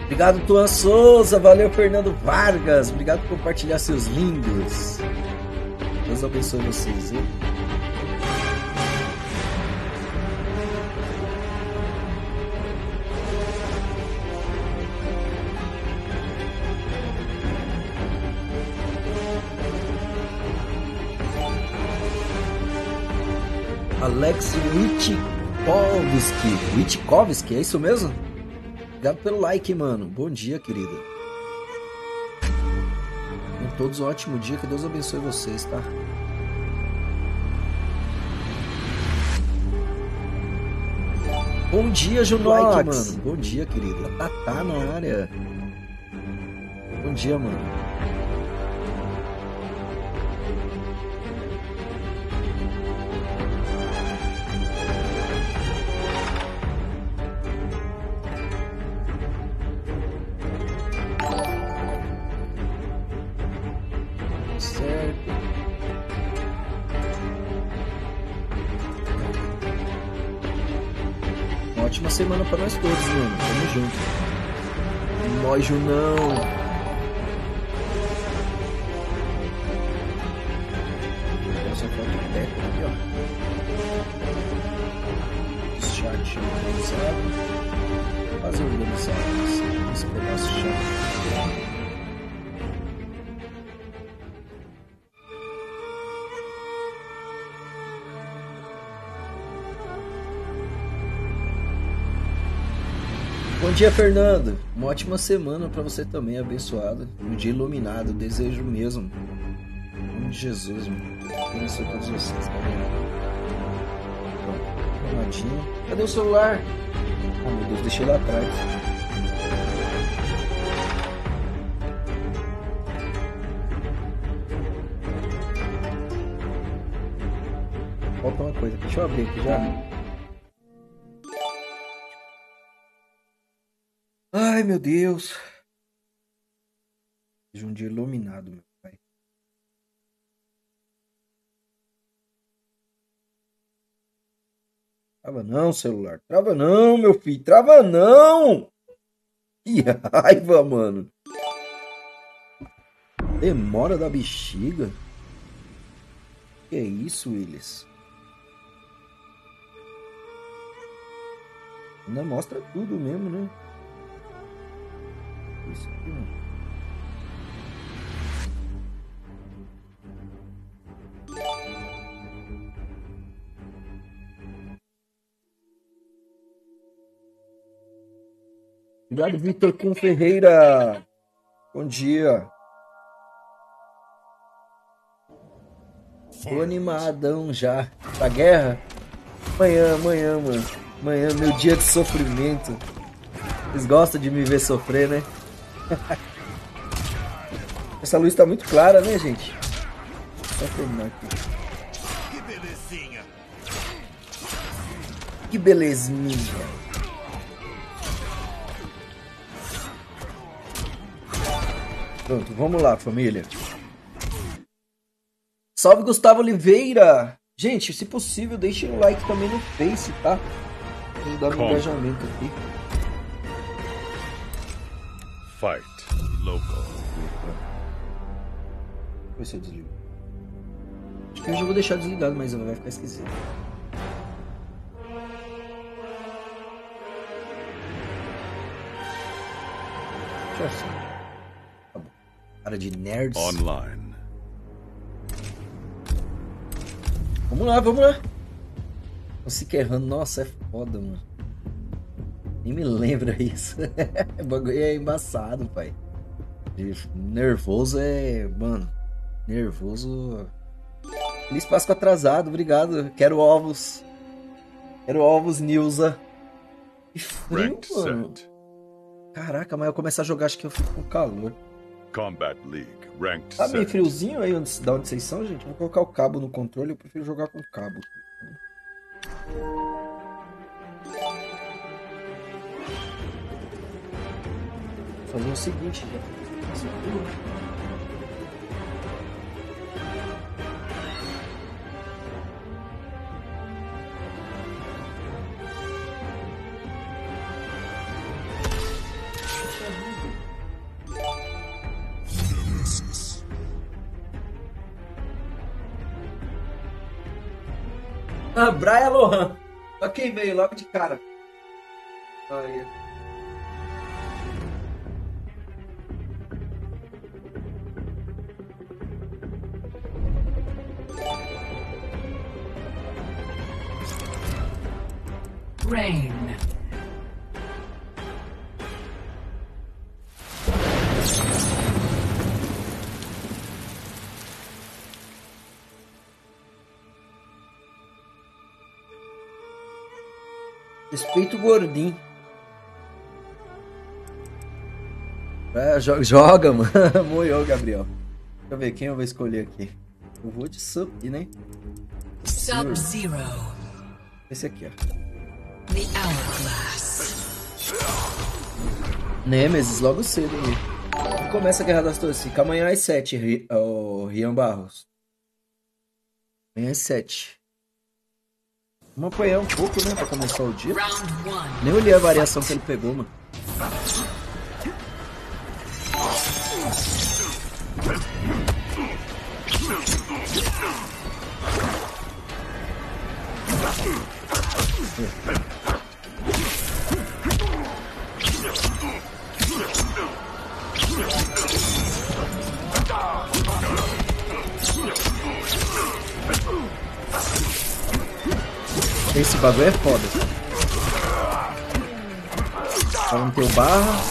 Obrigado, Tuan Souza. Valeu, Fernando Vargas. Obrigado por compartilhar seus lindos. Deus abençoe vocês, hein? Alex Witkovski, é isso mesmo? Obrigado pelo like, mano. Bom dia, querida. Tenham todos um ótimo dia, que Deus abençoe vocês, tá? Bom dia, Junox. Like, mano. Bom dia, querida. Tá na área. Bom dia, mano. Ótima semana para nós todos, mano. Tamo junto. Nós, Junão. Essa foto de teco aqui, ó. Chat organizado. Fazer organizado. Esse pedaço chato. Bom dia, Fernando. Uma ótima semana para você também, abençoado. Um dia iluminado, desejo mesmo. Em nome de Jesus, mano. Abençoe todos vocês, galera. Pronto, arrumadinho. Cadê o celular? Ah, meu Deus, deixei lá atrás. Falta uma coisa, deixa eu abrir aqui já. Ai, meu Deus. Seja um dia iluminado, meu pai. Trava não, celular. Trava não, meu filho. Trava não. Que raiva, mano. Demora da bexiga. Que é isso, Willis? Ainda mostra tudo mesmo, né? Isso aqui, mano. Obrigado, Vitor Cunha Ferreira. Bom dia. Tô animadão já. Pra guerra? Amanhã, mano. Amanhã, meu dia de sofrimento. Vocês gostam de me ver sofrer, né? Essa luz tá muito clara, né, gente? Só terminar aqui. Que belezinha. Que belezinha. Pronto, vamos lá, família. Salve, Gustavo Oliveira. Gente, se possível, deixem um like também no Face, tá? Vamos dar um engajamento aqui. Fight local. Deixa eu ver se eu desligo. Acho que eu já vou deixar desligado, mas vai ficar esquisito. Deixa eu assim. Tá bom. Cara de nerds. Online. Vamos lá, vamos lá. Tô se querrando. Nossa, é foda, mano. Nem me lembra isso. O bagulho é embaçado, pai. Nervoso é... Mano, nervoso... Feliz Páscoa atrasado, obrigado. Quero ovos. Quero ovos, Nilza. Que frio, mano. Caraca, mas eu começar a jogar, acho que eu fico com calor. Combat League, ranked Tá meio friozinho aí da onde vocês são, gente? Vou colocar o cabo no controle, eu prefiro jogar com cabo. Vou fazer o seguinte, já. Brian Lohan. Olha quem veio logo de cara. Aí. Rain. Respeito o gordinho. É, joga, mano. Moiou, Gabriel. Deixa eu ver quem eu vou escolher aqui. Eu vou de Sub, né? Sub-Zero. Esse aqui, ó. The Hourglass. Nemesis, logo cedo ali. Começa a Guerra das Torcidas. Amanhã às 7, o Rian Barros. Amanhã às 7. Vamos apanhar um pouco, né? Pra começar o dia. Nem olhei a variação que ele pegou, mano. Esse bagulho é foda. Pra não ter o barra.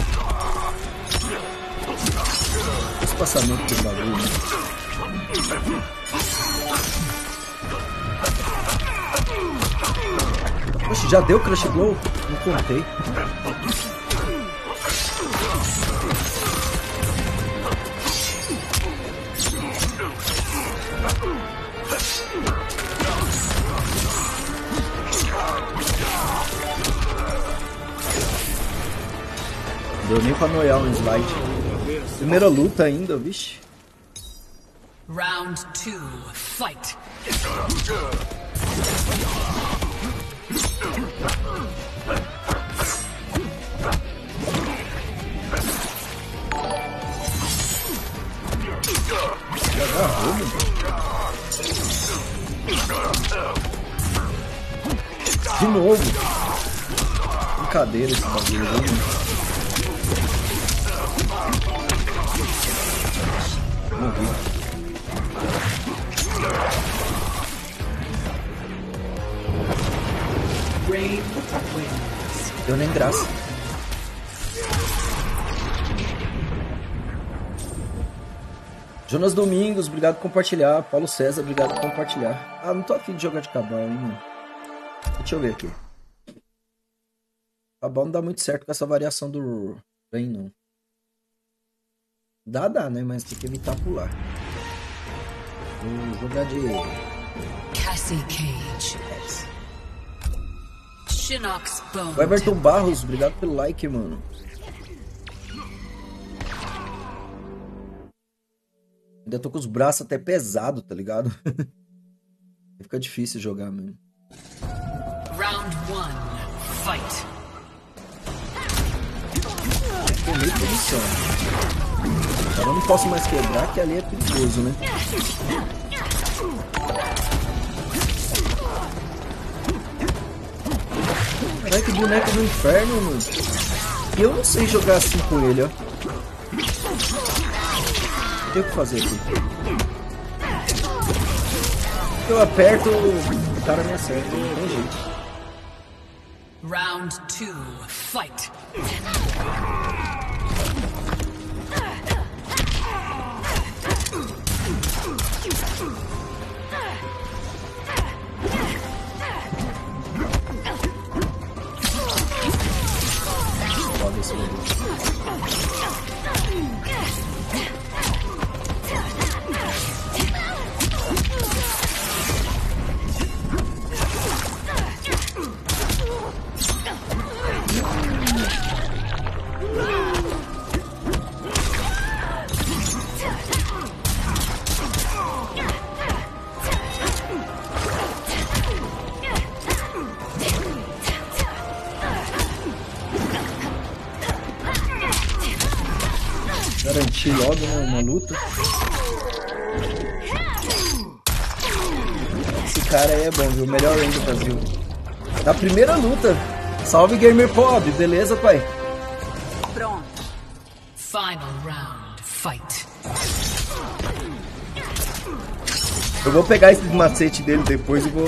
O espaçamento do bagulho, né? Oxe, já deu Crush Blow? Não contei. Deu nem pra noiar um slide. Primeira luta ainda, vixe. Round 2, fight. Já agarrou, mano. De novo. Brincadeira esse bagulho, né? Morri. Deu nem graça. Jonas Domingos, obrigado por compartilhar. Paulo César, obrigado por compartilhar. Ah, não tô afim de jogar de cabal, hein, mano. Deixa eu ver aqui. Cabal não dá muito certo com essa variação do Rain, não. Dá, né? Mas tem que evitar pular. Vou jogar de... Cassie Cage. Shinnok's Bone. O Everton Barros, obrigado pelo like, mano. Ainda tô com os braços até pesados, tá ligado? Fica difícil jogar mesmo. Round 1, fight. Tô meio posição. Agora eu não posso mais quebrar, que ali é perigoso, né? Caralho, que boneco do inferno, mano. E eu não sei jogar assim com ele, ó. O que eu vou fazer aqui? Eu aperto, o cara me acerta, não tem jeito. Round 2, fight. Foda esse bagulho. Garantir logo, né, uma luta. Esse cara aí é bom, viu? O melhor range do Brasil. Na primeira luta. Salve, Gamer Pop. Beleza, pai? Pronto. Final round. Fight. Eu vou pegar esse macete dele depois e vou...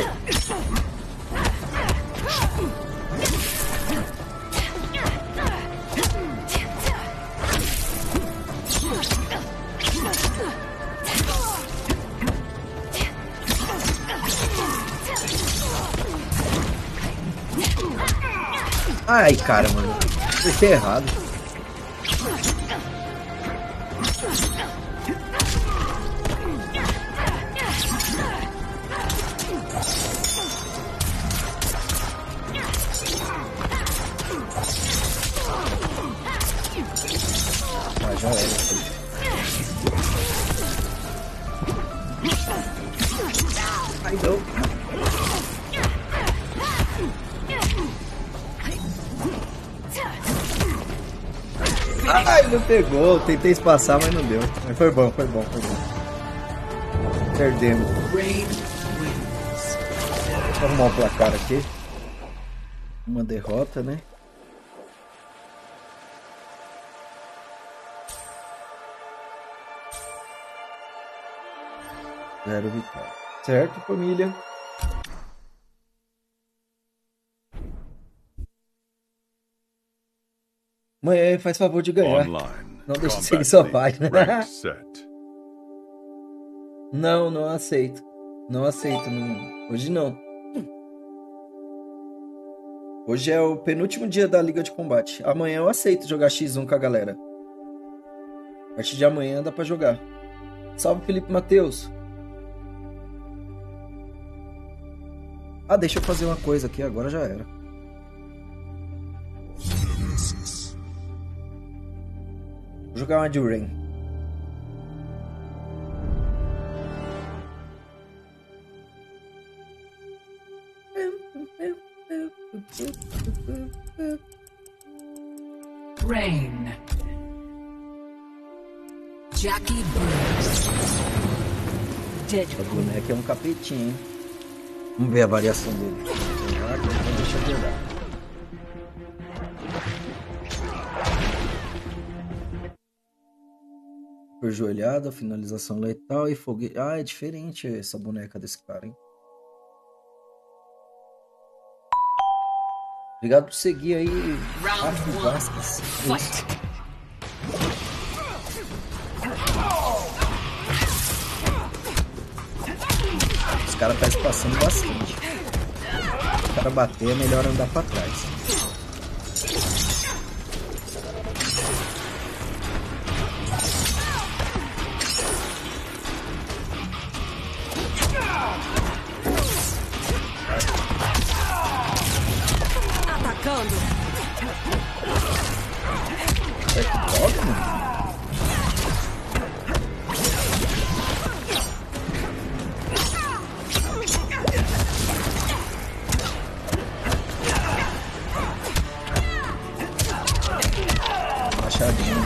Ai, cara, mano. Apertei errado. Ah, já era. Ai, não. Ai, não pegou. Tentei espaçar, mas não deu. Mas foi bom, foi bom, foi bom. Perdemos. Vou arrumar o placar aqui. Uma derrota, né? Zero vitória. Certo, família? Mãe, faz favor de ganhar. Online. Não deixe de Combat seguir sua League. página. Ranked set. Não aceito. Não aceito. Não. Hoje não. Hoje é o penúltimo dia da Liga de Combate. Amanhã eu aceito jogar X1 com a galera. A partir de amanhã dá pra jogar. Salve, Felipe Matheus. Ah, deixa eu fazer uma coisa aqui. Agora já era. Vou jogar uma de Rain. Rain. Jackie Briggs. Essa boneca é um capetinho, hein? Vamos ver a variação dele. Então deixa eu olhar. Perjoelhada, finalização letal e foguete. Ah, é diferente essa boneca desse cara, hein? Obrigado por seguir aí, Rafa Vasquez. Os caras tá espaçando bastante. Se o cara bater, é melhor andar pra trás. É que droga, mano. Machadinho.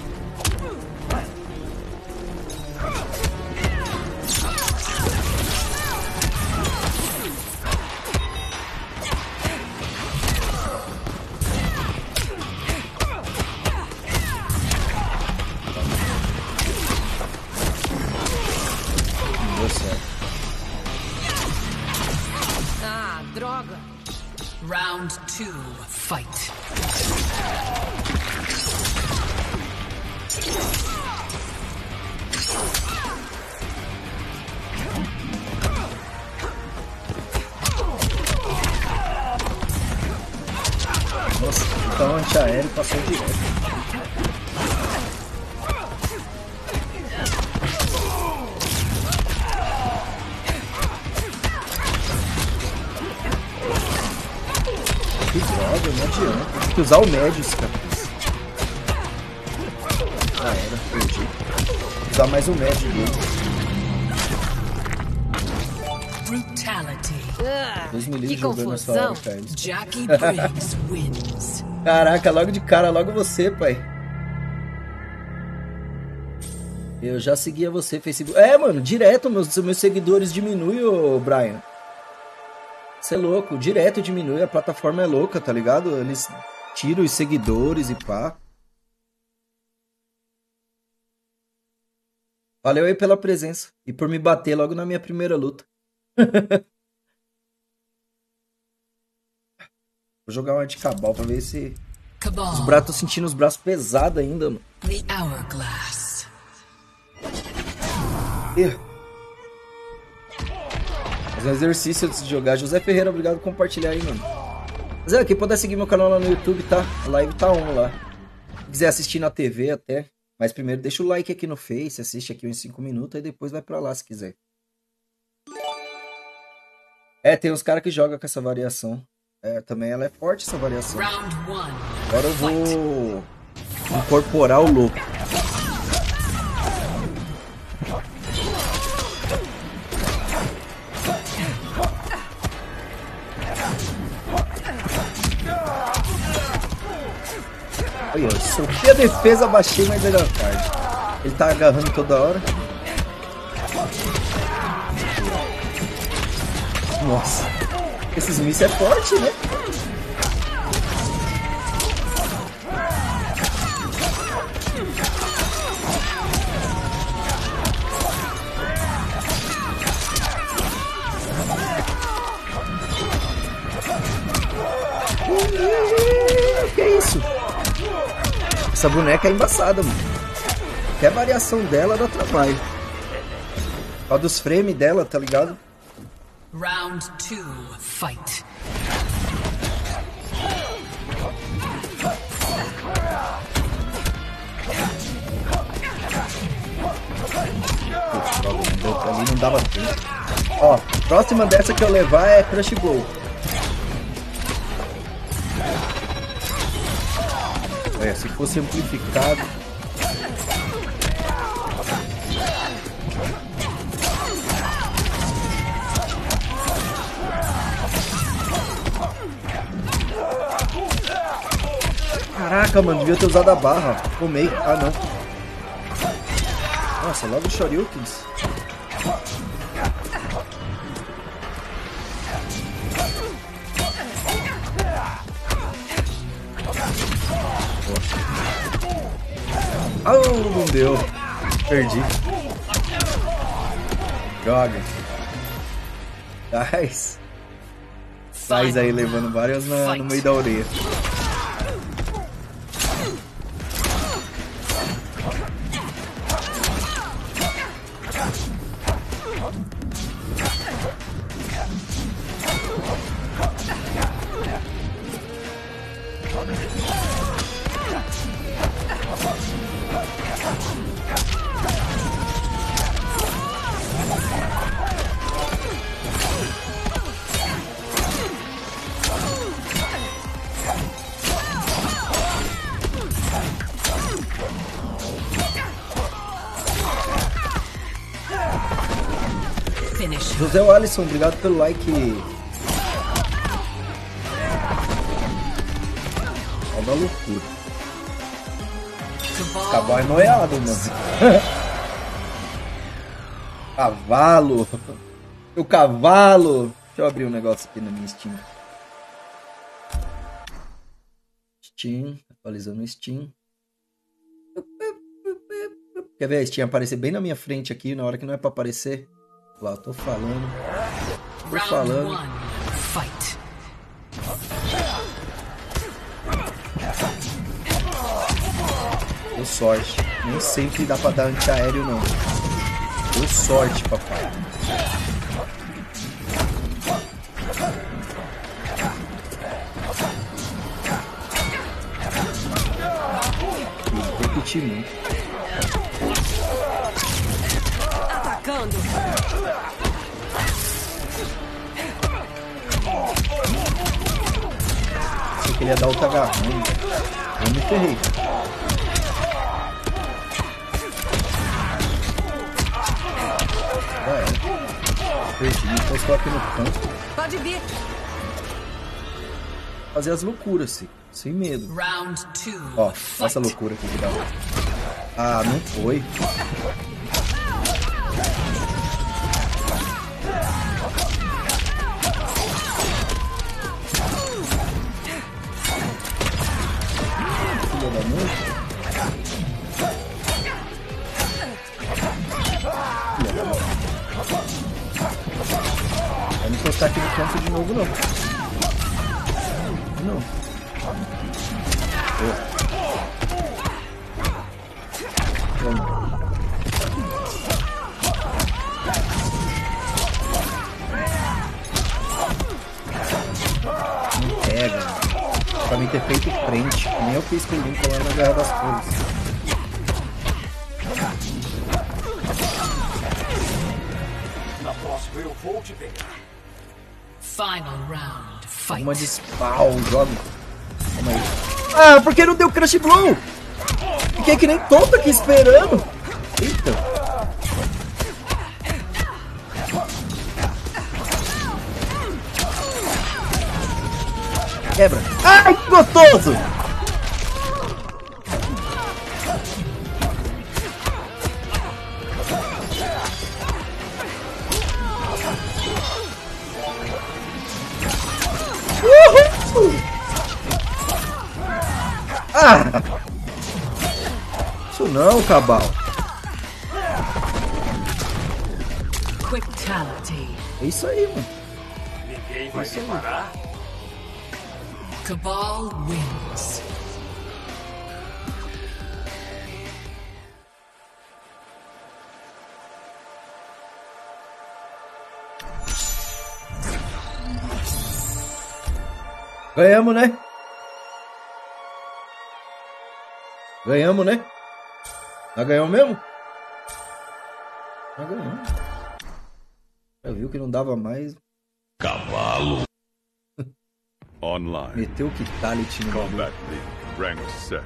Droga. Round 2, fight. Nossa, então antiaéreo passou direto. Que droga, não adianta. Tem que usar o médio, esse cara. Já era, perdi. Vou usar mais o médio dele. Brutality. 2 milímetros que jogando essa hora, confusão. Carlos. Jackie Briggs wins. Caraca, logo de cara, logo você, pai. Eu já seguia você, Facebook. É, mano, direto meus seguidores diminuem, ô Brian. Você é louco, direto diminui, a plataforma é louca, tá ligado? Eles tiram os seguidores e pá. Valeu aí pela presença e por me bater logo na minha primeira luta. Vou jogar uma de cabal pra ver se... Cabal. Os braços, tô sentindo os braços pesados ainda, mano. The Hourglass. Fazer um exercício antes de jogar. José Ferreira, obrigado por compartilhar aí, mano. Mas quem puder seguir meu canal lá no YouTube, tá? A live tá on lá. Se quiser assistir na TV até. Mas primeiro deixa o like aqui no Face, assiste aqui uns 5 minutos, aí depois vai pra lá se quiser. Tem uns caras que jogam com essa variação. Também ela é forte essa variação. Agora eu vou incorporar o louco. Olha, eu soltei a defesa, baixei, mas era tarde. Ele tá agarrando toda hora. Nossa, esses mísseis é forte, né? Que isso? Essa boneca é embaçada, mano. Qualquer variação dela dá trabalho. Ó dos frames dela, tá ligado? Round 2, fight. Ali não dava tempo. Ó, próxima dessa que eu levar é Crush Blow. Se fosse amplificado. Caraca, mano, devia ter usado a barra. Tomei. Ah, não. Nossa, logo o Shoryukens. Não deu. Perdi. Droga. Nice. Sais aí levando várias no meio da orelha. José Alisson, obrigado pelo like. Olha a loucura. Cabal é noiado, mano. Cavalo. O cavalo. Deixa eu abrir um negócio aqui na minha Steam. Steam, atualizando o Steam. Quer ver a Steam aparecer bem na minha frente aqui, na hora que não é pra aparecer? Lá, eu tô falando. Tô falando. Deu sorte. Nem sempre dá pra dar antiaéreo, não. Deu sorte, papai. Vou repetir muito. Atacando. Achei que ele ia dar outra agarrão. Eu me ferrei. Já era. Perdi, então estou aqui no canto. Pode vir. Fazer as loucuras, sem medo. Ó, essa loucura aqui que dá. Ah, não foi. da mãe. Vai me encostar aqui no canto de novo, não. Não. Vamos. Não pega, mano. Pra mim ter feito frente. Nem eu fiz com o Lincoln lá na Guerra das Cores. Na próxima eu vou te pegar. Final round. Fight. Uma de spawn, joga. Calma aí. Ah, porque não deu Crush Blow? Fiquei que nem tonto aqui esperando. Eita. Quebra. Ai, que gostoso! Uhul! Ah! Isso não, Cabal. Quicktality. É isso aí, mano. Ninguém vai me parar. Cabal wins. Ganhamos, né? Ganhamos, né? Nós ganhamos mesmo? Nós ganhamos. Já viu que não dava mais. Cavalo. Online. Meteu o Kitality no bagulho. Combat League. Ranked set.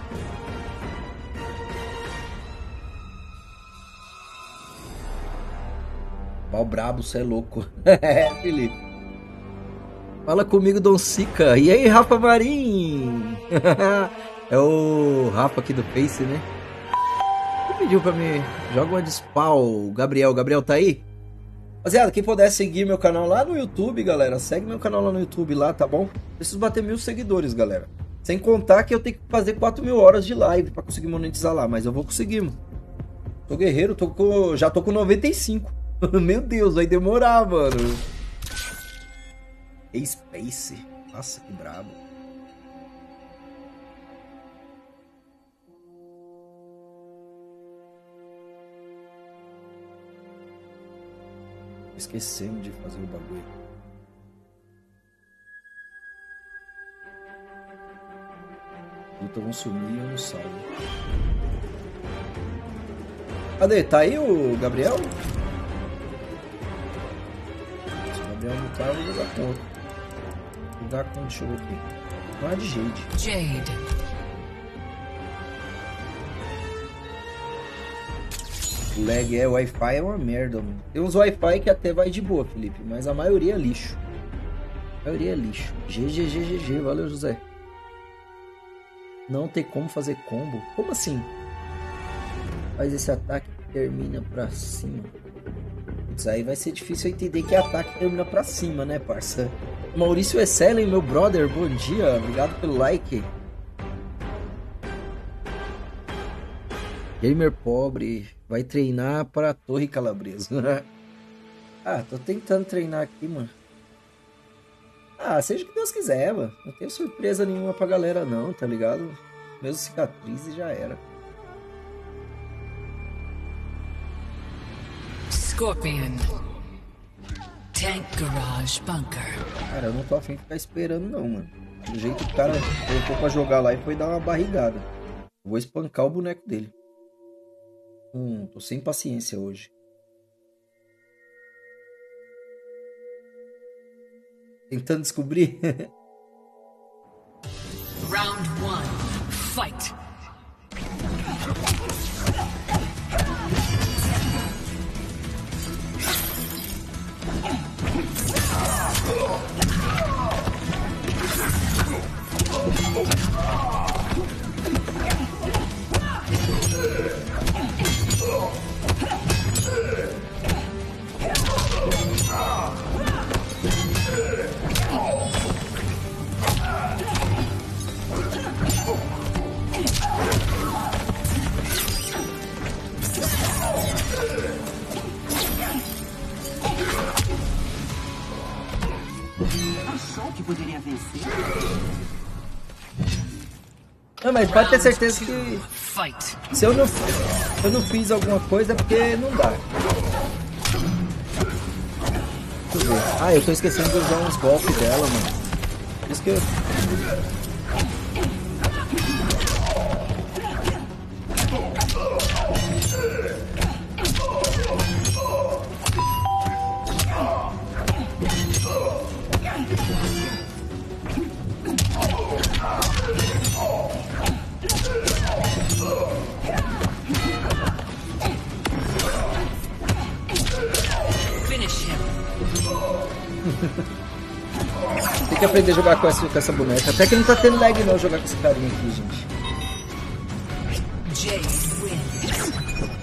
Mal brabo, cê é louco. É, Felipe. Fala comigo, Dom Sica. E aí, Rafa Marim? É o Rafa aqui do Face, né? Ele pediu pra mim. Joga uma de spawn. Gabriel. Gabriel tá aí? Rapaziada, quem puder seguir meu canal lá no YouTube, galera. Segue meu canal lá no YouTube lá, tá bom? Preciso bater 1000 seguidores, galera. Sem contar que eu tenho que fazer 4000 horas de live pra conseguir monetizar lá. Mas eu vou conseguir, mano. Tô guerreiro, já tô com 95. Meu Deus, vai demorar, mano. Space. Nossa, que brabo. Esquecemos de fazer o bagulho. Luta vão sumir e eu não salvo. Cadê? Tá aí o Gabriel? Se o Gabriel não tá, eu vou jogar com outro. Vou jogar com deixa eu ver aqui. Não é de Jade. Jade. O lag o Wi-Fi é uma merda, mano. Tem uns Wi-Fi que até vai de boa, Felipe, mas a maioria é lixo. A maioria é lixo. GG, valeu, José. Não tem como fazer combo? Como assim? Faz esse ataque que termina pra cima. Isso aí vai ser difícil eu entender que ataque termina pra cima, né, parça? Maurício Esselen, meu brother, bom dia. Obrigado pelo like. Gamer pobre vai treinar para a Torre Calabresa. Ah, tô tentando treinar aqui, mano. Ah, seja o que Deus quiser, mano. Não tenho surpresa nenhuma pra galera não, tá ligado? Mesmo cicatriz e já era. Scorpion. Tank Garage Bunker. Cara, eu não tô afim de ficar esperando não, mano. Do jeito que o cara colocou pra jogar lá e foi dar uma barrigada. Vou espancar o boneco dele. Tô sem paciência hoje. Tentando descobrir. Round 1. Fight. poderia vencer? Não, mas pode ter certeza que Fight. se eu não fiz alguma coisa é porque não dá. Deixa eu ver. Ah, eu tô esquecendo de usar uns golpes dela, mano. Por isso que eu... Finish him. Tem que aprender a jogar com essa boneca. Até que não tá tendo lag não jogar com esse carinha aqui, gente. Jade wins.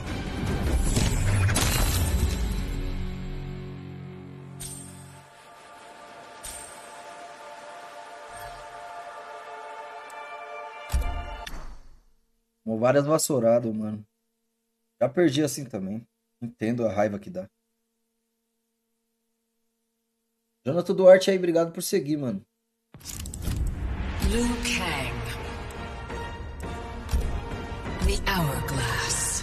Tomou várias vassouradas, mano. Já perdi assim também. Entendo a raiva que dá. Jonathan Duarte aí, obrigado por seguir, mano. Liu Kang. The Hourglass.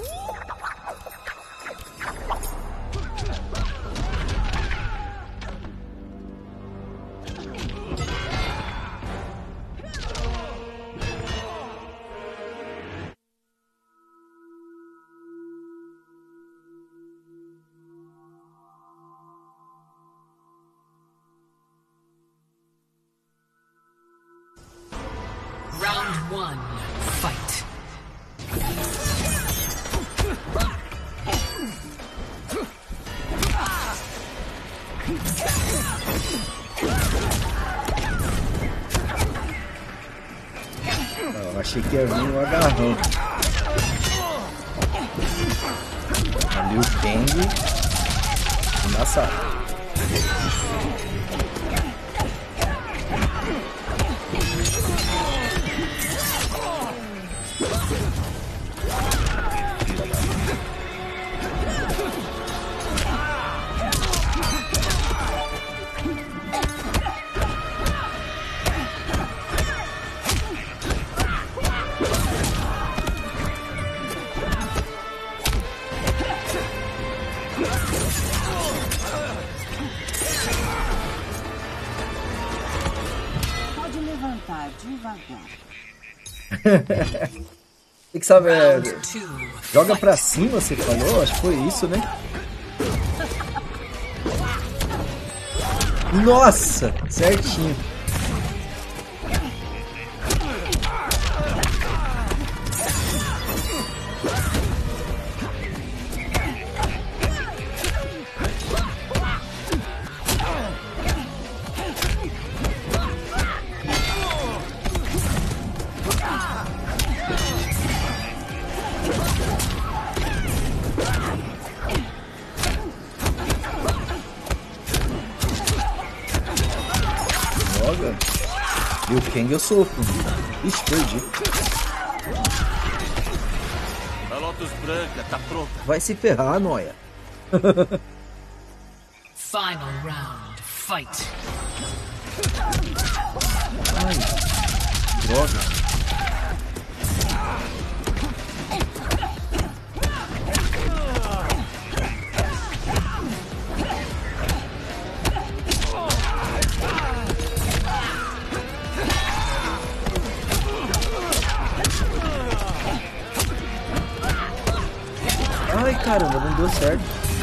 Round one, fight. Eu achei que ia vir um agarrão. Ali o Kang. Embaçado. Pode levantar devagar. Tem que saber. Round two, Joga pra cima, você falou? Acho que foi isso, né? Nossa! Certinho. Joga. E o Kang eu sofro. Ixi, perdi. A Lotus Branca tá pronta. Vai se ferrar, Noia. final round, fight. Ai, droga. Ai, caramba, não deu certo.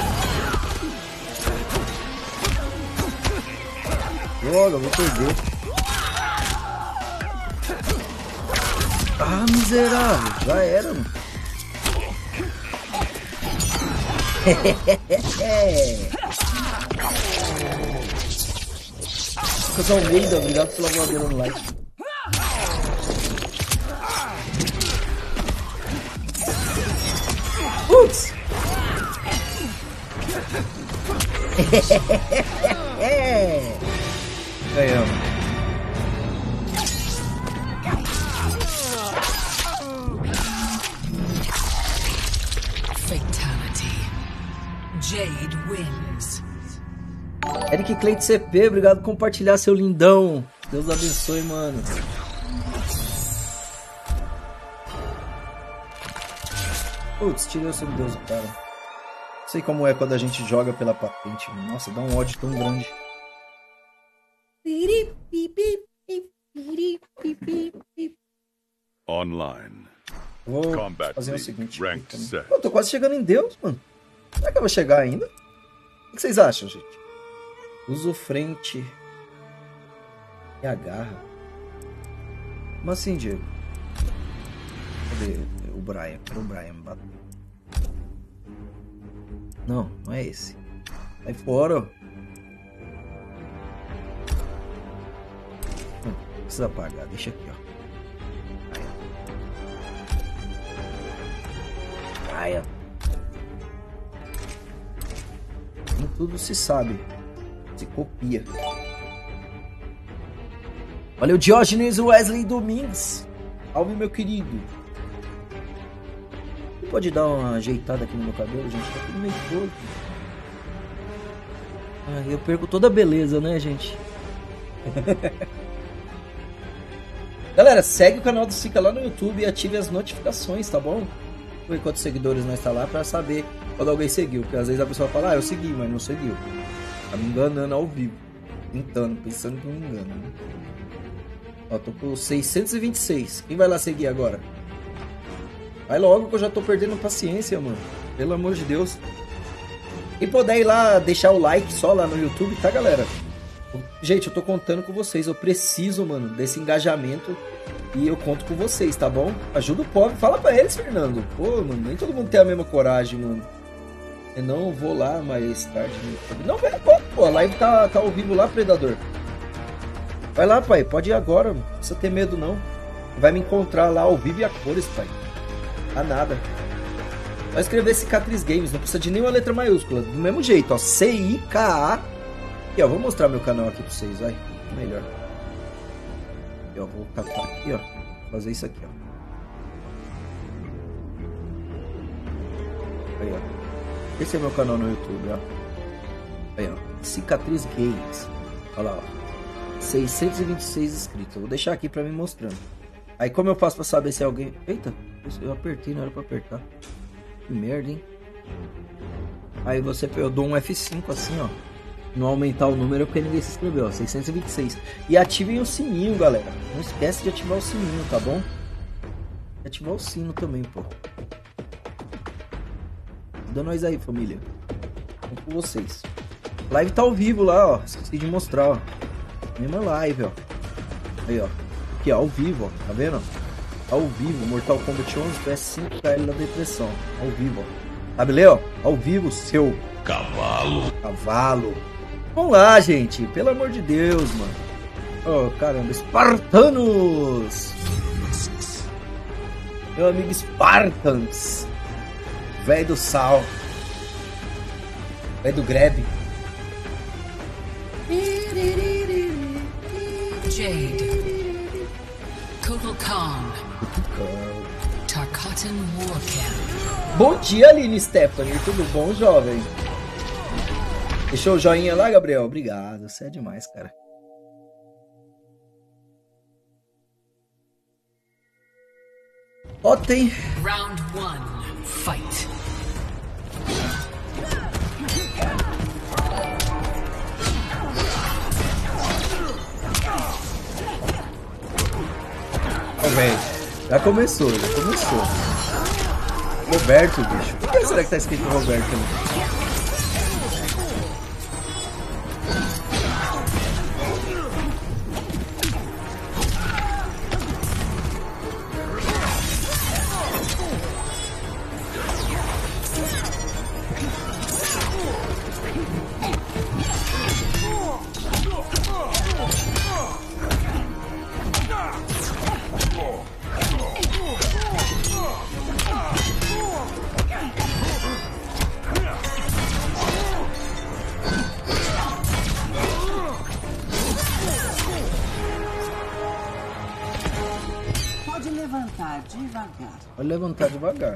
Droga, vou perder. Ah, miserável. Já era, mano. Lucas Almeida, obrigado pela voadeira no like. Putz! Ganhamos. Fatality. Jade wins. Eric Cleide CP, obrigado por compartilhar, seu lindão. Deus abençoe, mano. Putz, tirei o semideus do cara. Não sei como é quando a gente joga pela patente. Nossa, dá um ódio tão grande. Online. Vou Combat fazer o League. seguinte. Ranked set. Pô, tô quase chegando em Deus, mano. Será que eu vou chegar ainda? O que vocês acham, gente? Uso frente e agarra. Como assim, Diego? Cadê o Brian? Cadê o Brian me bater? Não, não é esse. Sai fora, ó. Não precisa apagar, deixa aqui, ó. Brian. Nem tudo se sabe. Se copia. Olha o Diógenes Wesley Domingues. Salve, meu querido. Pode dar uma ajeitada aqui no meu cabelo, gente? Tá tudo meio torto. Eu perco toda a beleza, né, gente? Galera, segue o canal do Sica lá no YouTube e ative as notificações, tá bom? Ver quantos seguidores nós tá lá pra saber quando alguém seguiu. Porque às vezes a pessoa fala, eu segui, mas não seguiu. Tá me enganando ao vivo. Pensando que me engano, né? Ó, tô com 626. Quem vai lá seguir agora? Vai logo que eu já tô perdendo paciência, mano. Pelo amor de Deus. E puder ir lá deixar o like só lá no YouTube, tá, galera? Gente, eu tô contando com vocês. Eu preciso, mano, desse engajamento. E eu conto com vocês, tá bom? Ajuda o pobre. Fala pra eles, Fernando. Pô, mano, nem todo mundo tem a mesma coragem, mano. Eu não vou lá mais tarde no YouTube. Não, vem agora, pô. A live tá ao vivo lá, Predador. Vai lá, pai. Pode ir agora. Não precisa ter medo, não. Vai me encontrar lá ao vivo e a cores, pai. A nada. Vai escrever Cicatriz Games. Não precisa de nenhuma letra maiúscula. Do mesmo jeito, ó. C-I-K-A. Aqui, ó. Vou mostrar meu canal aqui pra vocês, vai. Melhor. Eu vou catar aqui, ó. Vou fazer isso aqui, ó. Aí, ó. Esse é meu canal no YouTube, ó. Aí, ó. Cicatriz Games. Olha lá, ó. 626 inscritos. Eu vou deixar aqui pra mim mostrando. Aí como eu faço pra saber se é alguém... Eita, eu apertei, não era pra apertar. Que merda, hein? Aí eu dou um F5 assim, ó. Não aumentar o número porque ninguém se inscreveu, ó. 626. E ativem o sininho, galera. Não esquece de ativar o sininho, tá bom? Ativar o sino também, pô. Ajuda nós aí, família. Vamos com vocês. Live tá ao vivo lá, ó. Esqueci de mostrar, ó. Mesma live, ó. Aí, ó. Aqui, ó, ao vivo, ó. Tá vendo? Ao vivo. Mortal Kombat 11, PS5, KL da depressão. Ao vivo, ó. Sabe ler, ó? Ao vivo, seu... Cavalo. Vamos lá, gente. Pelo amor de Deus, mano. Oh, caramba. Espartanos. Meu amigo Spartans. Velho do sal. Velho do greve. Jade. Kukulkan. Tarkatan Warcamp. Bom dia, Aline Stephanie. Tudo bom, jovem? Deixou o joinha lá, Gabriel? Obrigado. Você é demais, cara. Ontem. Round 1. Fight. Ô, velho. Já começou. Roberto, bicho. Por que será que tá escrito Roberto ali? Pode levantar devagar.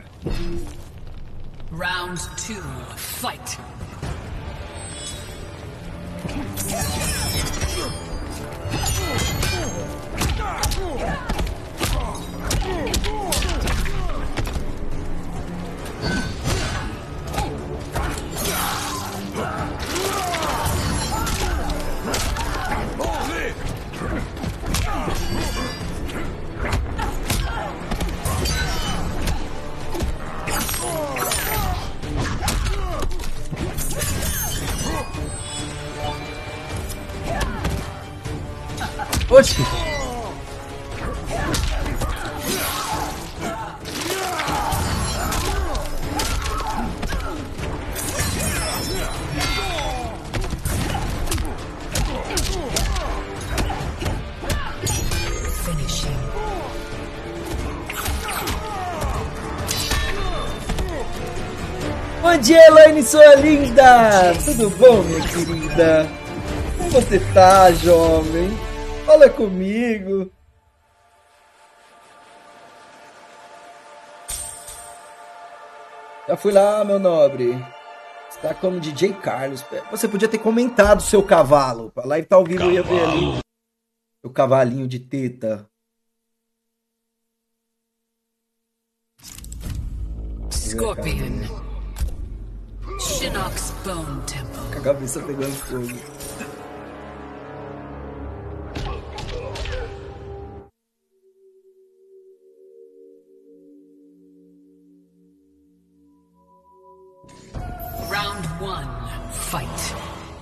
Round 2. Fight. Oxi! Bom dia, Elaine, sua linda! Tudo bom, minha querida? Como você tá, jovem? Fala comigo! Já fui lá, meu nobre. Está como DJ Carlos. Você podia ter comentado seu cavalo. A live tá ao vivo, eu ia ver ali. O cavalinho de teta. Scorpion. Shinnok's Bone Temple. Com a cabeça pegando fogo. Round 1. Fight.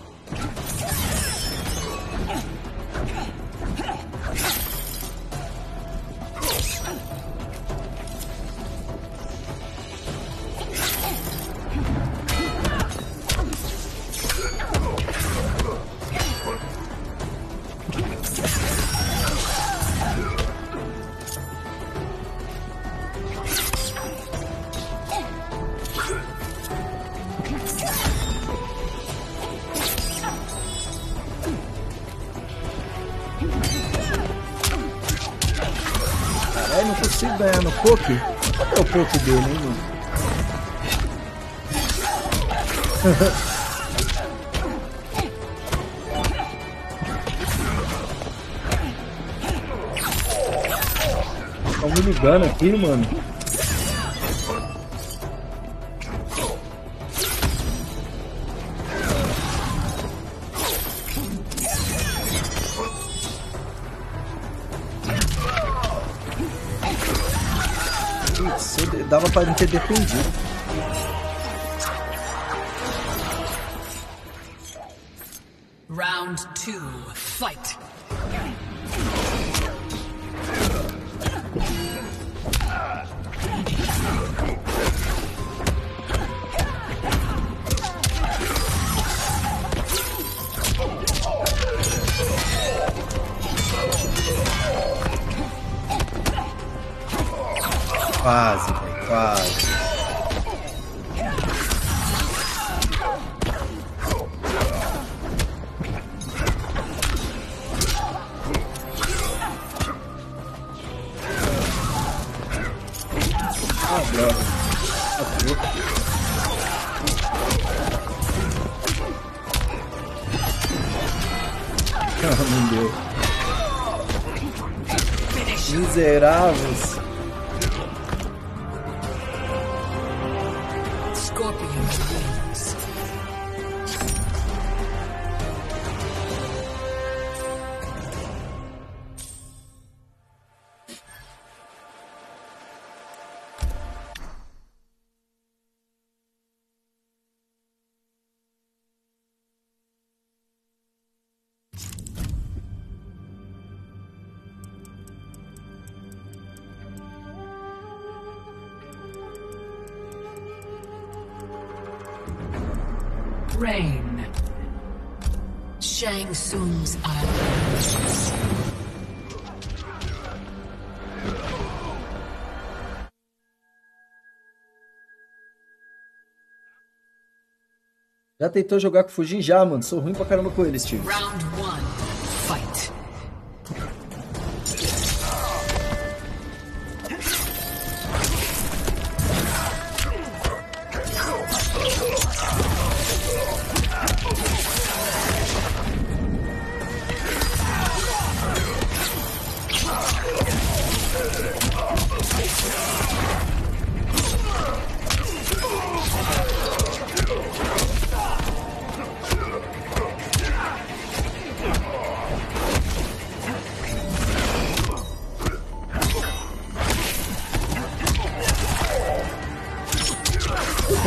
Caralho, não consigo ganhar no poke. Qual é o poke dele, hein, mano? Estão me ligando aqui, mano. Dava pra não ter defendido. Round 2. Fight. Quase, velho, quase. Ah, droga. Ah, não deu. Miseráveis. Scorpion wins. Rain. Shang Tsung's Islands. Já tentou jogar com o Fujin? Já, mano. Sou ruim pra caramba com ele, Steve. Round 1. Fight.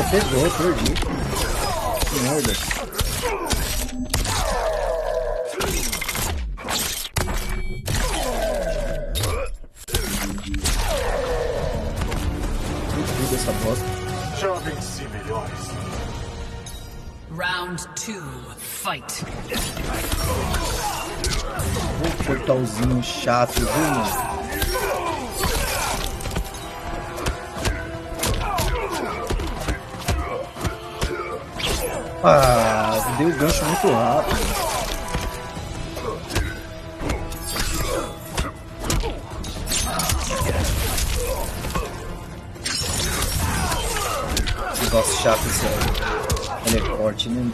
pegou, perdi. Que merda. Que essa bosta. Já venci melhores. Round 2, fight. O portalzinho chato, viu, mano? Ah, deu o gancho muito rápido. Negócio chato esse teleporte, né?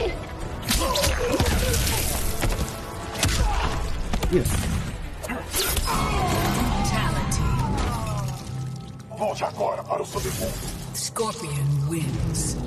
Volte agora para o submundo. Scorpion wins.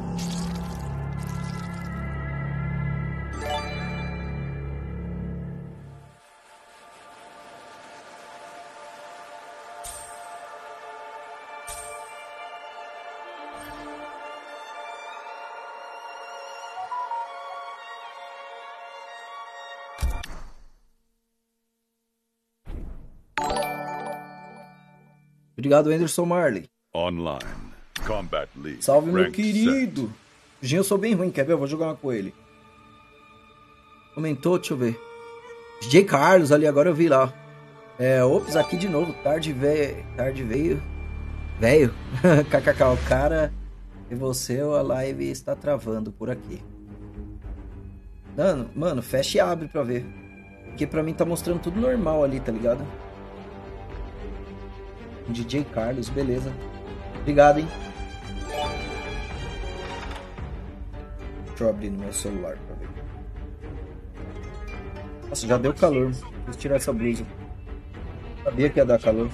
Obrigado, Anderson Marley. Online. Combat League. Salve, meu Ranked querido. Jean, eu sou bem ruim, quer ver? Eu vou jogar uma com ele. Comentou, deixa eu ver. DJ Carlos ali, agora eu vi lá. Ops, aqui de novo. Tarde veio. Velho. KKK, o cara. E você, a live está travando por aqui. Mano, fecha e abre pra ver. Porque pra mim tá mostrando tudo normal ali, tá ligado? DJ Carlos, beleza. Obrigado, hein? Deixa eu abrir no meu celular pra ver. Nossa, já deu calor. Vou tirar essa blusa. Sabia que ia dar calor.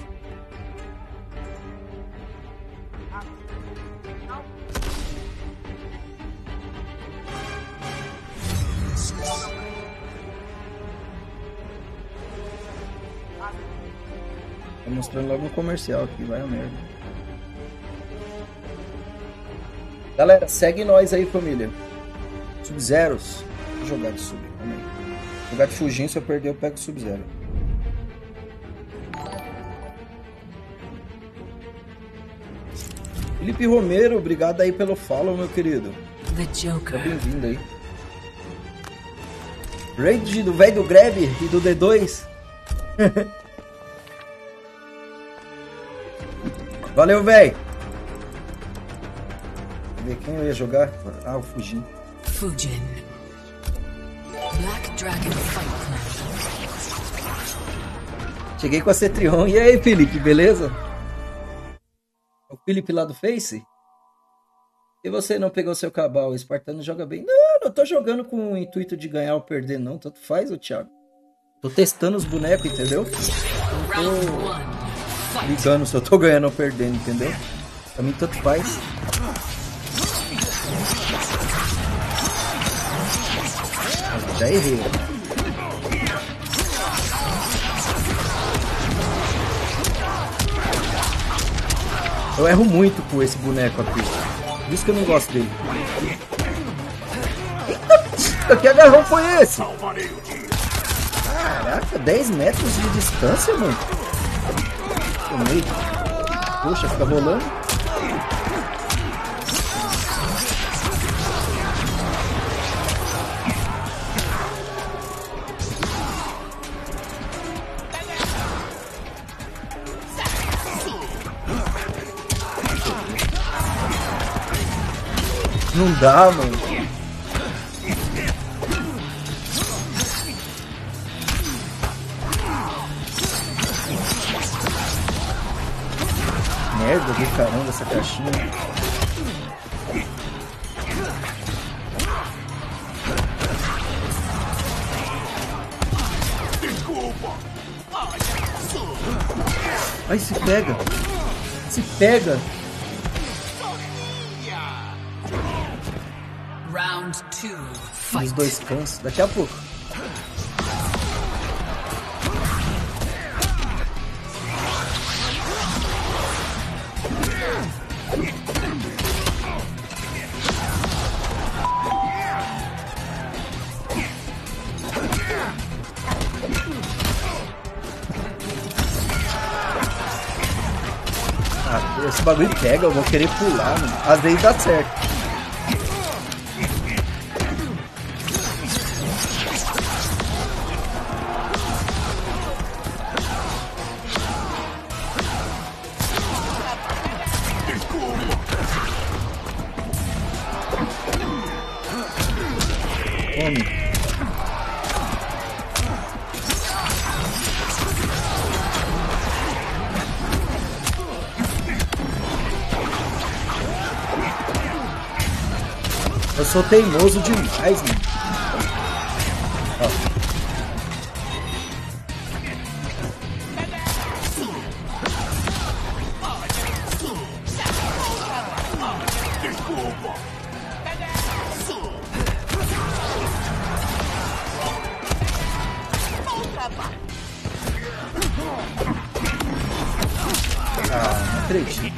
Tô mostrando logo no comercial aqui, vai a merda. Galera, segue nós aí, família. Sub-Zeros. Vou jogar de sub, calma aí. Jogar de Fujin, se eu perder eu pego Sub-Zero. Felipe Romero, obrigado aí pelo follow, meu querido. The Joker. Tá bem-vindo aí. Raid do velho do Grab e do D2. Valeu, velho. Ver quem eu ia jogar. Ah, o Fujin. Fujin. Black Dragon Fight Club. Cheguei com a Cetrion. E aí, Felipe, beleza? O Felipe lá do Face? E você não pegou seu cabal? O Espartano joga bem. Não tô jogando com o intuito de ganhar ou perder, não. Tanto faz, ô Thiago. Tô testando os bonecos, entendeu? Round Não 1, tô fight. ligando se eu tô ganhando ou perdendo, entendeu? Pra mim, tanto faz. Já errei. Eu erro muito com esse boneco aqui. Por isso que eu não gosto dele. Eita, que agarrão foi esse? Salvarei o dia. Caraca, 10 metros de distância, mano. Tomei. Poxa, fica rolando. Não dá, mano. Merda do caramba essa caixinha. Ai, se pega. Se pega. Round 2, Os fight. dois cães. Daqui a pouco. Esse bagulho pega, eu vou querer pular, mano. Às vezes dá certo. Tome. Eu sou teimoso demais, mano. Ó. Ah, não acredito.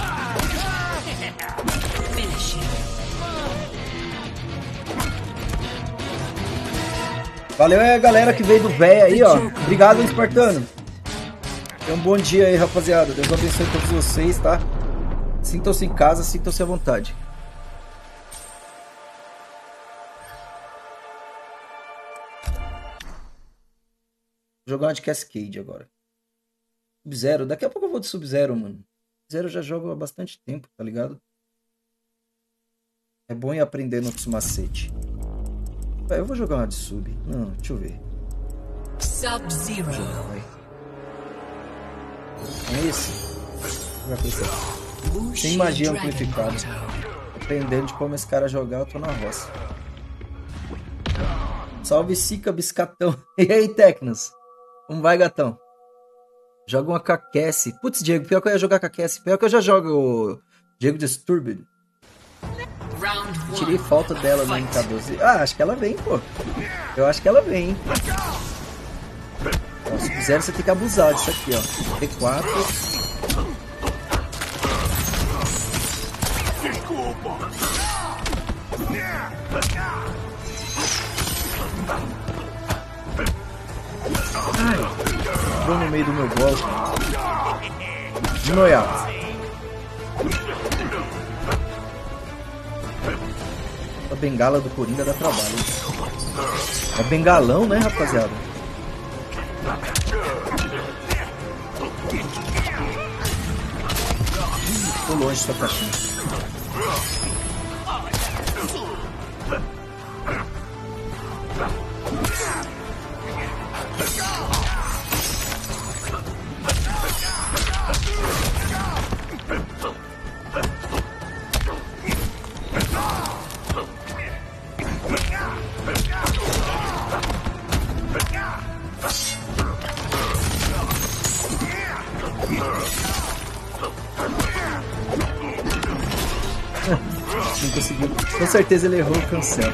Valeu aí a galera que veio do véia aí, ó. Obrigado, Espartano. Tenha um bom dia aí, rapaziada. Deus abençoe todos vocês, tá? Sintam-se em casa, sintam-se à vontade. Vou jogar uma de Cascade agora. Sub-Zero. Daqui a pouco eu vou de Sub-Zero, mano. Sub-Zero eu já jogo há bastante tempo, tá ligado? É bom ir aprendendo outros macetes. Eu vou jogar uma de sub. Não, deixa eu ver. Sub-Zero. É esse? Vou jogar com esse aqui. Tem magia amplificada. Dependendo de como esse cara jogar, eu tô na roça. Salve, Sica, Biscatão. E aí, Tecnos? Como vai, gatão? Joga uma Kakessi. Putz, Diego, pior que eu ia jogar Kakessi. Pior que eu já jogo Diego Disturbed. Tirei falta dela no MK12. Ah, acho que ela vem, pô. Eu acho que ela vem, hein? Ó, se quiser, você tem que abusar disso aqui, ó. T4. Ai, entrou no meio do meu golpe. De noiado. A bengala do Coringa dá trabalho, hein? É bengalão, né, rapaziada? Tô longe dessa caixinha. Não conseguiu. Com certeza ele errou o cancel.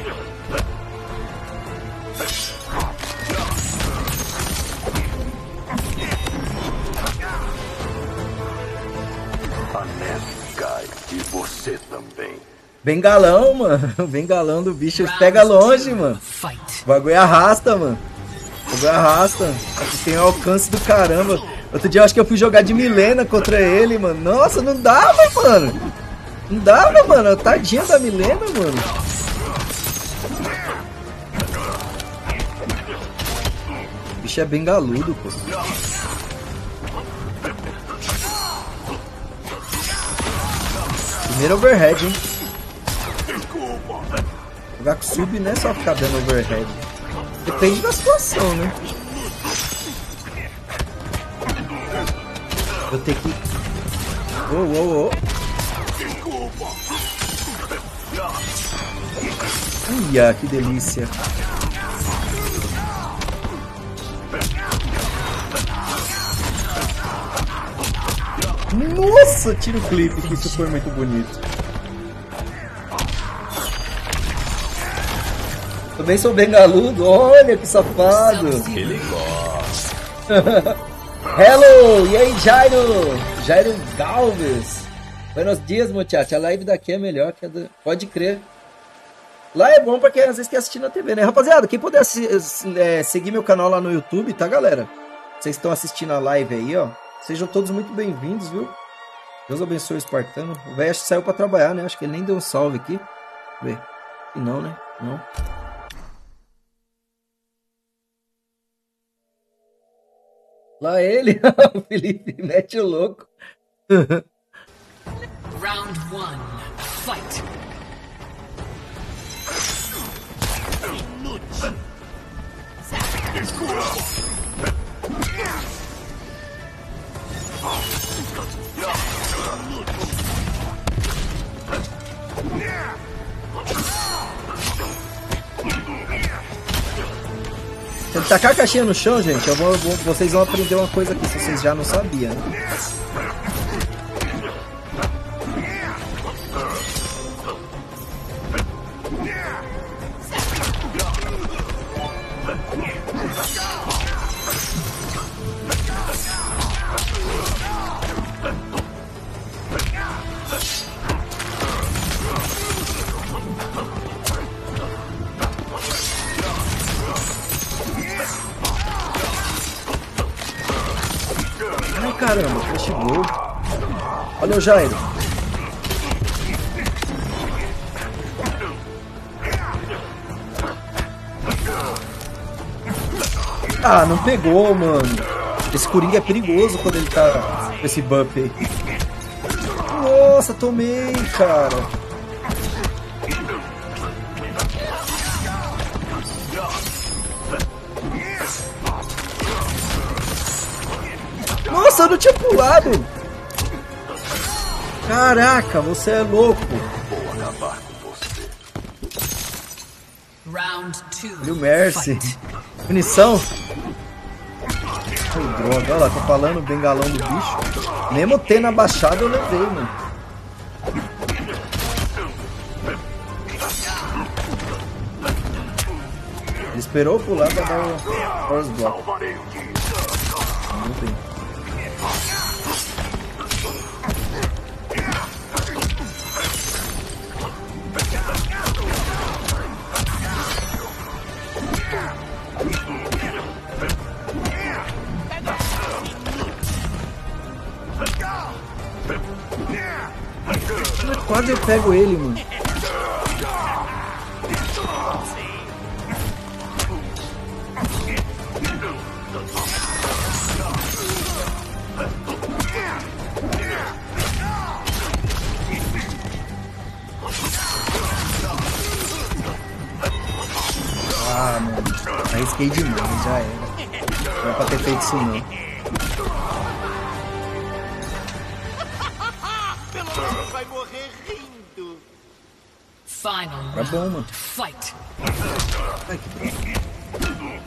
A neve cai e você também. Bengalão, mano. O bengalão do bicho pega longe, mano. O bagulho arrasta, mano. O bagulho arrasta. Aqui tem um alcance do caramba. Outro dia eu acho que eu fui jogar de Milena contra ele, mano. Nossa, não dava, mano. Não dava, mano. Tadinha da Milena, mano. O bicho é bengaludo, pô. Primeiro overhead, hein. Jogar com sub não é só ficar dando overhead. Depende da situação, né? Vou ter que... Oh. Uia, que delícia. Nossa, tira o clipe, que isso foi muito bonito. Também sou bengaludo, olha que safado. Ele gosta. Hello, e aí, Jairo Galvez. Buenos dias, muchacha. A live daqui é melhor que a do... Pode crer. Lá é bom pra quem às vezes quer assistir na TV, né? Rapaziada, quem puder seguir meu canal lá no YouTube, tá, galera? Vocês estão assistindo a live aí, ó. Sejam todos muito bem-vindos, viu? Deus abençoe o espartano. O velho acho que saiu pra trabalhar, né? Acho que ele nem deu um salve aqui. Vê. E não, né? Não. Lá ele. O Felipe mete o louco. Round 1. Fight. Se ele tacar a caixinha no chão, gente, vocês vão aprender uma coisa aqui, se vocês já não sabiam. Né? Ai, caramba, flash gol. Olha o Jairo. Ah, não pegou, mano. Esse Coringa é perigoso quando ele tá com esse buff aí. Nossa, tomei, cara. Nossa, eu não tinha pulado. Caraca, você é louco. Vou acabar com você. Round 2. Olha o Mercy. Munição. Ai, droga, olha lá, tô falando o bengalão do bicho. Mesmo tendo abaixado, eu levei, mano. Ele esperou pular pra dar o force block. Muito bem. Quase eu pego ele, mano. Ah, mano. Arrisquei demais, já era. Não era pra ter feito isso, não. Vai morrer rindo. Final Tá bom, mano. round. Fight. Ai, que droga.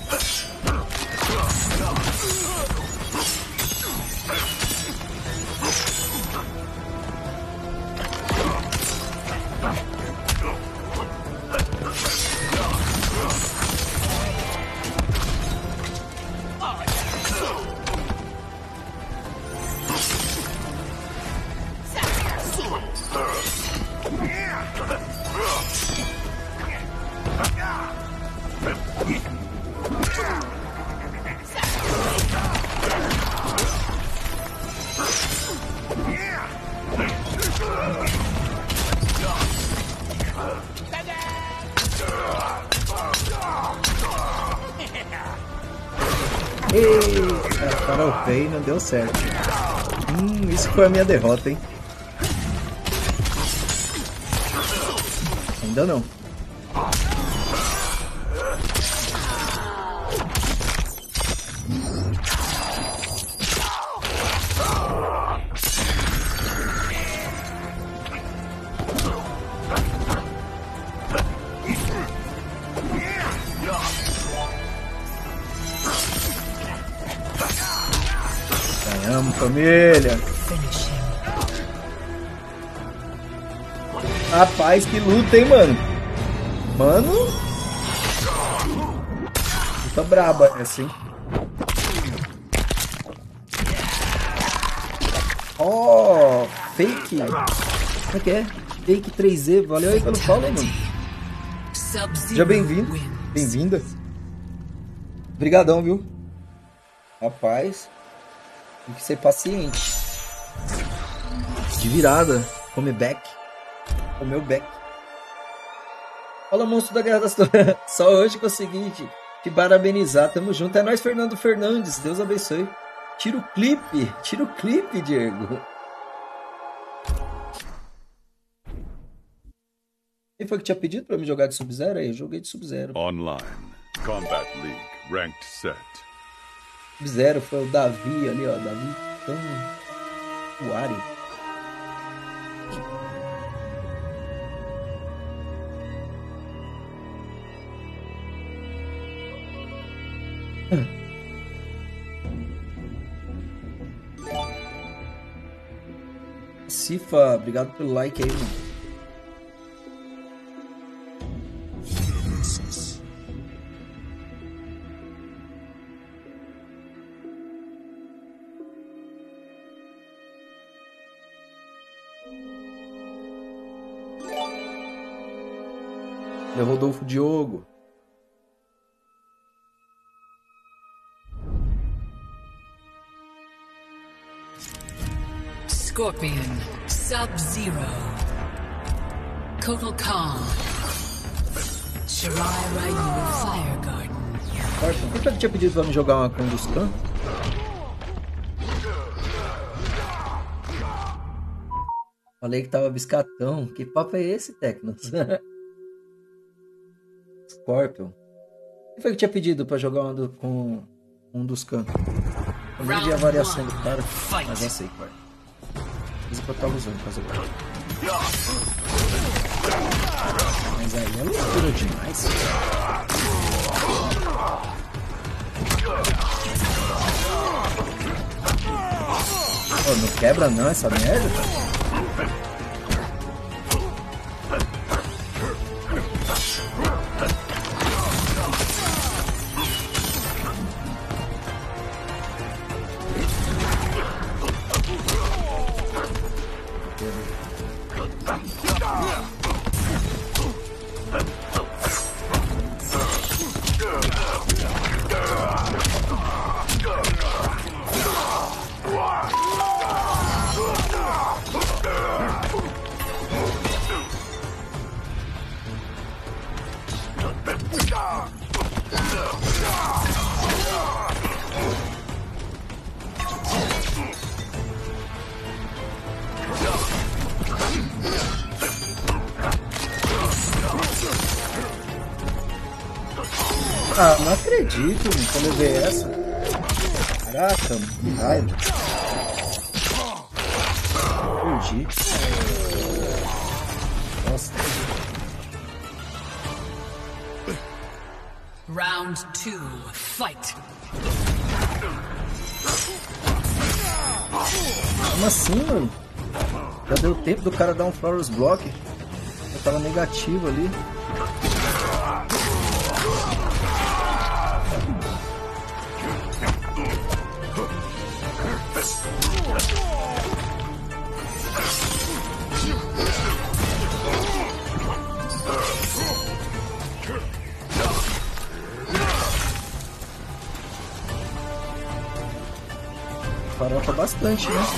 Eita, farofei, não deu certo. Isso foi a minha derrota, hein? Ainda não. Ganhamos, família. Rapaz, que luta, hein, mano? Mano. Luta braba essa, hein? Oh, fake. Como é que é? Fake 3Z. Valeu aí pelo follow, mano. Seja bem-vindo. Bem-vinda. Obrigadão, viu? Rapaz. Tem que ser paciente. De virada. Comeback. Comeu back. Fala, monstro da Guerra das Torres. Só hoje consegui te parabenizar. Tamo junto. É nóis, Fernando Fernandes. Deus abençoe. Tira o clipe, Diego. Quem foi que tinha pedido pra me jogar de Sub-Zero? Aí eu joguei de Sub-Zero. Online. Combat League. Ranked set. Sub-Zero foi o Davi ali, ó. Davi tão... Uari. Cifa, obrigado pelo like aí, mano. É Rodolfo Diogo. Scorpion, Sub-Zero, Kotal Khan, Shirai Ryu, Fire Garden. Por que ele tinha pedido pra me jogar uma Kunduskan? Falei que tava biscatão. Que papo é esse, Tecnos? Scorpion. Quem foi que tinha pedido pra jogar uma com um dos cantos? Eu não vi a variação do cara, mas já sei qual é. Isso que eu tava usando pra jogar. Mas aí é loucura demais. Pô, não quebra não essa merda, cara. Ah, não acredito, mano, quando eu ver essa. Caraca, mano, que raiva. Perdi. Nossa. Round 2, fight. Como assim, mano? Já deu tempo do cara dar um Flawless Block. Eu tava negativo ali. Farofa bastante, né?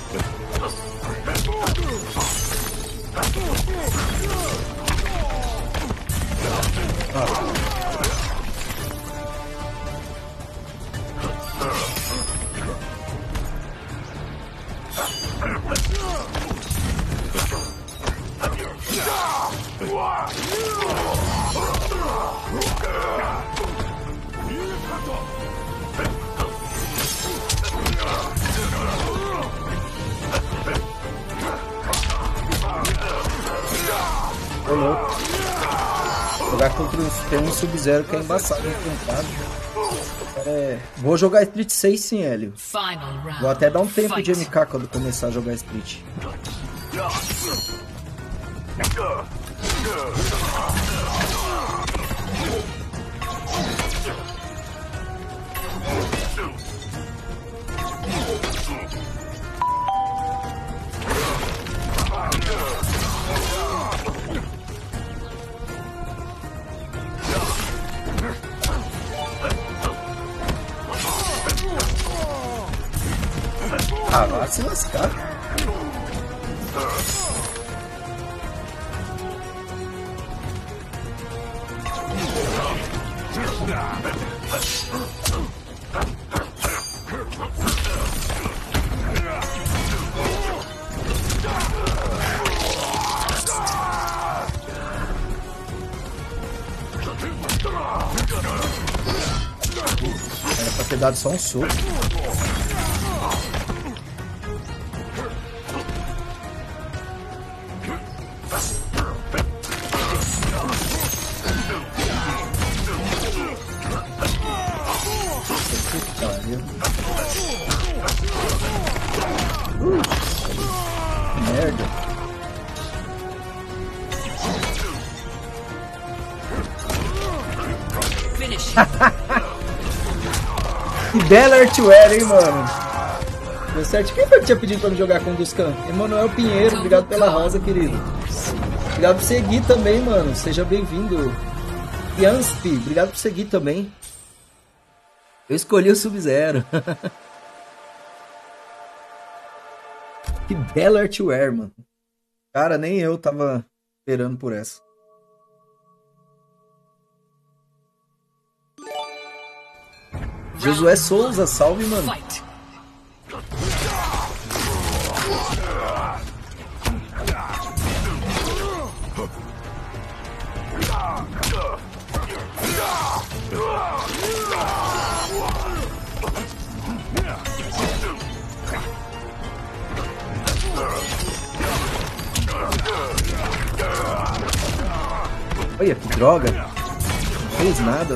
Ô, louco. Jogar contra tem um Sub-Zero que é embaçado enfrentado. Vou jogar Street 6 sim, Hélio. Vou até dar um tempo de MK quando começar a jogar Street. Ah, vai se lascar. Era pra ter dado só um soco. Que merda. Finish. Que bela artware, hein, mano? Deu certo. Quem foi que tinha pedido pra me jogar com o Duscan? Emanuel Pinheiro, obrigado pela rosa, querido. Obrigado por seguir também, mano. Seja bem-vindo. Yanspi, obrigado por seguir também. Eu escolhi o Sub-Zero. Que bela artware, mano. Cara, nem eu tava esperando por essa. Josué Souza, salve, mano. Fight. Olha que droga. Não fez nada.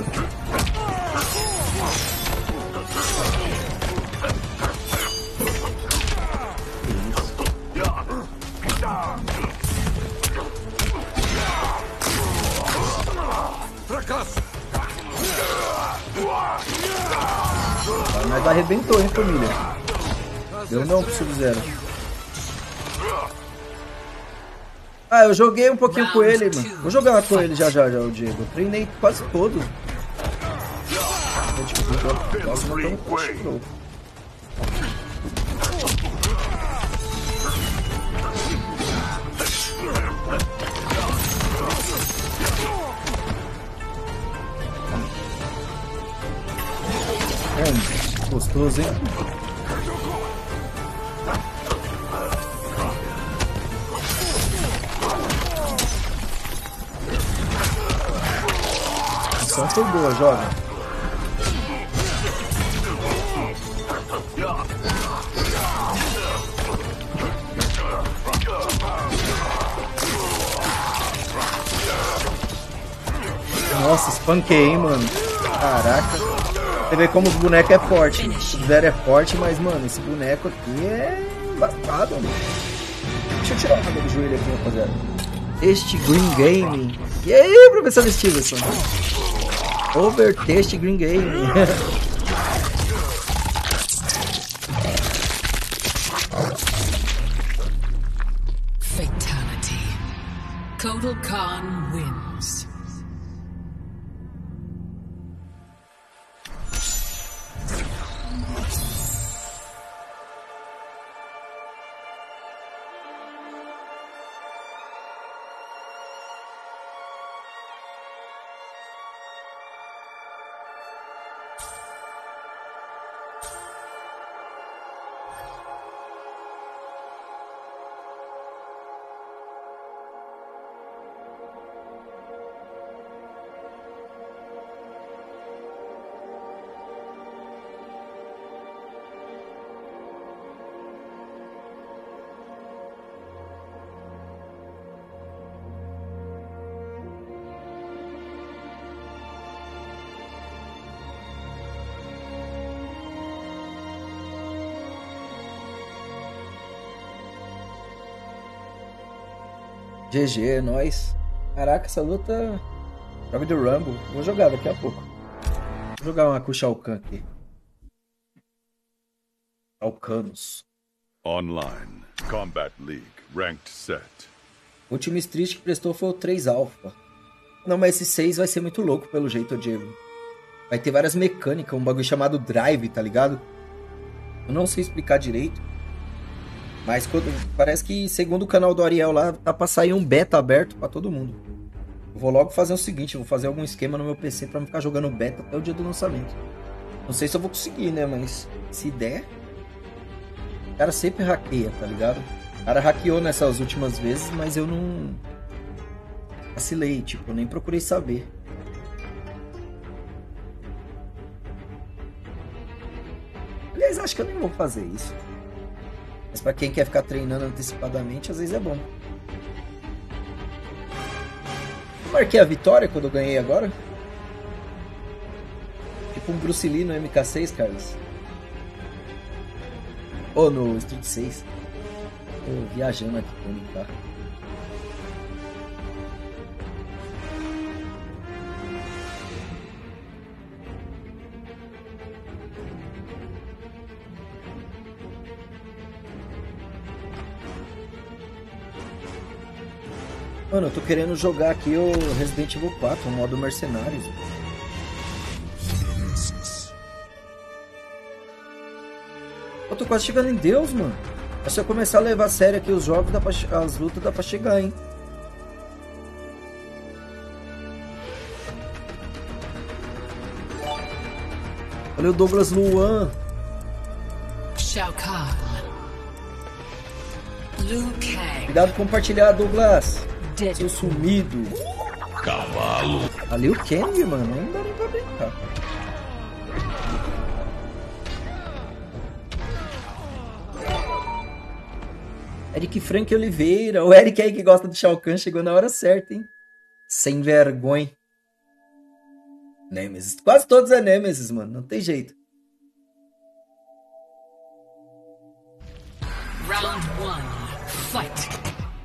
Mas arrebentou, hein, família? Deu não pro Sub-Zero. Ah, eu joguei um pouquinho com ele, mano. Vou jogar com ele já, o Diego. Eu treinei quase todo. Nossa, não tem um coach. Gostoso, hein? A missão foi boa, joga. Nossa, espanquei, hein, mano. Caraca. Você vê como os bonecos é forte. O Sub-Zero é forte, mas, mano, esse boneco aqui é embaçado, mano. Deixa eu tirar a água do joelho aqui, rapaziada. Este Green Game. E aí, professor Stevenson? Overtaste Green Game. Fatality. Kotal Khan wins. GG, é nóis. Caraca, essa luta... Joga de Rumble. Vou jogar daqui a pouco. Vou jogar uma com o Shao Kahn aqui. Shao Kahnos. Online. Combat League. Ranked set. O último Street que prestou foi o 3 Alpha. Não, mas esse 6 vai ser muito louco pelo jeito, Diego. Vai ter várias mecânicas, um bagulho chamado Drive, tá ligado? Eu não sei explicar direito. Mas parece que, segundo o canal do Ariel lá, tá pra sair um beta aberto pra todo mundo. Eu vou logo fazer o seguinte, eu vou fazer algum esquema no meu PC pra não ficar jogando beta até o dia do lançamento. Não sei se eu vou conseguir, né? Mas se der... O cara sempre hackeia, tá ligado? O cara hackeou nessas últimas vezes, mas eu não... vacilei, tipo, eu nem procurei saber. Aliás, acho que eu nem vou fazer isso. Mas pra quem quer ficar treinando antecipadamente, às vezes é bom. Eu marquei a vitória quando eu ganhei agora. Tipo um Bruce Lee no MK6, Carlos. Ou no Street 6. Tô viajando aqui pra mim, tá? Mano, eu tô querendo jogar aqui o Resident Evil 4, o modo Mercenários. Eu tô quase chegando em Deus, mano. É só eu começar a levar a sério aqui os jogos, as lutas dá pra chegar, hein. Olha o Douglas Luan. Shao Kahn. Liu Kang. Cuidado com compartilhar, Douglas. Dead. Seu sumido. Cavalo. Ali o Kang, mano, não dá nem pra brincar. Eric Frank Oliveira. O Eric aí que gosta do Shao Kahn chegou na hora certa, hein? Sem vergonha. Nemesis. Quase todos é Nemesis, mano. Não tem jeito. Round 1. Fight.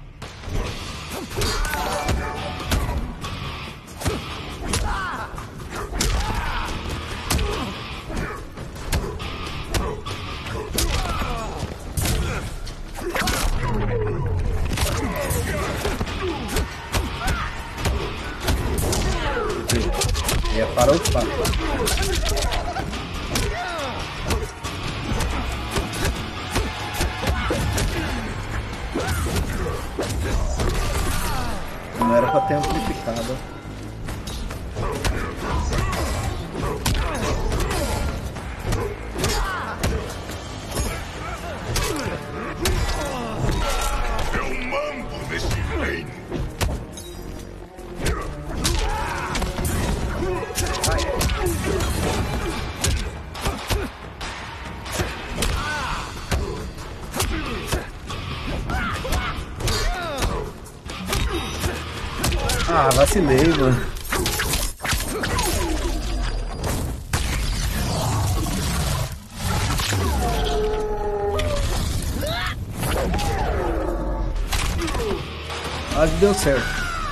É para o papo. Não era pra ter amplificado. Eu mando nesse reino. Ah, vacilei, mano. Quase deu certo.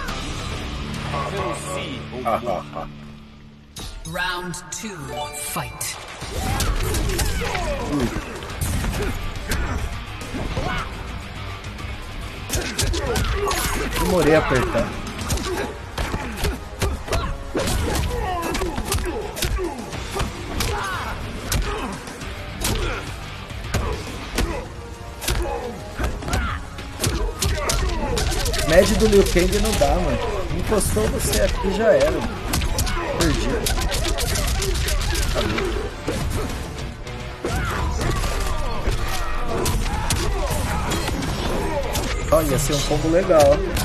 Round 2. Fight. Demorei a apertar. Médio do Liu Kang não dá, mano. Encostou você aqui já era. Perdi. Ó, ia ser um combo legal.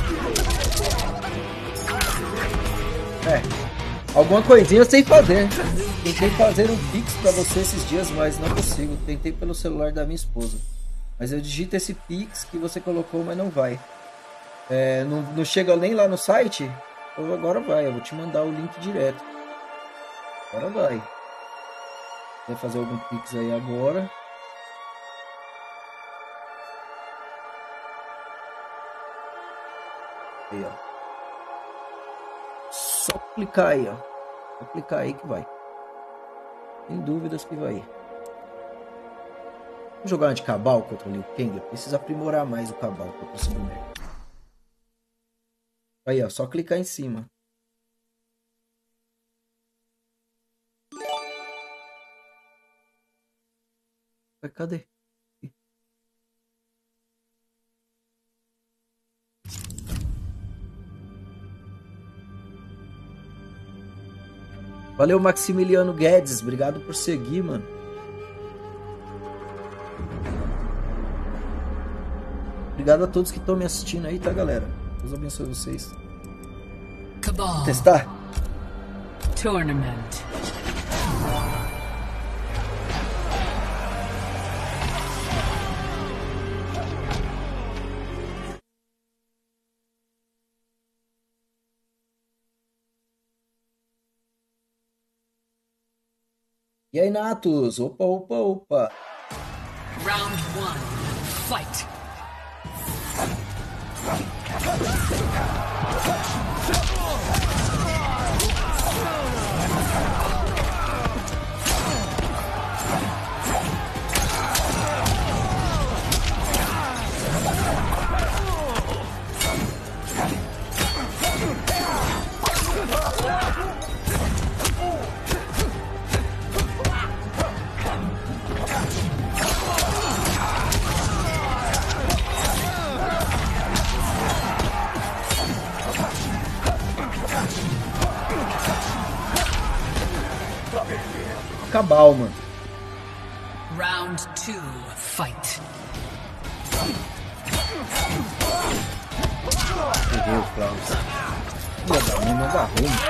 Alguma coisinha eu sei fazer. Tentei fazer um Pix pra você esses dias, mas não consigo. Tentei pelo celular da minha esposa. Mas eu digito esse Pix que você colocou, mas não vai. Não chega nem lá no site? Então agora vai, eu vou te mandar o link direto. Agora vai. Quer fazer algum Pix aí agora? Aí, ó. Só clicar aí, ó. Só clicar aí que vai. Sem dúvidas que vai. Vamos jogar uma de Cabal contra o Liu Kang? Precisa aprimorar mais o Cabal contra esse boneco. Aí, ó. Só clicar em cima. Cadê? Valeu, Maximiliano Guedes. Obrigado por seguir, mano. Obrigado a todos que estão me assistindo aí, tá, galera? Deus abençoe vocês. Cabal. Testar? Tournament. E aí, Natus? Opa, opa, opa. Round 1. Fight. Cabal, mano. Round 2. Fight. Peguei o Klaus. Filha da mãe, não agarrou, mano.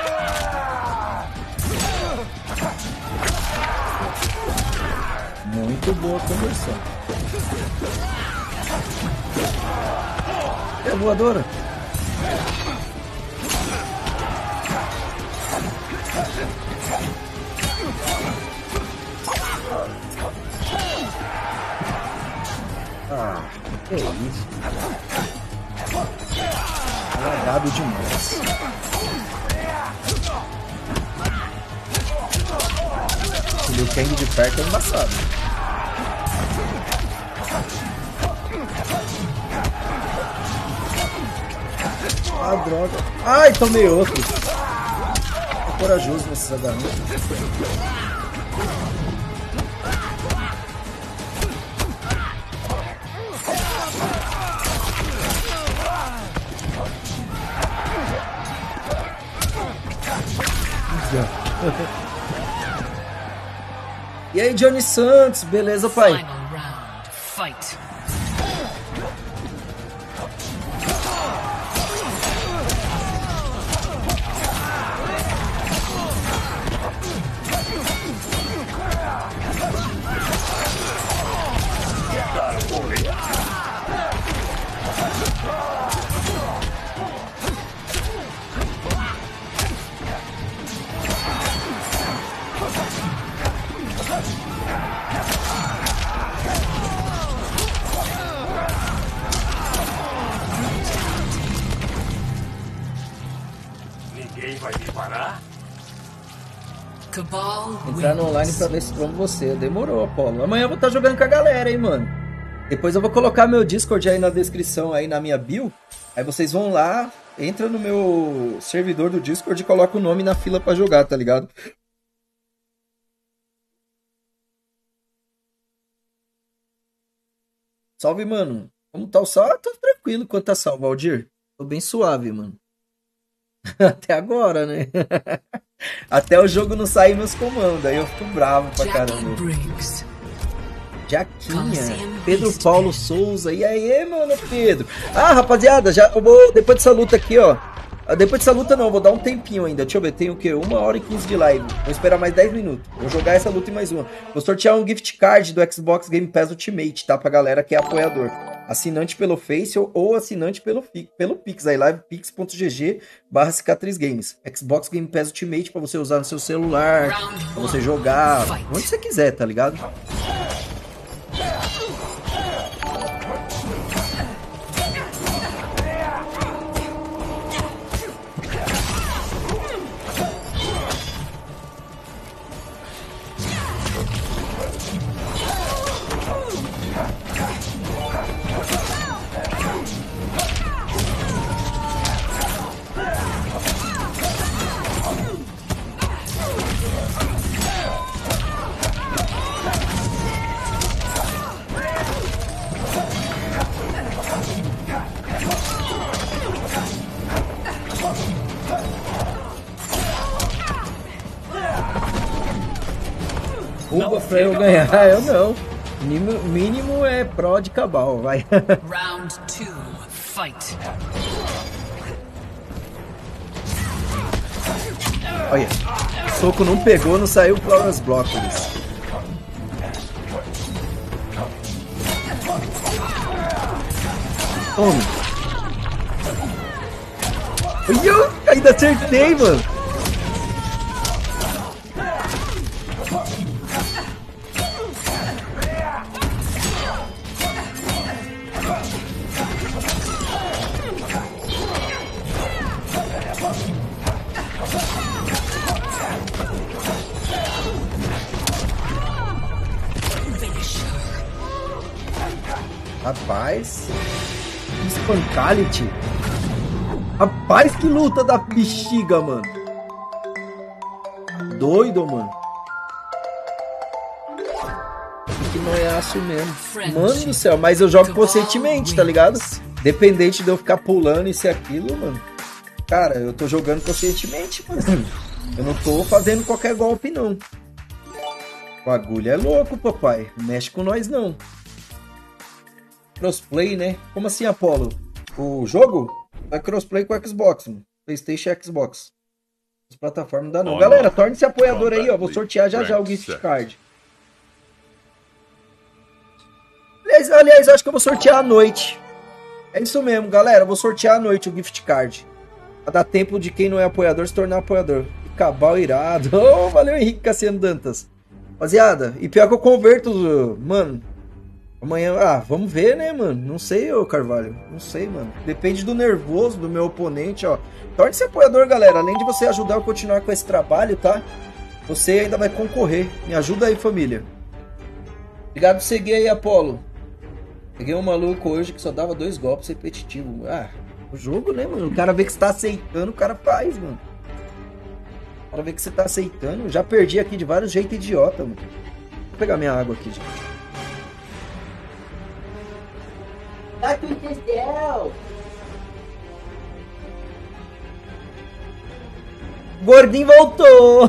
Muito boa conversão. É voadora. Ah, que isso? Lagado demais. O Liu Kang de perto é embaçado. Ah, droga. Ai, tomei outro. Tô corajoso nesses agarrões. E aí, Johnny Santos, beleza, pai? Final round. Fight. Ninguém vai me parar? Cabal Entrar no online wins. pra ver se como você. Demorou, Apolo. Amanhã eu vou estar jogando com a galera, hein, mano. Depois eu vou colocar meu Discord aí na descrição, aí na minha bio. Aí vocês vão lá, entra no meu servidor do Discord e coloca o nome na fila pra jogar, tá ligado? Salve, mano. Como tá o sal? Tô tranquilo quanto tá salvo, Aldir. Tô bem suave, mano. Até agora, né? Até o jogo não sair meus comandos. Aí eu fico bravo pra Jackie caramba. Briggs. Jaquinha, Pedro Paulo Souza. E aí, mano, Pedro? Ah, rapaziada, já eu vou. Depois dessa luta aqui, ó. Depois dessa luta não, vou dar um tempinho ainda. Deixa eu ver, tem o quê? 1h15 de live. Vou esperar mais 10 minutos. Vou jogar essa luta e mais uma. Vou sortear um gift card do Xbox Game Pass Ultimate, tá? Pra galera que é apoiador. Assinante pelo Face ou assinante pelo Pix. Aí, livepix.gg/cicatrizgames. Xbox Game Pass Ultimate pra você usar no seu celular, pra você jogar, onde você quiser, tá ligado? pra eu ganhar, eu não. Mínimo é pró de Cabal, vai. Round 2, fight. Olha, o soco não pegou, não saiu Flawless Block. Tome. Olha, ainda acertei, mano. Rapaz, Spancality. Rapaz, que luta da bexiga, mano. Doido, mano. Que não é aço mesmo. Mano do céu, mas eu jogo conscientemente, tá ligado? Dependente de eu ficar pulando isso e aquilo, mano. Cara, eu tô jogando conscientemente, mano. Eu não tô fazendo qualquer golpe, não. O bagulho é louco, papai. Não mexe com nós, não. Crossplay, né? Como assim, Apollo? O jogo é crossplay com o Xbox, mano. PlayStation e Xbox. As plataformas não dá não. Galera, torne-se apoiador aí, ó. Vou sortear já o gift card. Aliás, acho que eu vou sortear à noite. É isso mesmo, galera. Vou sortear à noite o gift card. Pra dar tempo de quem não é apoiador se tornar apoiador. Cabal irado. Oh, valeu, Henrique Cassiano Dantas. Rapaziada, e pior que eu converto, mano. Amanhã, vamos ver, né, mano? Não sei, ô Carvalho. Não sei, mano. Depende do nervoso do meu oponente, ó. Torne-se apoiador, galera. Além de você ajudar eu a continuar com esse trabalho, tá? Você ainda vai concorrer. Me ajuda aí, família. Obrigado por seguir aí, Apollo. Peguei um maluco hoje que só dava 2 golpes repetitivos. O jogo, né, mano? O cara vê que você tá aceitando, o cara faz, mano. O cara vê que você tá aceitando. Já perdi aqui de vários jeitos idiota, mano. Vou pegar minha água aqui, gente. Gordinho voltou.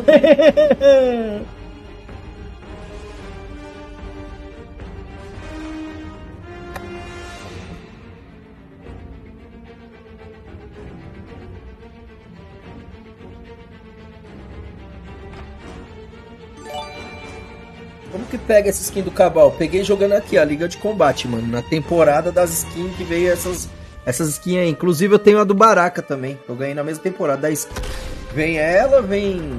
Como que pega essa skin do Cabal? Peguei jogando aqui, a Liga de Combate, mano. Na temporada das skins que veio essas skins aí. Inclusive eu tenho a do Baraka também. Eu ganhei na mesma temporada da skin. Vem ela, vem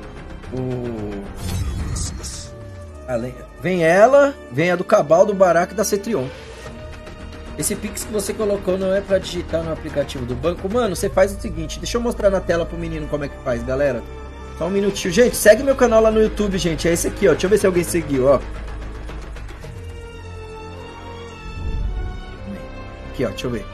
vem ela, vem a do Cabal, do Baraka e da Cetrion. Esse Pix que você colocou não é pra digitar no aplicativo do banco. Mano, você faz o seguinte. Deixa eu mostrar na tela pro menino como é que faz, galera. Só um minutinho. Gente, segue meu canal lá no YouTube, gente. É esse aqui, ó. Deixa eu ver se alguém seguiu, ó. Aqui, ó. Deixa eu ver.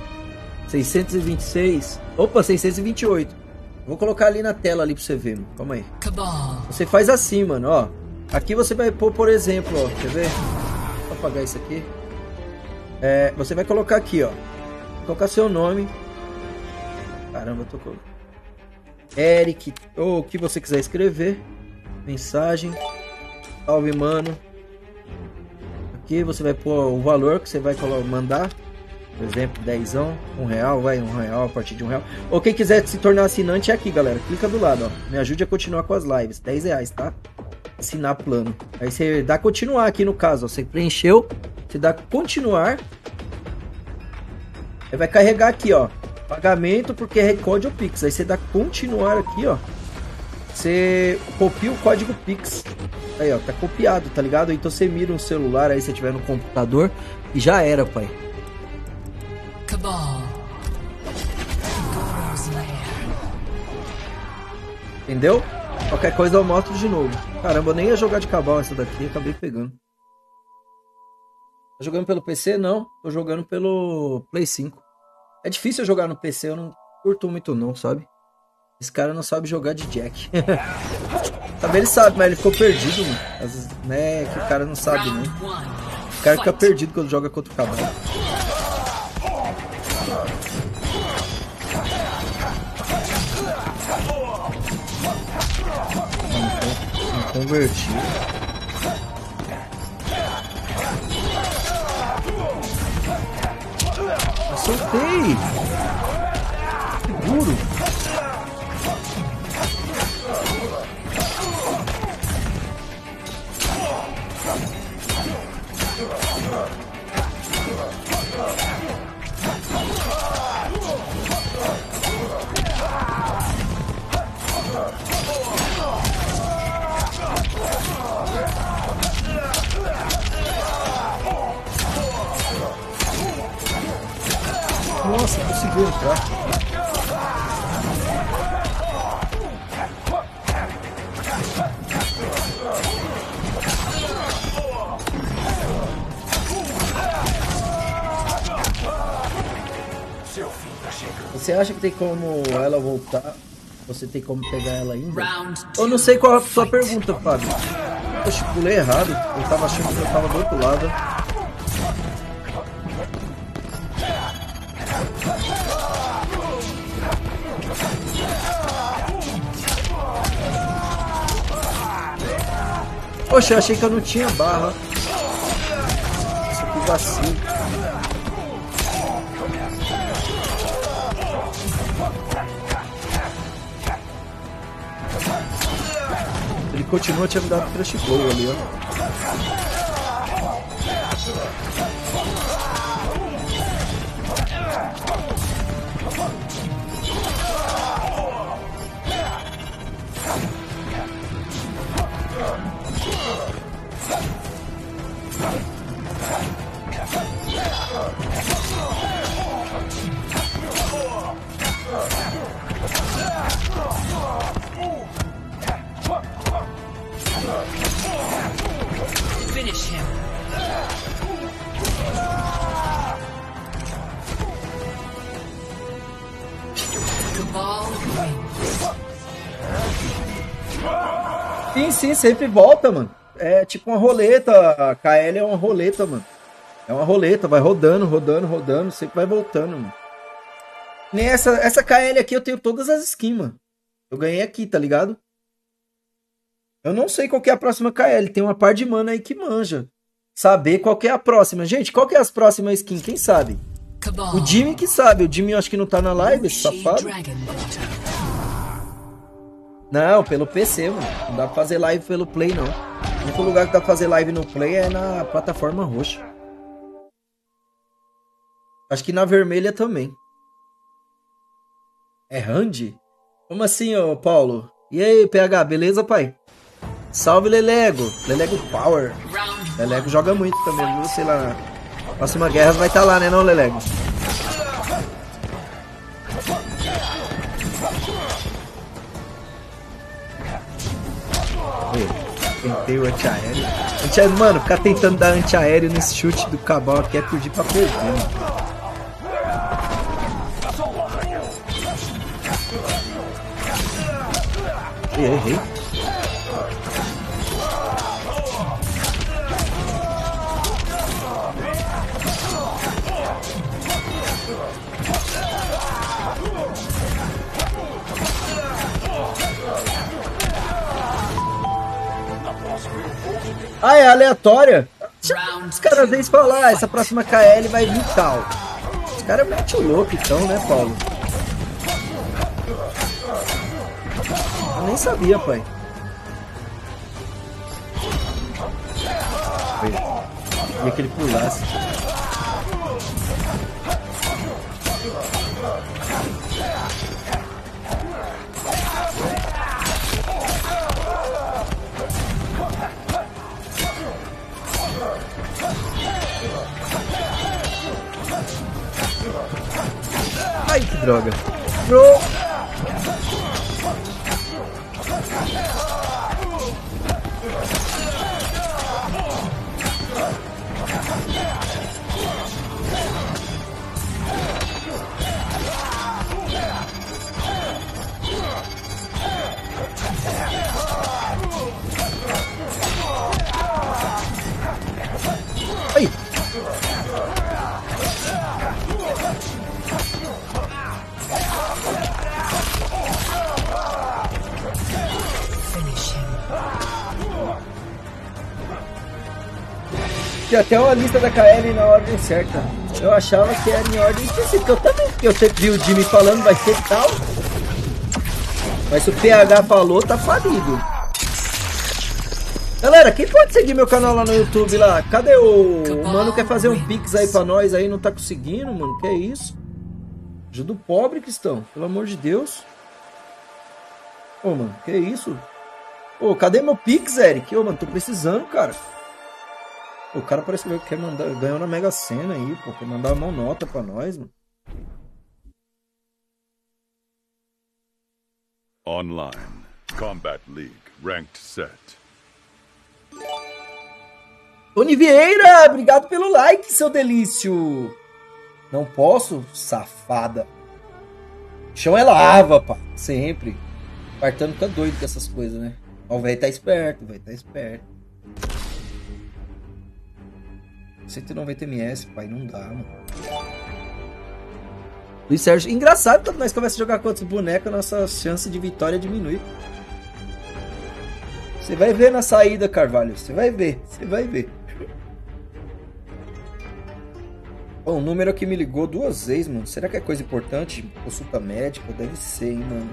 626. Opa, 628. Vou colocar ali na tela ali pra você ver, mano. Calma aí. Você faz assim, mano, ó. Aqui você vai pôr, por exemplo, ó. Quer ver? Vou apagar isso aqui. Você vai colocar aqui, ó. Colocar seu nome. Caramba, eu tô colocando. Eric, ou o que você quiser escrever. Mensagem. Salve, mano. Aqui você vai pôr o valor que você vai mandar. Por exemplo, 10, R$1, vai, R$1 a partir de R$1. Ou quem quiser se tornar assinante é aqui, galera. Clica do lado, ó. Me ajude a continuar com as lives. R$10, tá? Assinar plano. Aí você dá continuar aqui no caso, ó. Você preencheu, você dá continuar. Aí vai carregar aqui, ó. Pagamento porque recorde o Pix. Aí você dá continuar aqui, ó. Você copia o código Pix. Aí, ó, tá copiado, tá ligado? Então você mira um celular aí se tiver no computador e já era, pai. Cabal. Entendeu? Qualquer coisa eu mostro de novo. Caramba, eu nem ia jogar de Cabal essa daqui, acabei pegando. Tá jogando pelo PC? Não, tô jogando pelo Play 5. É difícil jogar no PC, eu não curto muito não, sabe? Esse cara não sabe jogar de Jack. Também ele sabe, mas ele ficou perdido, mano. Às vezes, né, que o cara não sabe, né? O cara fica perdido quando joga contra o Cabal. Converti. soltei. Seguro. Nossa, conseguiu entrar. Você acha que tem como ela voltar? Você tem como pegar ela ainda? Eu não sei qual é a sua pergunta, Fábio. Poxa, pulei errado. Eu tava achando que eu tava do outro lado. Poxa, eu achei que eu não tinha barra. Isso aqui vacilo. Ele continua, tinha me dado crush blow ali, ó. Finish him. Cabal wins. Sim, sempre volta, mano. É tipo uma roleta. A KL é uma roleta, mano. É uma roleta, vai rodando, sempre vai voltando, mano. Nem essa KL aqui eu tenho todas as skins, mano. Eu ganhei aqui, tá ligado? Eu não sei qual que é a próxima KL. Tem uma par de mana aí que manja. Saber qual que é a próxima. Gente, qual que é as próximas skins? Quem sabe? Cabal. O Jimmy que sabe. O Jimmy eu acho que não tá na live, esse safado. Não, pelo PC, mano. Não dá pra fazer live pelo Play, não. O único lugar que dá pra fazer live no Play é na plataforma roxa. Acho que na vermelha também. É Randy? Como assim, ô Paulo? E aí, PH, beleza, pai? Salve, Lelego. Lelego Power. Lelego joga muito também, viu? Sei lá. Próxima guerra vai estar lá, né, não, Lelego? Tentei o antiaéreo. Mano, ficar tentando dar antiaéreo nesse chute do Cabal aqui é pedir pra perder, mano. Errei. Ah, é aleatória? Os caras às vezes falam, essa próxima KL vai vir tal. Os caras é muito louco então, né, Paulo? Eu nem sabia, pai. Queria que ele pulasse. Ai, que droga. Bro. Ai. Tinha até uma lista da KL na ordem certa. Eu achava que era em ordem específica. Eu também, porque eu sempre vi o Jimmy falando, vai ser tal. Mas se o PH falou, tá falido. Galera, quem pode seguir meu canal lá no YouTube lá? Cadê o mano quer fazer um pix aí pra nós aí, não tá conseguindo, mano? Que é isso? Ajuda o pobre, Cristão. Pelo amor de Deus. Ô, mano, que é isso? Ô, cadê meu pix, Eric? Ô, mano, tô precisando, cara. O cara parece que quer mandar, ganhou na Mega Sena aí, pô. Quer mandar uma nota pra nós, mano. Online. Combat League. Ranked set. Tony Vieira, obrigado pelo like, seu delício. Não posso, safada. Chão é lava, pá. Sempre. Espartano fica doido com essas coisas, né? Ó, o velho tá esperto, 190 ms, pai, não dá, mano. Luiz Sérgio, engraçado, quando nós começamos a jogar contra os bonecos, nossa chance de vitória diminui. Você vai ver na saída, Carvalho. Você vai ver. Bom, o número aqui me ligou 2 vezes, mano. Será que é coisa importante? Consulta médica? Deve ser, hein, mano.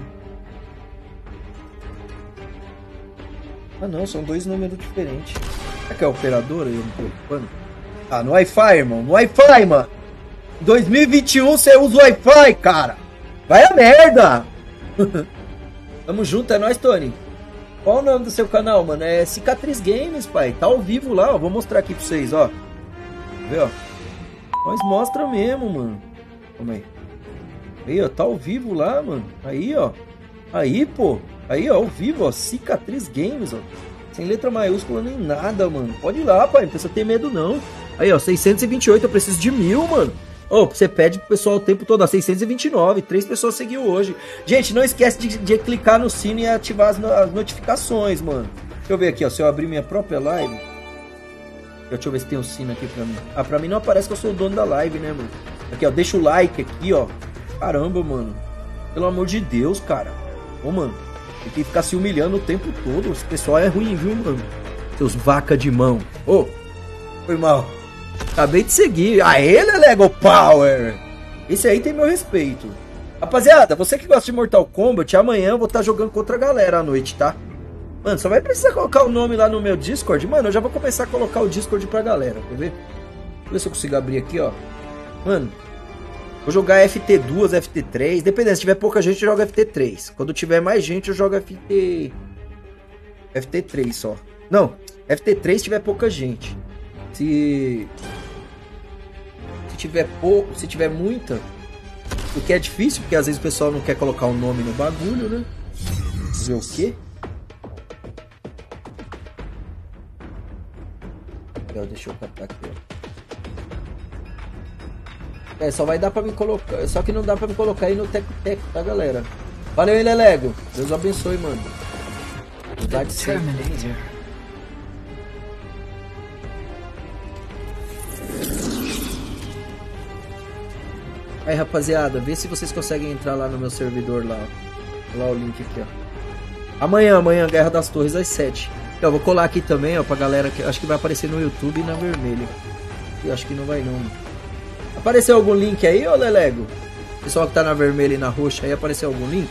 Ah, não. São 2 números diferentes. Será que é a operadora? Eu não tô ocupando. Ah, no Wi-Fi, irmão. No Wi-Fi, mano. Em 2021 você usa o Wi-Fi, cara. Vai a merda. Tamo junto, é nóis, Tony. Qual o nome do seu canal, mano? É Cicatriz Games, pai. Tá ao vivo lá, ó. Vou mostrar aqui pra vocês, ó. Vê, ó. Nós mostra mesmo, mano. Calma aí. Aí, ó. Tá ao vivo lá, mano. Aí, ó. Aí, pô. Aí, ó. Ao vivo, ó. Cicatriz Games, ó. Sem letra maiúscula nem nada, mano. Pode ir lá, pai. Não precisa ter medo, não. Aí, ó. 628. Eu preciso de 1000, mano. Ô, você pede pro pessoal o tempo todo, ó, 629, 3 pessoas seguiu hoje. Gente, não esquece de clicar no sino e ativar as notificações, mano. Deixa eu ver aqui, ó, se eu abrir minha própria live. Deixa eu ver se tem um sino aqui pra mim. Ah, pra mim não aparece que eu sou o dono da live, né, mano? Aqui, ó, deixa o like aqui, ó. Caramba, mano. Pelo amor de Deus, cara. Ô, mano, tem que ficar se humilhando o tempo todo. Esse pessoal é ruim, viu, mano? Seus vaca de mão. Ô, foi mal. Acabei de seguir. Aê, Lego Power! Esse aí tem meu respeito. Rapaziada, você que gosta de Mortal Kombat, amanhã eu vou estar jogando contra a galera à noite, tá? Mano, só vai precisar colocar o nome lá no meu Discord. Mano, eu já vou começar a colocar o Discord pra galera, quer ver? Deixa eu ver se eu consigo abrir aqui, ó. Mano, vou jogar FT2, FT3. Dependendo, se tiver pouca gente, eu jogo FT3. Quando tiver mais gente, eu jogo FT3 só. Não, FT3 se tiver pouca gente. Se tiver muita, o que é difícil, porque às vezes o pessoal não quer colocar o nome no bagulho, né? Ver o quê? Deixa eu catar aqui, ó. É, só vai dar pra me colocar, só que não dá pra me colocar aí no Teco-Teco, tá, galera? Valeu, hein, Lelego? Deus abençoe, mano. Verdade sempre. Aí, rapaziada, vê se vocês conseguem entrar lá no meu servidor lá, ó. Lá o link aqui, ó. Amanhã, Guerra das Torres às 7. Eu vou colar aqui também, ó, pra galera que acho que vai aparecer no YouTube e na vermelha. Eu acho que não vai não. Apareceu algum link aí, ô Lelego? Pessoal que tá na vermelha e na roxa aí, apareceu algum link?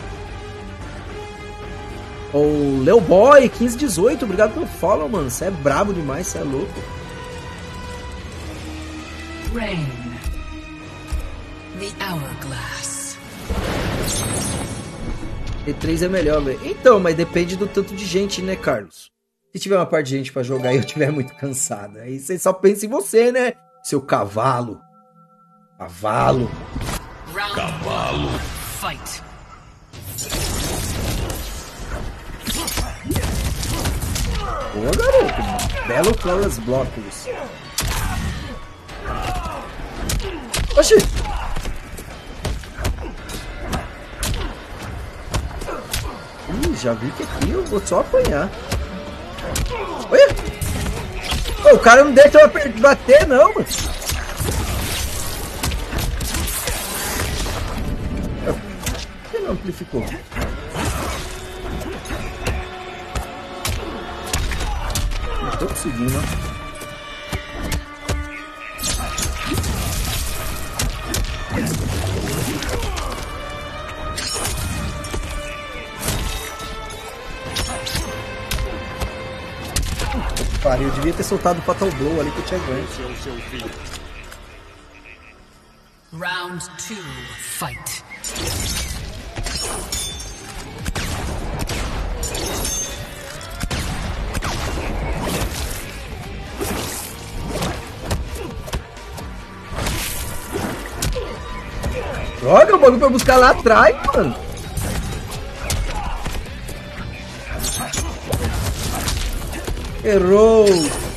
O Leoboy 1518, obrigado pelo follow, mano. Você é brabo demais, você é louco. Rain. The Hourglass. T3 é melhor, velho. Então, mas depende do tanto de gente, né, Carlos? Se tiver uma parte de gente pra jogar e eu estiver muito cansado, aí você só pensa em você, né? Seu cavalo. Cavalo. Cavalo. Fight. Boa, garoto. Belo Flawless Blockers. Oxi! Já vi que aqui eu vou só apanhar. Olha! Oh, o cara não deixa eu bater, não, mano. Por que não amplificou? Não tô conseguindo, ó. pariu. Eu devia ter soltado o Fatal Blow ali que eu tinha ganho. Round 2, fight. Droga, o bagulho foi buscar lá atrás, mano. Errou.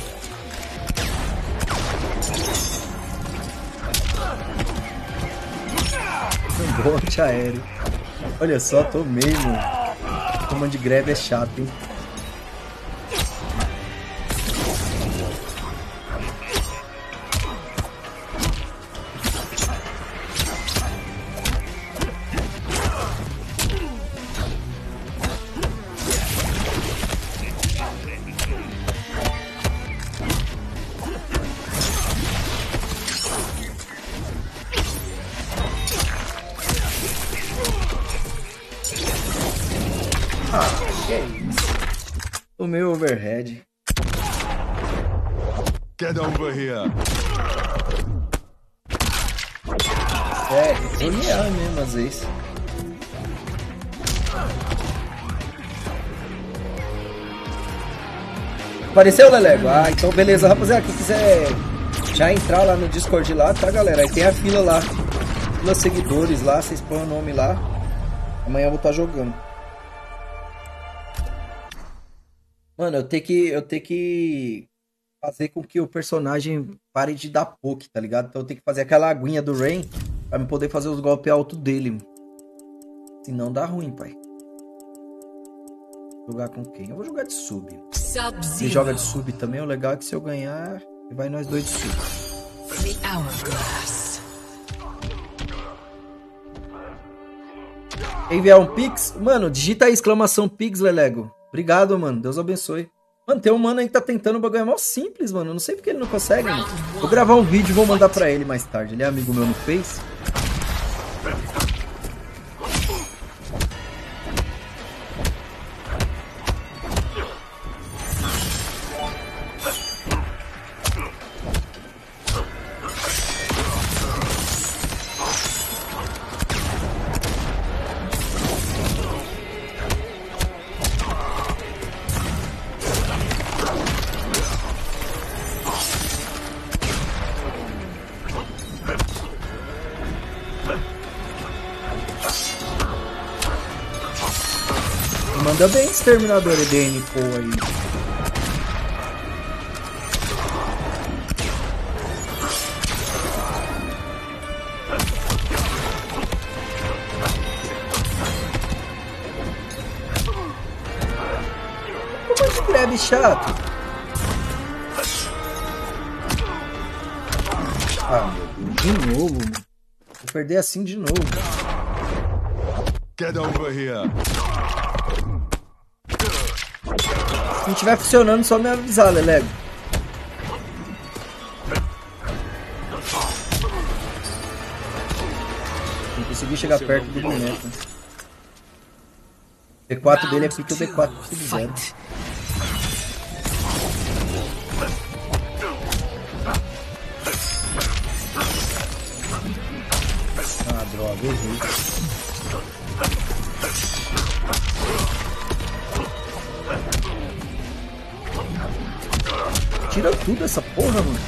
Um bote aéreo. Olha só, tomei, mano. Comando de greve é chato, hein? Tomei o overhead. Get over here. É, genial mesmo às vezes. Apareceu, Lelego? Ah, então beleza, rapaziada. Quem quiser já entrar lá no Discord lá, tá, galera? Aí tem a fila lá. Fila seguidores lá, vocês põem o nome lá. Amanhã eu vou estar jogando. Mano, eu tenho que fazer com que o personagem pare de dar poke, tá ligado? Então eu tenho que fazer aquela aguinha do Rain pra me poder fazer os golpes altos dele, mano. Senão dá ruim, pai. Jogar com quem? Eu vou jogar de sub. Se joga de sub também, o legal é que se eu ganhar, vai nós dois de sub. The hourglass. Quem vier um Pix, mano, digita aí exclamação Pix, Lelego. Obrigado, mano. Deus abençoe. Mano, tem um mano aí que tá tentando o bagulho. É mó simples, mano. Eu não sei porque ele não consegue, mano. Vou gravar um vídeo e vou mandar pra ele mais tarde. Ele é amigo meu no Face. Manda bem exterminador EDN pô aí. Como de greve chato. Ah, meu Deus, de novo, mano. Vou perder assim de novo. Get over here. Se não estiver funcionando, só me avisar, Lelego. Não consegui chegar perto do boneco. O D4 dele é pique o D4 do Sub-Zero. Ah, droga, errei. Tira tudo essa porra, mano.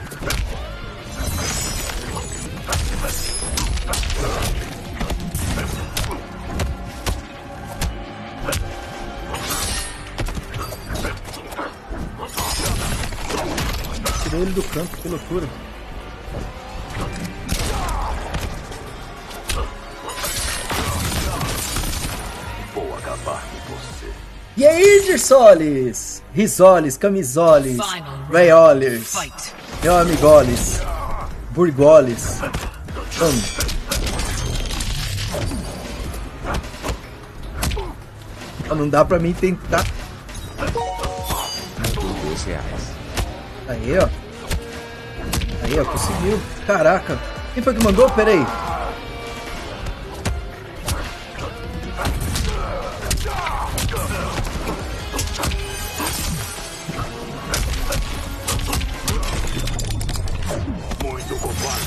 Tirei ele do campo, que loucura. Vou acabar com você. E aí, Dirsoles, Risoles, Camisoles, Raioles, meu amigoles, Burgoles. Vamos. Não dá pra mim tentar. Aí, ó. Aí, ó, conseguiu. Caraca. Quem foi que mandou? Pera aí.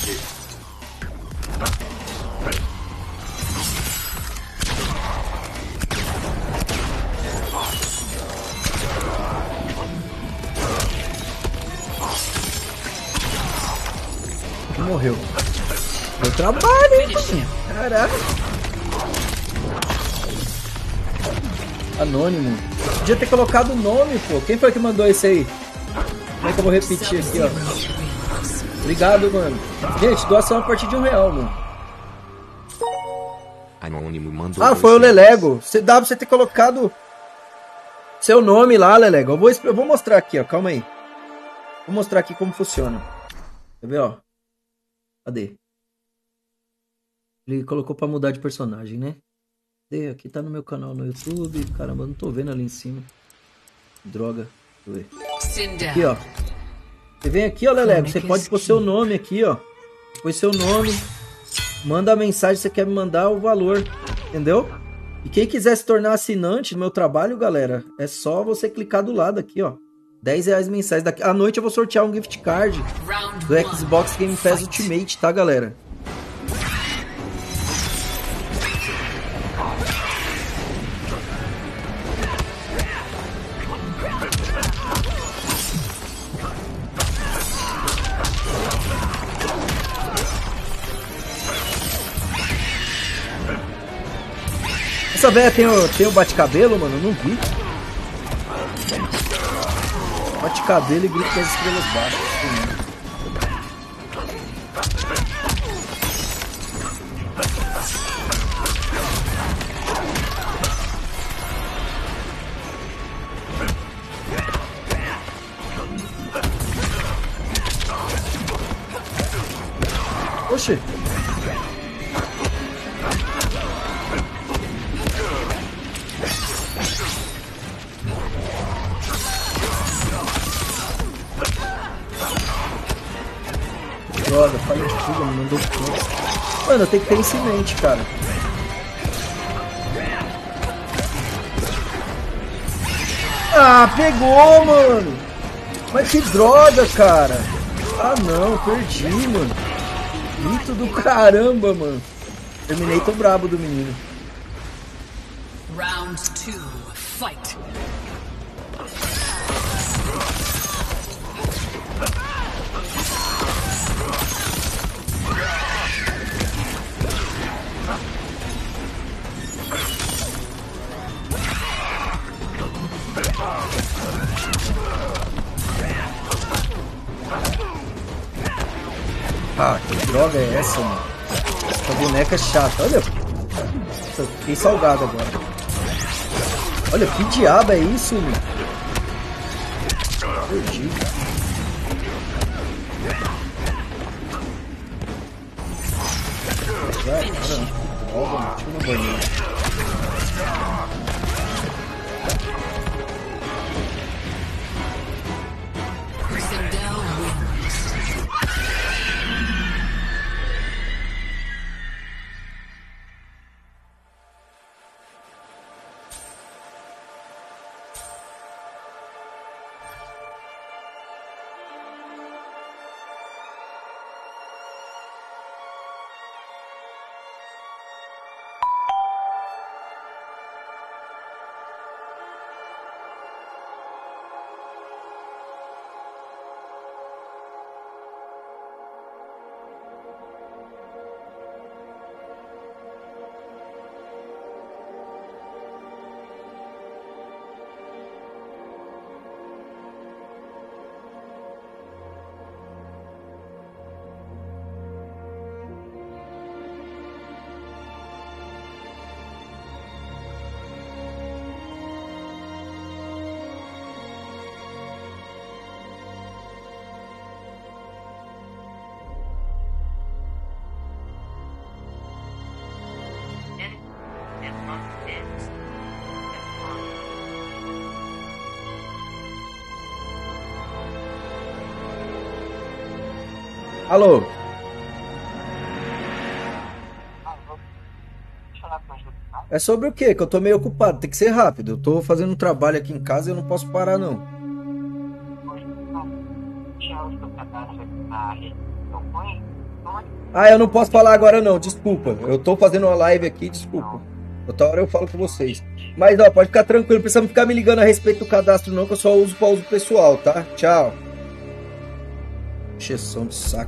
Morreu. Meu trabalho, hein, mano? Caraca. Anônimo. Podia ter colocado o nome, pô. Quem foi que mandou esse aí? Como é que eu vou repetir aqui, ó? Obrigado, mano. Gente, doação a partir de R$1, mano. Anônimo mandou. Ah, foi o Lelego. Dá pra você ter colocado seu nome lá, Lelego. Eu vou mostrar aqui, ó. Calma aí. Vou mostrar aqui como funciona. Quer ver, ó? Cadê? Ele colocou pra mudar de personagem, né? Cadê? Aqui tá no meu canal no YouTube. Caramba, não tô vendo ali em cima. Droga. Deixa eu ver. Aqui, ó. Você vem aqui, ó, Lelego. Você pode pôr seu nome aqui, ó. Põe seu nome. Manda a mensagem que você quer me mandar, o valor. Entendeu? E quem quiser se tornar assinante do meu trabalho, galera, é só você clicar do lado aqui, ó. R$10 mensais. Daqui à noite eu vou sortear um gift card do Xbox Game Pass Ultimate, tá, galera? Essa velha tem o bate-cabelo, mano? Eu não vi. Bate-cabelo e grita com as estrelas baixas. Oxi. Droga, falha de fuga, me mandou ponto. Mano, eu tenho que ter isso em mente, cara. Ah, pegou, mano! Mas que droga, cara! Ah, não, perdi, mano. Grito do caramba, mano. Terminei tão brabo do menino. Round 2, fight. Ah, que droga é essa, mano? Essa boneca é chata, olha. Nossa, fiquei salgado agora. Olha, que diabo é isso, mano? Perdi. Vai, caramba, que droga, mano. Deixa eu ir no banheiro. Alô? É sobre o quê? Que eu tô meio ocupado, tem que ser rápido. Eu tô fazendo um trabalho aqui em casa e eu não posso parar, não. Ah, eu não posso falar agora não, desculpa. Eu tô fazendo uma live aqui, desculpa. Outra hora eu falo com vocês. Mas, ó, pode ficar tranquilo, não precisa ficar me ligando a respeito do cadastro não, que eu só uso pra uso pessoal, tá? Tchau. Encheção de saco.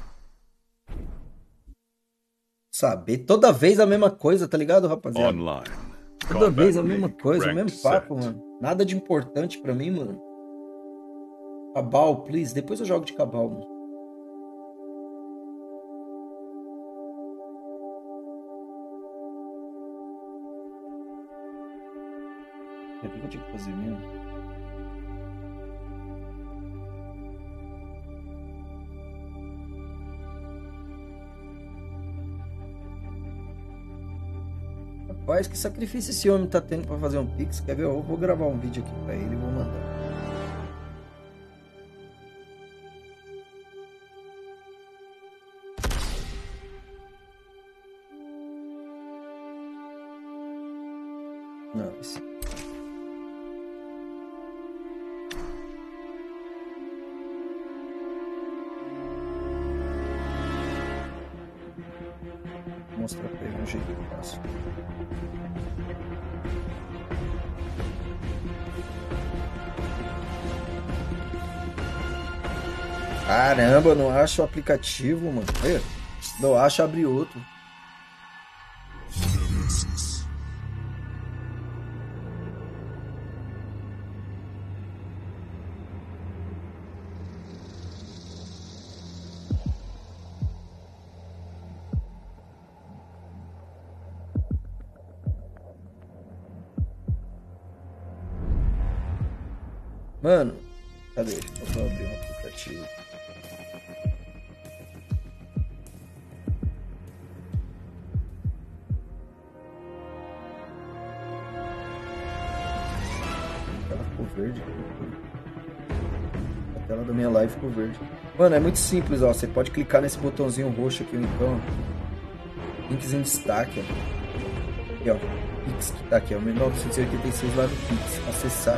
Saber, toda vez a mesma coisa, tá ligado, rapaziada? Online. Toda vez a mesma coisa, o mesmo papo, mano. Nada de importante pra mim, mano. Cabal, please. Depois eu jogo de Cabal, mano. O que eu tinha que fazer mesmo? Rapaz, que sacrifício esse homem tá tendo pra fazer um pix. Quer ver? Eu vou gravar um vídeo aqui pra ele e vou mandar. Não, esse... Vou mostrar pra ele um jeito que eu faço. Caramba, eu não acho o aplicativo, mano. Não acho, abrir outro. Mano, cadê? Eu vou abrir um aplicativo. Ela ficou verde. A tela da minha live ficou verde. Mano, é muito simples, ó. Você pode clicar nesse botãozinho roxo aqui, então. Links em destaque, ó. Aqui, ó. Pix que tá aqui, ó. 1986 lá no Pix. Acessar.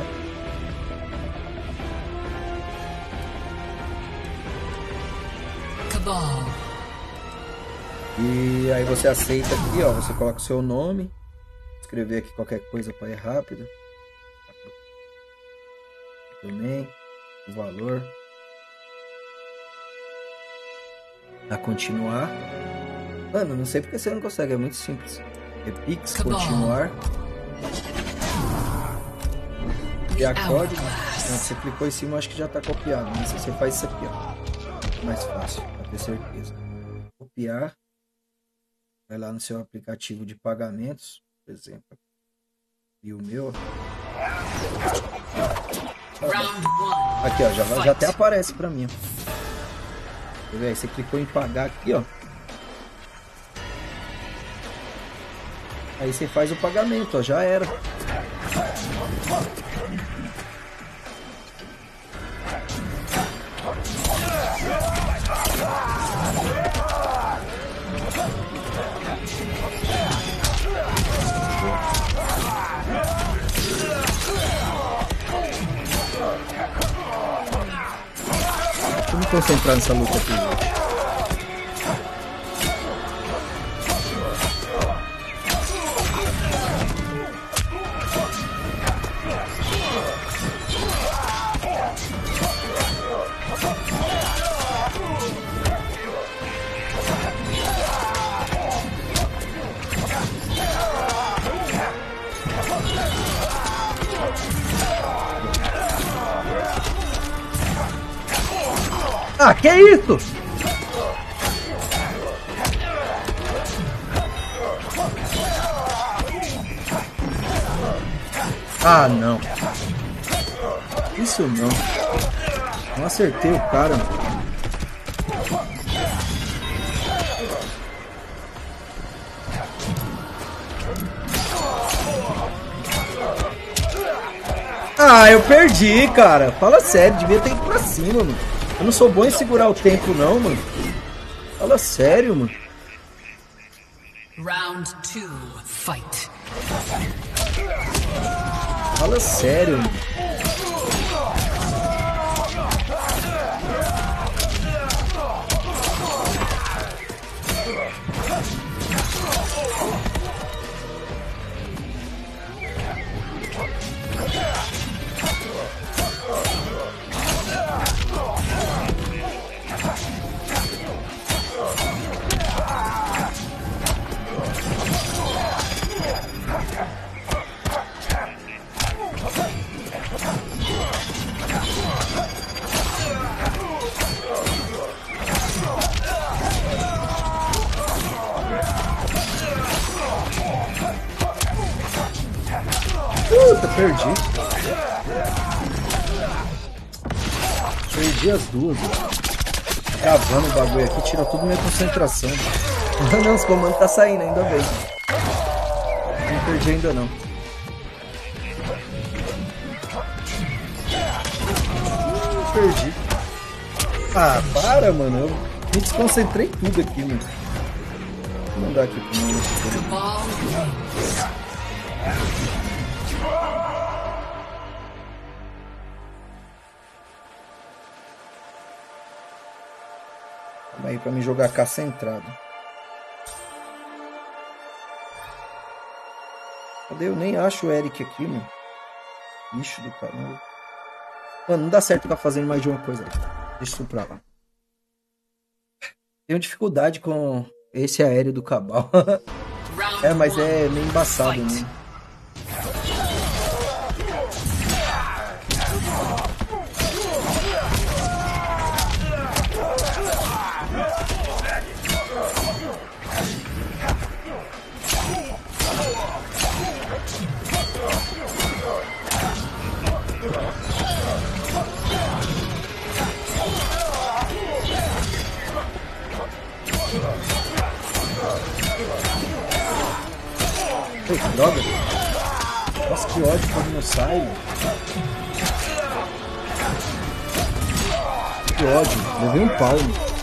E aí você aceita aqui, ó, você coloca o seu nome, escrever aqui qualquer coisa para ir rápido. Também o valor. A continuar. Mano, não sei porque você não consegue, é muito simples. É Pix, continuar. E a código, você clicou em cima, acho que já tá copiado, mas você faz isso aqui, ó. Mais fácil, para ter certeza. Copiar. Vai lá no seu aplicativo de pagamentos, por exemplo. E o meu. Aqui, ó, já até aparece para mim. Quer ver? Aí você clicou em pagar aqui, ó. Aí você faz o pagamento, ó, já era. Deixa eu me concentrar nessa luta aqui. Ah, que isso? Ah, não. Isso não. Não acertei o cara. Ah, eu perdi, cara. Fala sério, devia ter ido pra cima, mano. Eu não sou bom em segurar o tempo, não, mano. Fala sério, mano. Round 2, fight. Fala sério, mano. Perdi. Perdi as duas. Gravando o bagulho aqui, tirou tudo minha concentração. Não, os comandos tá saindo, ainda bem. Não perdi ainda não. Perdi. Ah, para, mano. Eu me desconcentrei tudo aqui, mano. Vou mandar aqui pro mano. Calma aí pra me jogar cá centrado. Cadê? Eu nem acho o Eric aqui, mano. Bicho do caramba. Mano, não dá certo ficar fazendo mais de uma coisa. Deixa isso pra lá. Tenho dificuldade com esse aéreo do Cabal. É, mas é meio embaçado, né? Pô, que droga. Nossa, que ódio quando não sai. Que ódio. Levei um pau.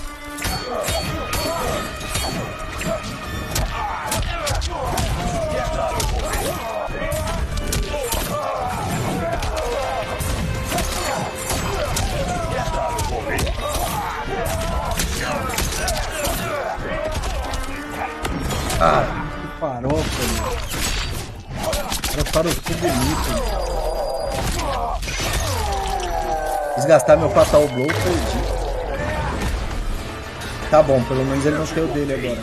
Ah, que farofa, meu. Era farofa bonito. Quis gastar meu Fatal Blow, perdi. Tá bom, pelo menos ele não tem o dele agora.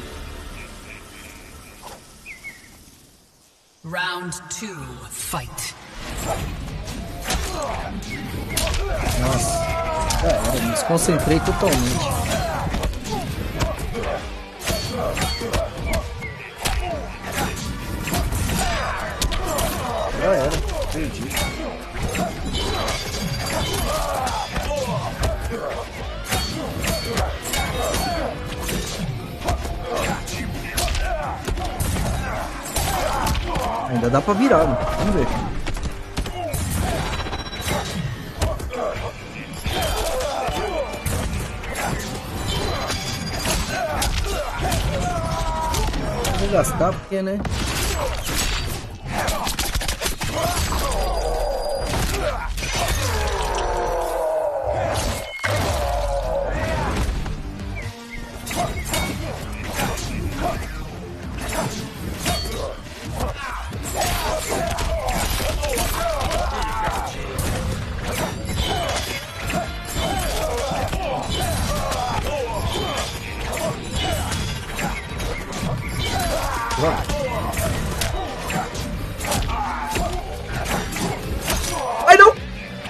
Round 2, fight. Nossa, eu me desconcentrei totalmente. Já era, perdi. Ainda dá pra virar, né? Vamos ver. Vou gastar porque, né? Ai, não!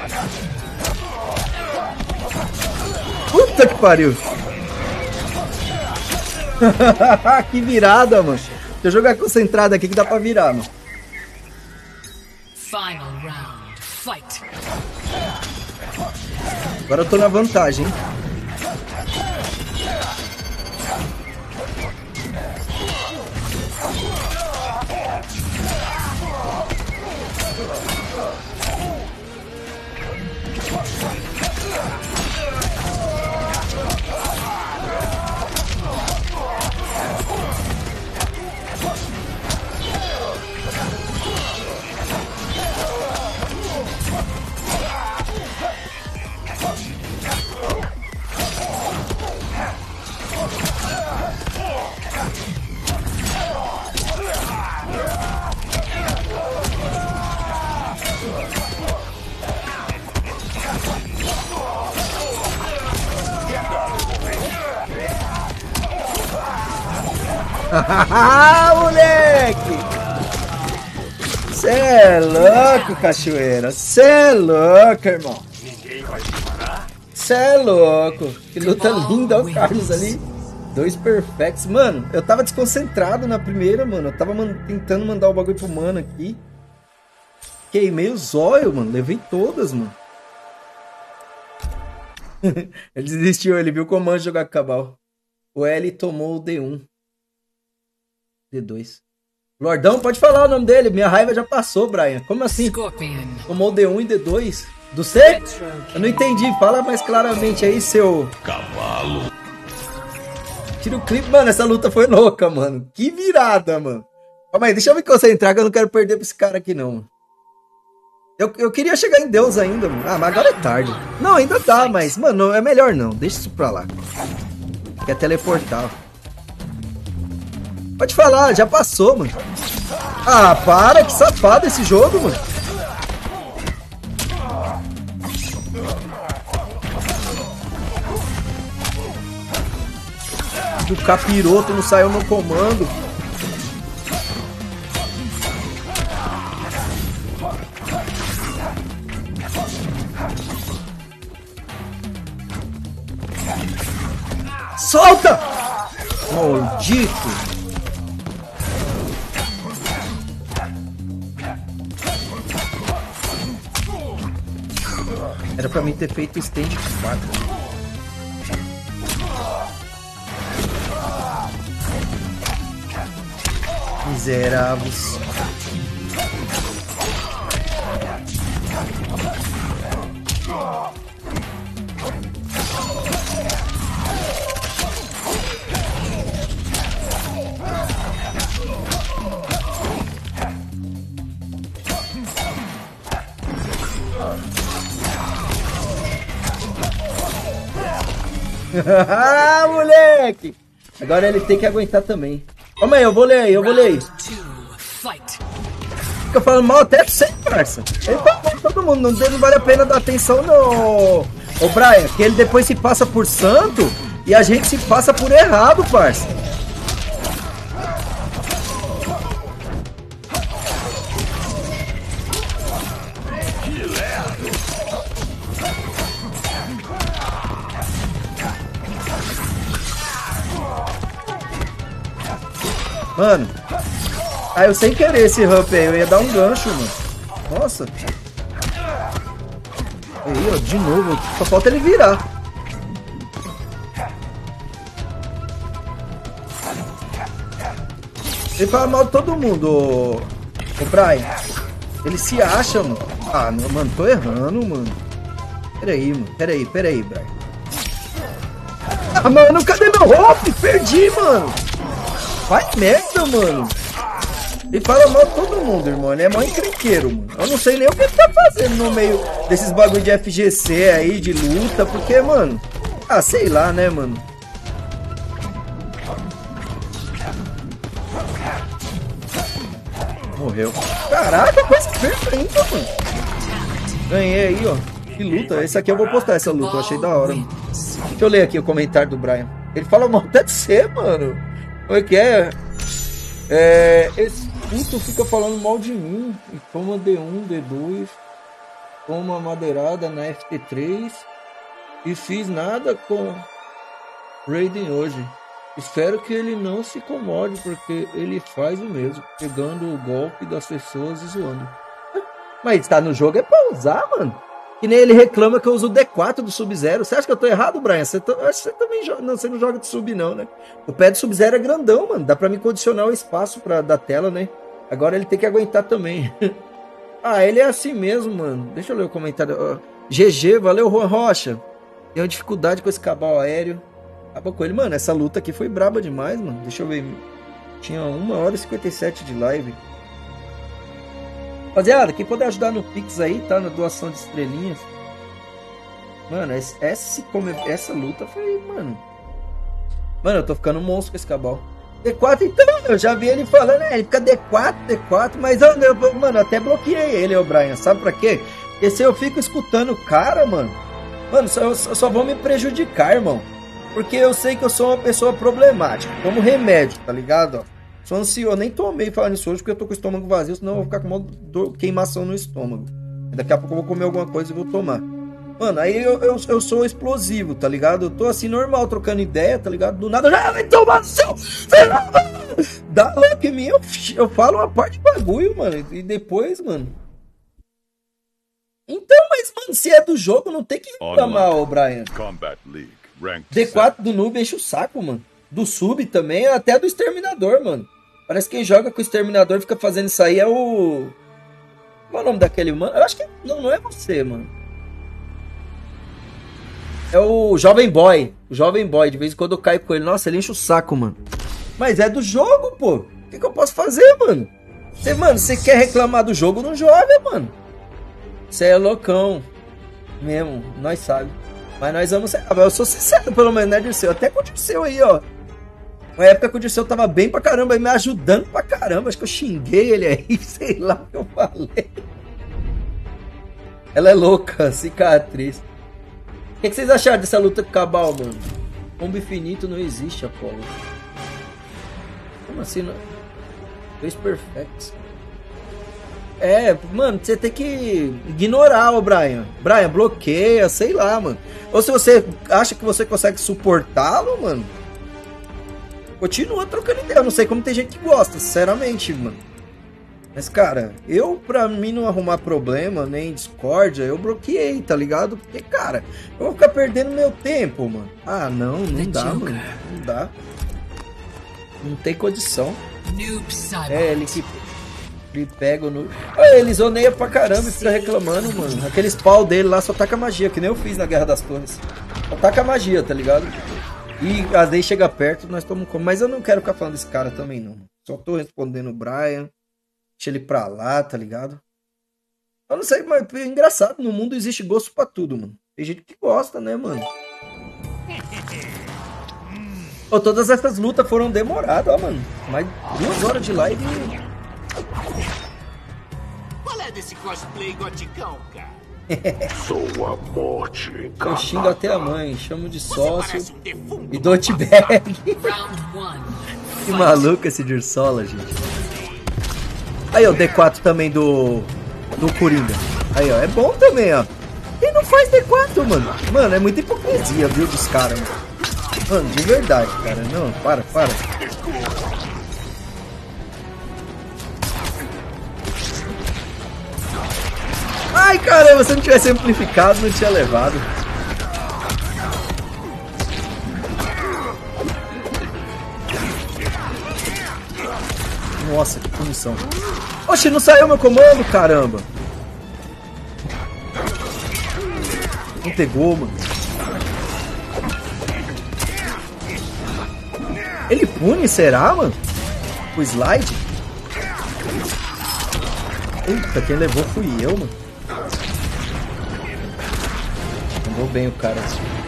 Puta que pariu! Que virada, mano! Deixa eu jogar concentrado aqui que dá pra virar, mano. Final round, fight. Agora eu tô na vantagem, hein? Moleque! Cê é louco, cachoeira! Cê é louco, irmão! Cê é louco! Que luta linda, ó, o Carlos ali! 2 perfects. Mano, eu tava desconcentrado na primeira, mano. Eu tava tentando mandar o bagulho pro mano aqui. Queimei os olhos, mano. Levei todas, mano. Ele desistiu, ele viu o comando jogar com o Cabal. O L tomou o D1. D2. Lordão, pode falar o nome dele. Minha raiva já passou, Brian. Como assim? Scorpion. Tomou D1 e D2? Do C? Eu não entendi. Fala mais claramente aí, seu... Cavalo. Tira o clipe. Mano, essa luta foi louca, mano. Que virada, mano. Calma aí, deixa eu me concentrar que eu não quero perder pra esse cara aqui, não. Eu queria chegar em Deus ainda, mano. Ah, mas agora é tarde. Não, ainda dá, mas, mano, é melhor não. Deixa isso pra lá. Quer teleportar. Pode falar, já passou, mano. Ah, para, que safado esse jogo, mano. O capiroto não saiu no comando. Solta! Maldito! Era pra mim ter feito stand 4. Miseráveis. Ah, moleque! Agora ele tem que aguentar também. Calma aí, eu vou ler aí, eu vou ler aí. Fight. Fica falando mal até pra você, parça. Ele fala mal pra todo mundo, não vale a pena dar atenção no... Ô, Brian, que ele depois se passa por santo e a gente se passa por errado, parça. Mano, eu sem querer esse ramp aí, eu ia dar um gancho, mano. Nossa. Aí, ó, de novo, só falta ele virar. Ele fala mal de todo mundo, ô Brian. Ele se acha, mano. Ah, não, mano, tô errando, mano. Peraí, mano, peraí, Brian. Ah, mano, cadê meu ramp? Perdi, mano. Vai merda, mano. Ele fala mal de todo mundo, irmão. Ele é mó encrenqueiro, mano. Eu não sei nem o que ele tá fazendo no meio desses bagulho de FGC aí, de luta. Porque, mano... Ah, sei lá, né, mano. Morreu. Caraca, quase perto ainda, mano. Ganhei aí, ó. Que luta. Esse aqui eu vou postar essa luta. Eu achei da hora, mano. Deixa eu ler aqui o comentário do Brian. Ele fala mal até de você, mano. Como é que é? Esse puto fica falando mal de mim. E toma D1, D2. Toma madeirada na FT3. E fiz nada com Raiden hoje. Espero que ele não se incomode, porque ele faz o mesmo. Pegando o golpe das pessoas e zoando. Mas tá no jogo é pra usar, mano. Que nem ele reclama que eu uso o D4 do Sub-Zero. Você acha que eu tô errado, Brian? Acho que você também joga. Não, você não joga de Sub, não, né? O pé do Sub-Zero é grandão, mano. Dá pra me condicionar o espaço da tela, né? Agora ele tem que aguentar também. Ah, ele é assim mesmo, mano. Deixa eu ler o comentário. GG, valeu, Juan Rocha. Tem uma dificuldade com esse cabal aéreo. Acaba com ele. Mano, essa luta aqui foi braba demais, mano. Deixa eu ver. Tinha 1h57 de live. Rapaziada, quem puder ajudar no Pix aí, tá? Na doação de estrelinhas. Mano, essa luta foi, mano. Mano, eu tô ficando um monstro com esse cabal. D4, então, eu já vi ele falando, né? Ele fica D4, mas mano, até bloqueei ele, ô Brian. Sabe pra quê? Porque se eu fico escutando o cara, mano, só vão me prejudicar, irmão. Porque eu sei que eu sou uma pessoa problemática. Como remédio, tá ligado? Ó. Sou ansioso, nem tomei falando isso hoje porque eu tô com o estômago vazio, senão eu vou ficar com uma queimação no estômago. Daqui a pouco eu vou comer alguma coisa e vou tomar. Mano, aí eu sou explosivo, tá ligado? Eu tô assim normal, trocando ideia, tá ligado? Do nada, já vai tomar no seu... Dá louco em mim, eu falo uma parte de bagulho, mano. E depois, mano... Então, mas, mano, se é do jogo, não tem que reclamar, ô Brian. Combat League. Ranked D4 do noob enche o saco, mano. Do sub também, até do exterminador, mano. Parece que quem joga com o exterminador fica fazendo isso aí é o... Qual é o nome daquele, mano? Eu acho que... Não é você, mano. É o Jovem Boy. O Jovem Boy, de vez em quando eu caio com ele. Nossa, ele enche o saco, mano. Mas é do jogo, pô. O que eu posso fazer, mano? Você quer reclamar do jogo, não joga, mano. Você é loucão. Mesmo, nós sabe. Mas nós vamos... Eu sou sincero, pelo menos, né, Dirceu? Até com o Dirceu aí, ó. Uma época que o Dirceu tava bem pra caramba, me ajudando pra caramba. Acho que eu xinguei ele aí, sei lá o que eu falei. Ela é louca, cicatriz. O que vocês acharam dessa luta com o Cabal, mano? Combo infinito não existe, Apolo. Como assim? Não? 2 perfects. É, mano, você tem que ignorar o Brian. Brian, bloqueia, sei lá, mano. Ou se você acha que você consegue suportá-lo, mano, continua trocando ideia. Eu não sei como tem gente que gosta, sinceramente, mano. Mas, cara, pra mim não arrumar problema, nem discórdia, eu bloqueei, tá ligado? Porque, cara, eu vou ficar perdendo meu tempo, mano. Ah, não dá, mano. Não dá. Não tem condição. É, ele pega no... Ele zoneia pra caramba e fica reclamando, mano. Aqueles pau dele lá só taca magia, que nem eu fiz na Guerra das Torres. Só taca magia, tá ligado? E às vezes chega perto, nós tomamos como. Mas eu não quero ficar falando desse cara também, não. Só tô respondendo o Brian. Deixa ele pra lá, tá ligado? Eu não sei, mas é engraçado. No mundo existe gosto pra tudo, mano. Tem gente que gosta, né, mano? Todas essas lutas foram demoradas, ó, mano. Mais 2 horas de live. Qual é desse cosplay goticão, cara? Sou a morte encarnada. Eu xingo até a mãe, chamo de sócio e dou bag. Que maluco esse Dirsola, gente. Aí, ó, D4 também do Coringa. Aí, ó, é bom também, ó. Quem não faz D4, mano? Mano, é muita hipocrisia, viu, dos caras, mano. Mano, de verdade, cara. Não, para. Ai, caramba, se eu não tivesse amplificado, não tinha levado. Nossa, que punição. Oxe, não saiu meu comando, caramba. Não pegou, mano. Ele pune, será, mano? O slide? Eita, quem levou fui eu, mano. Mandou bem o cara.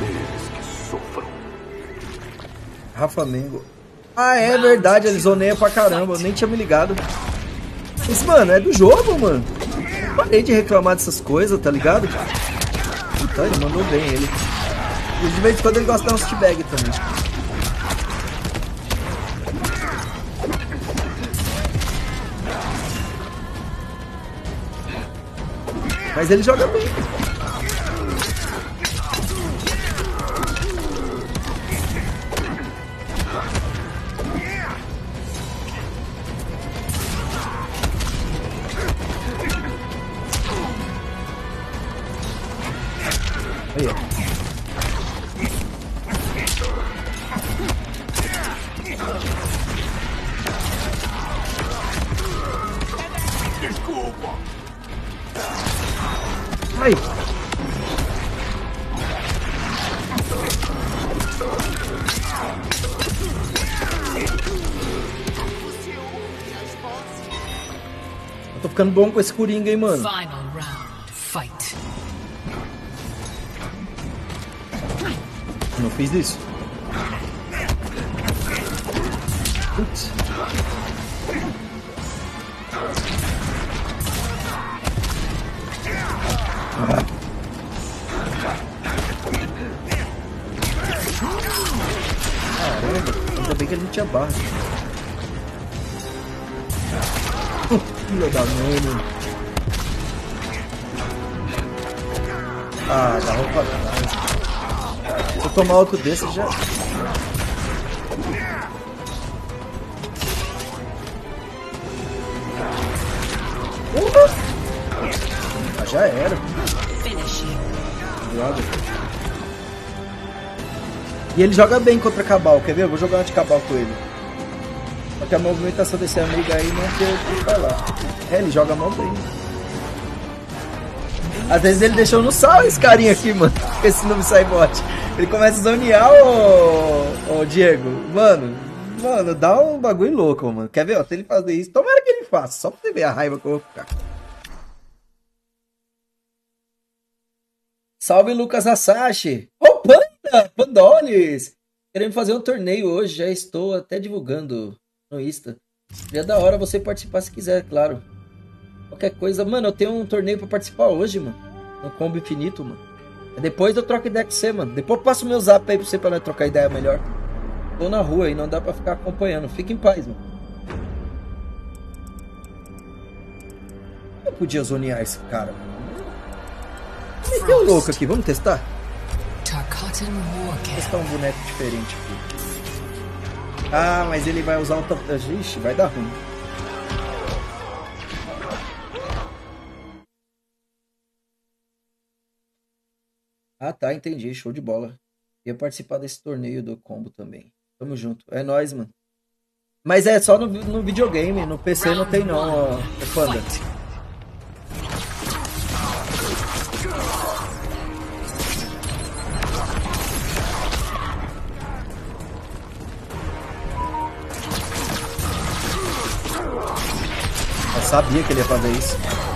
Rafa Mengo. Ah, é verdade, ele zoneia pra caramba, eu nem tinha me ligado. Mas, mano, é do jogo, mano. Eu parei de reclamar dessas coisas, tá ligado? Então, ele mandou bem, ele. E de vez em quando ele gosta de dar uns t-bag também. Mas ele joga bem. Aí, ó. Desculpa. Ai. Eu tô ficando bom com esse Coringa, hein, mano. Final round, fight. Eu não fiz isso. Putz. Ah. Caramba, ainda bem que ele não tinha barra. Filha da mãe. Ah, dá roupa atrás. Se eu tomar outro desse já. Ah, já era. E ele joga bem contra Cabal, quer ver? Eu vou jogar anti-Cabal com ele. Só que a movimentação desse amigo aí não tem o que falar. Ele joga mal bem. Às vezes ele deixou no sal esse carinha aqui, mano. Com esse nome Saibot. Ele começa a zonear, ô Diego. Mano, dá um bagulho louco, mano. Quer ver? Ó, se ele fazer isso, tomara que ele faça. Só pra você ver a raiva que eu vou ficar. Salve, Lucas Hasashi. Ô, Panda! Pandolis! Queremos fazer um torneio hoje. Já estou até divulgando no Insta. Já é da hora você participar se quiser, claro. Qualquer coisa. Mano, eu tenho um torneio pra participar hoje, mano. No Combo Infinito, mano. Depois eu troco ideia com você, mano. Depois eu passo o meu zap aí pra você pra nós trocar ideia melhor. Tô na rua e não dá pra ficar acompanhando. Fica em paz, mano. Eu podia zonear esse cara, mano. Meteu louco aqui, vamos testar? Vou testar um boneco diferente aqui. Ah, mas ele vai usar um... Ixi, vai dar ruim. Ah, tá, entendi. Show de bola. Ia participar desse torneio do combo também. Tamo junto. É nóis, mano. Mas é só no videogame. No PC não tem não, ó, Panda. Eu sabia que ele ia fazer isso.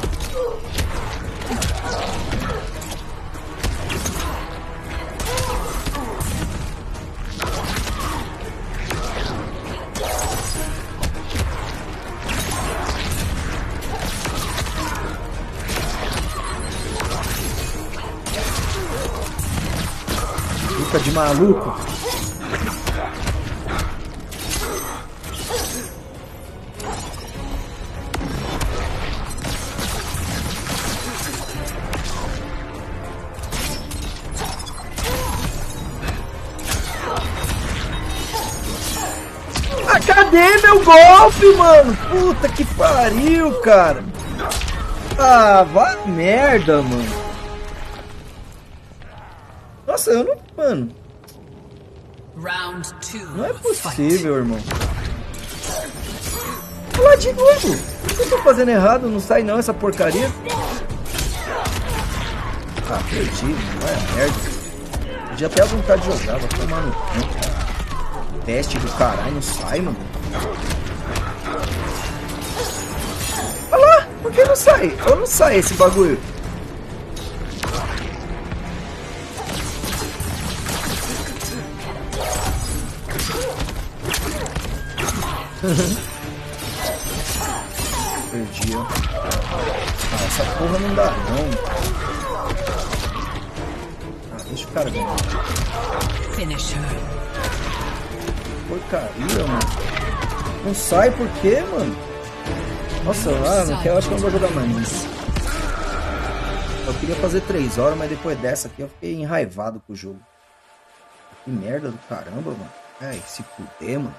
Fica de maluco. Ah, cadê meu golpe, mano? Puta que pariu, cara. Ah, vai merda, mano. Nossa, eu não... Mano. Não é possível, irmão. Olha lá de novo. O que eu tô fazendo errado? Não sai não essa porcaria. Ah, perdi. Vai merda. Podia até a vontade de jogar. Vou tomar no cu. Teste do caralho. Não sai, mano. Olha lá. Por que não sai? Ou não sai esse bagulho? Perdi, ó. Ah, essa porra não dá, não. Ah, deixa o cara ganhar. Porcaria, mano. Não sai por quê, mano? Nossa, não quero, acho que eu não vou jogar mais. Eu queria fazer 3 horas, mas depois dessa aqui eu fiquei enraivado com o jogo. Que merda do caramba, mano. Ai, se fuder, mano.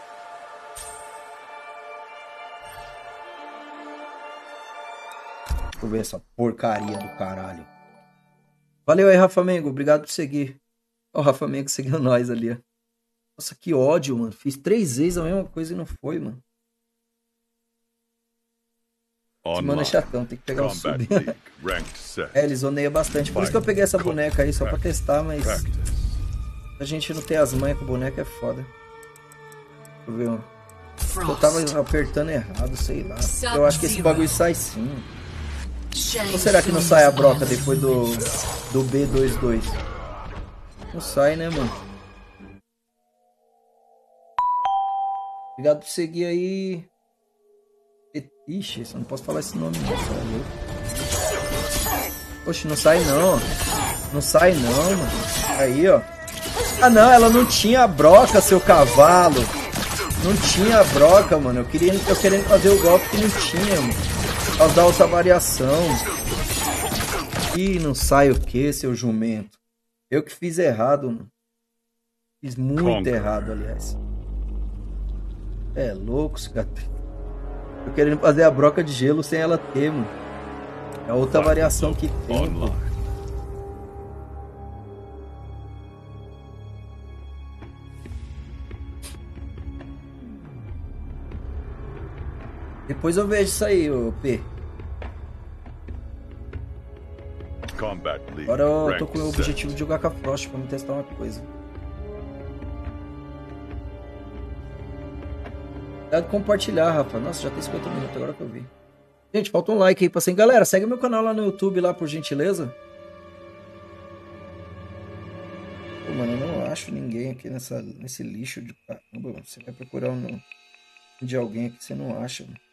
Deixa eu ver essa porcaria do caralho. Valeu aí, Rafa Mengo. Obrigado por seguir. Ó, o Rafa Mengo seguiu nós ali, ó. Nossa, que ódio, mano. Fiz 3 vezes a mesma coisa e não foi, mano. Esse mano é chatão, tem que pegar o sub. É, ele zoneia bastante. Por isso que eu peguei essa boneca aí, só pra testar, mas... a gente não tem as manhas com o boneco é foda. Deixa eu ver, ó. Eu tava apertando errado, sei lá. Eu acho que esse bagulho sai sim. Ou será que não sai a broca depois do B22? Não sai, né, mano? Obrigado por seguir aí. Ixi, eu não posso falar esse nome não. Poxa, não sai não. Não sai não, mano. Aí, ó. Ah não, ela não tinha a broca, seu cavalo. Não tinha a broca, mano. Eu querendo fazer o golpe que não tinha, mano. Pra dar outra variação. Ih, não sai o que, seu jumento? Eu que fiz errado, mano. Fiz muito errado, aliás. É louco, cicatriz. Eu querendo fazer a broca de gelo sem ela ter, mano. É outra variação que tem, pô. Depois eu vejo isso aí, ô P. Combat League. Agora eu tô Rank com o set. objetivo de jogar com a Frost pra me testar uma coisa. Cuidado de compartilhar, Rafa. Nossa, já tem 50 minutos agora que eu vi. Gente, falta um like aí pra sempre. Galera, segue meu canal lá no YouTube, lá, por gentileza. Pô, mano, eu não acho ninguém aqui nesse lixo de caramba, mano. Você vai procurar um nome de alguém aqui que você não acha, mano.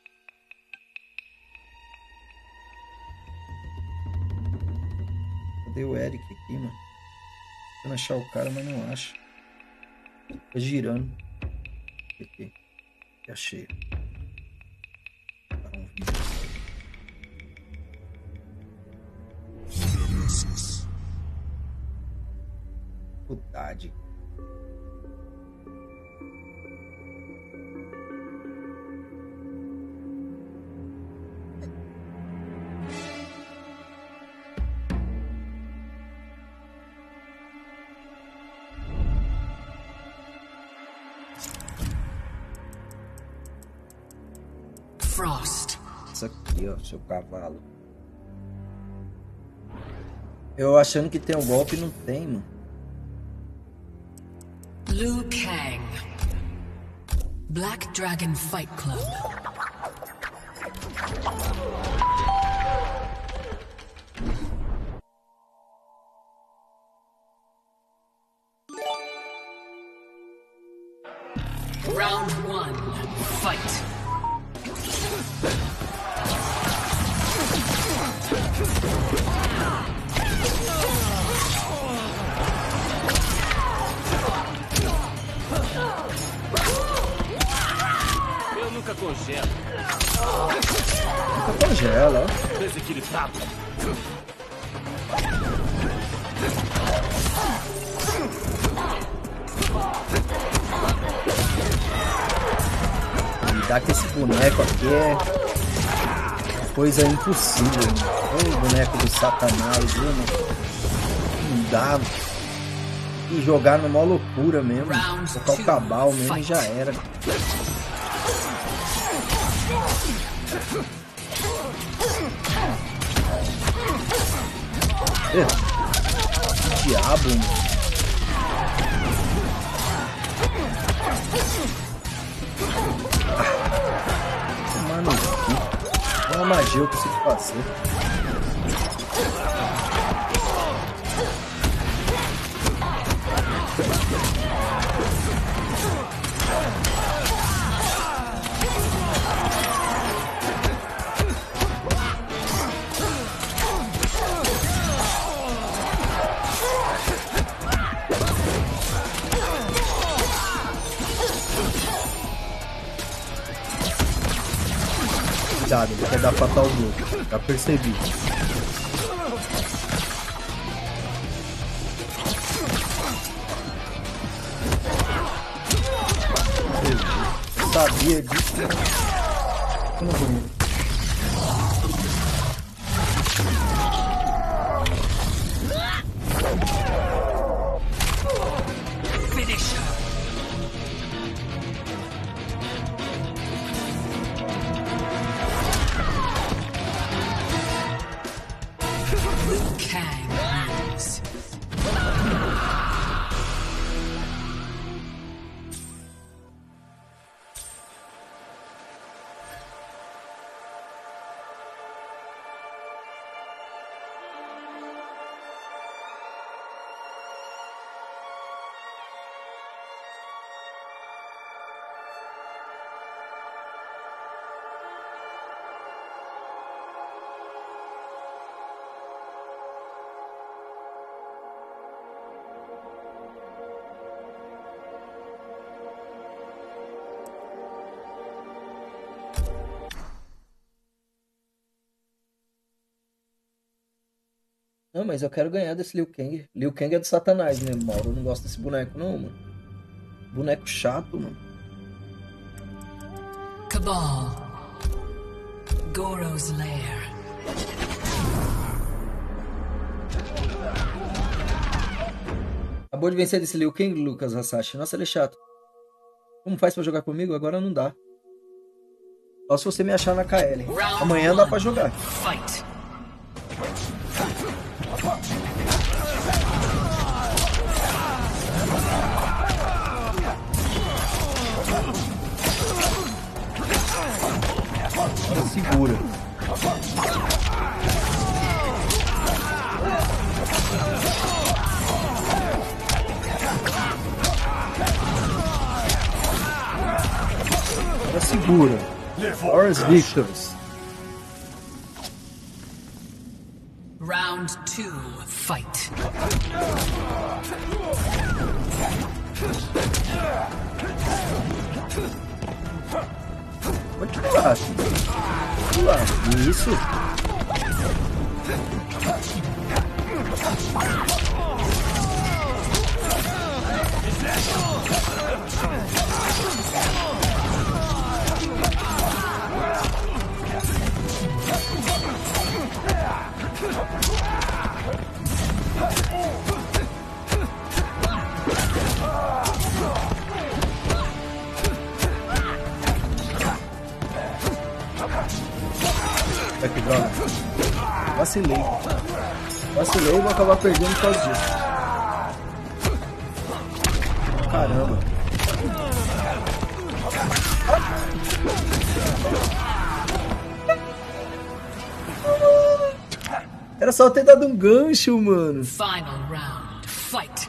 Cadê o Eric aqui, mano? Tentando achar o cara, mas não acho. Tá girando. Aqui. Achei. Tá um vídeo. Dificuldade. Frost. Isso aqui, ó, seu cavalo. Eu achando que tem um golpe, não tem, mano. Liu Kang. Black Dragon Fight Club. Round 1. Fight. Eu nunca congelo. Nunca congela, ó. Desequilibrado. Lidar com esse boneco aqui é coisa impossível, mano. O boneco do Satanás, viu, mano? Não dá. E jogar numa loucura mesmo. Tocar o cabal mesmo e já era. Que diabo, mano. Mano, é uma magia eu consigo fazer. Cuidado, ele quer dar fatal blow. Já percebi. Eu sabia disso. Eu não vou. Não, mas eu quero ganhar desse Liu Kang. Liu Kang é do Satanás mesmo, Mauro. Eu não gosto desse boneco, não, mano. Boneco chato, mano. Cabal. Goro's Lair. Acabou de vencer desse Liu Kang, Lucas Hasashi. Nossa, ele é chato. Como faz pra jogar comigo? Agora não dá. Só se você me achar na KL. Amanhã dá pra jogar. Fight. Agora segura. Agora segura. Ours victors. Round 2, fight. Onde que eu acho? Isso. Que droga. Vacilei e vou acabar perdendo por causa disso. Caramba. Era só ter dado um gancho, mano. Final round, fight.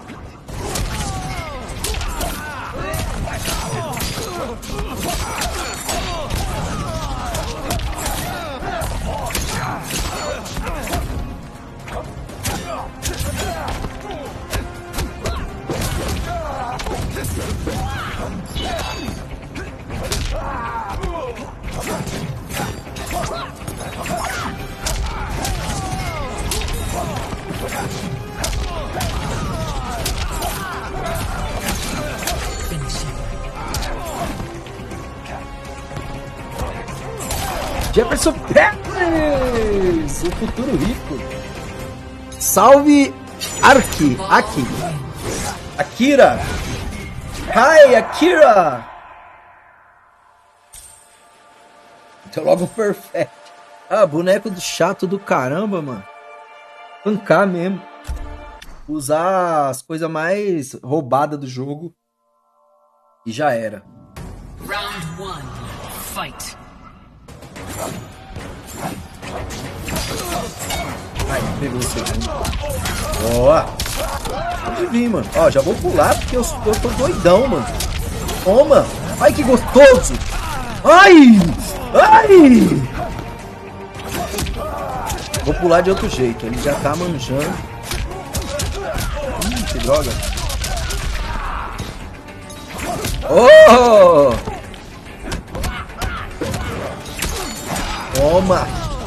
Jefferson Pérez, o futuro rico. Salve Aki. Akira. Hi, Akira. Então logo perfeito. Ah, boneco do chato do caramba, mano. Pancar mesmo. Usar as coisas mais roubadas do jogo. E já era. Round 1, fight. Ai, pegou o segundo. Boa. Pode vir, mano. Ó, já vou pular porque eu tô doidão, mano. Toma. Ai, que gostoso. Ai. Vou pular de outro jeito. Ele já tá manjando. Que droga. Oh! Toma!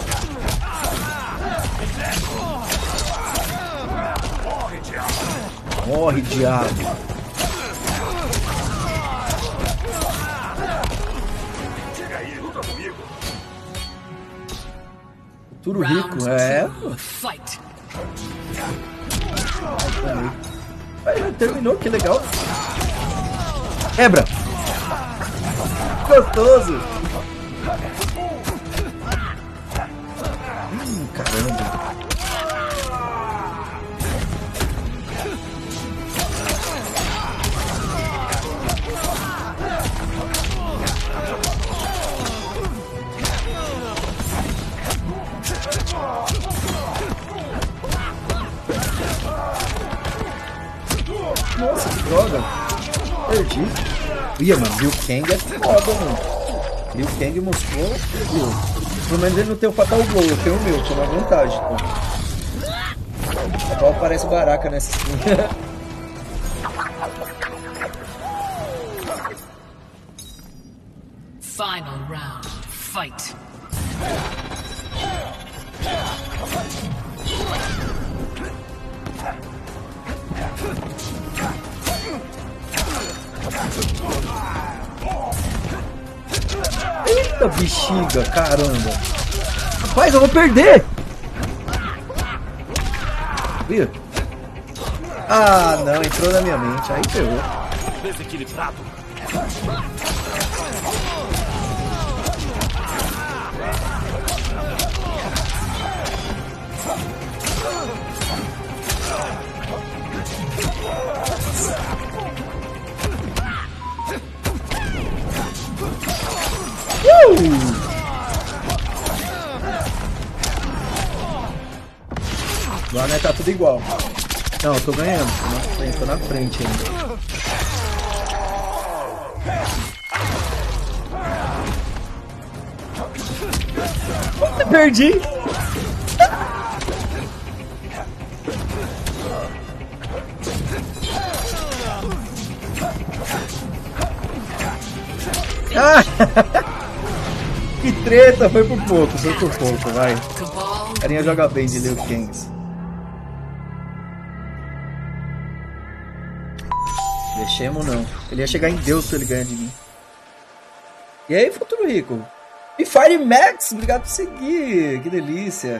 Morre, diabo! Chega aí, luta comigo. Futuro rico, é. Fight. Aí, terminou, que legal. Quebra! Gostoso! Caramba! Nossa, que droga! Perdi! Ia, mano, Liu Kang é foda, mano. Liu Kang mostrou, viu? Pelo menos ele não tem o Fatal Blow, eu tenho o meu, que é uma vantagem. Então. Igual parece Baraka nessa skin. Final round, fight. Eita, bexiga, caramba. Rapaz, eu vou perder. Viu? Ah, não, entrou na minha mente. Aí ferrou. Desequilibrado. Agora, né, tá tudo igual. Não, eu tô ganhando. Tô na frente ainda. Perdi! Ah! Que treta! Foi por pouco, vai. A carinha joga bem de Liu Kang. Deixemos não. Ele ia chegar em Deus se ele ganhar de mim. E aí, Futuro Rico? E Fire Max, obrigado por seguir. Que delícia.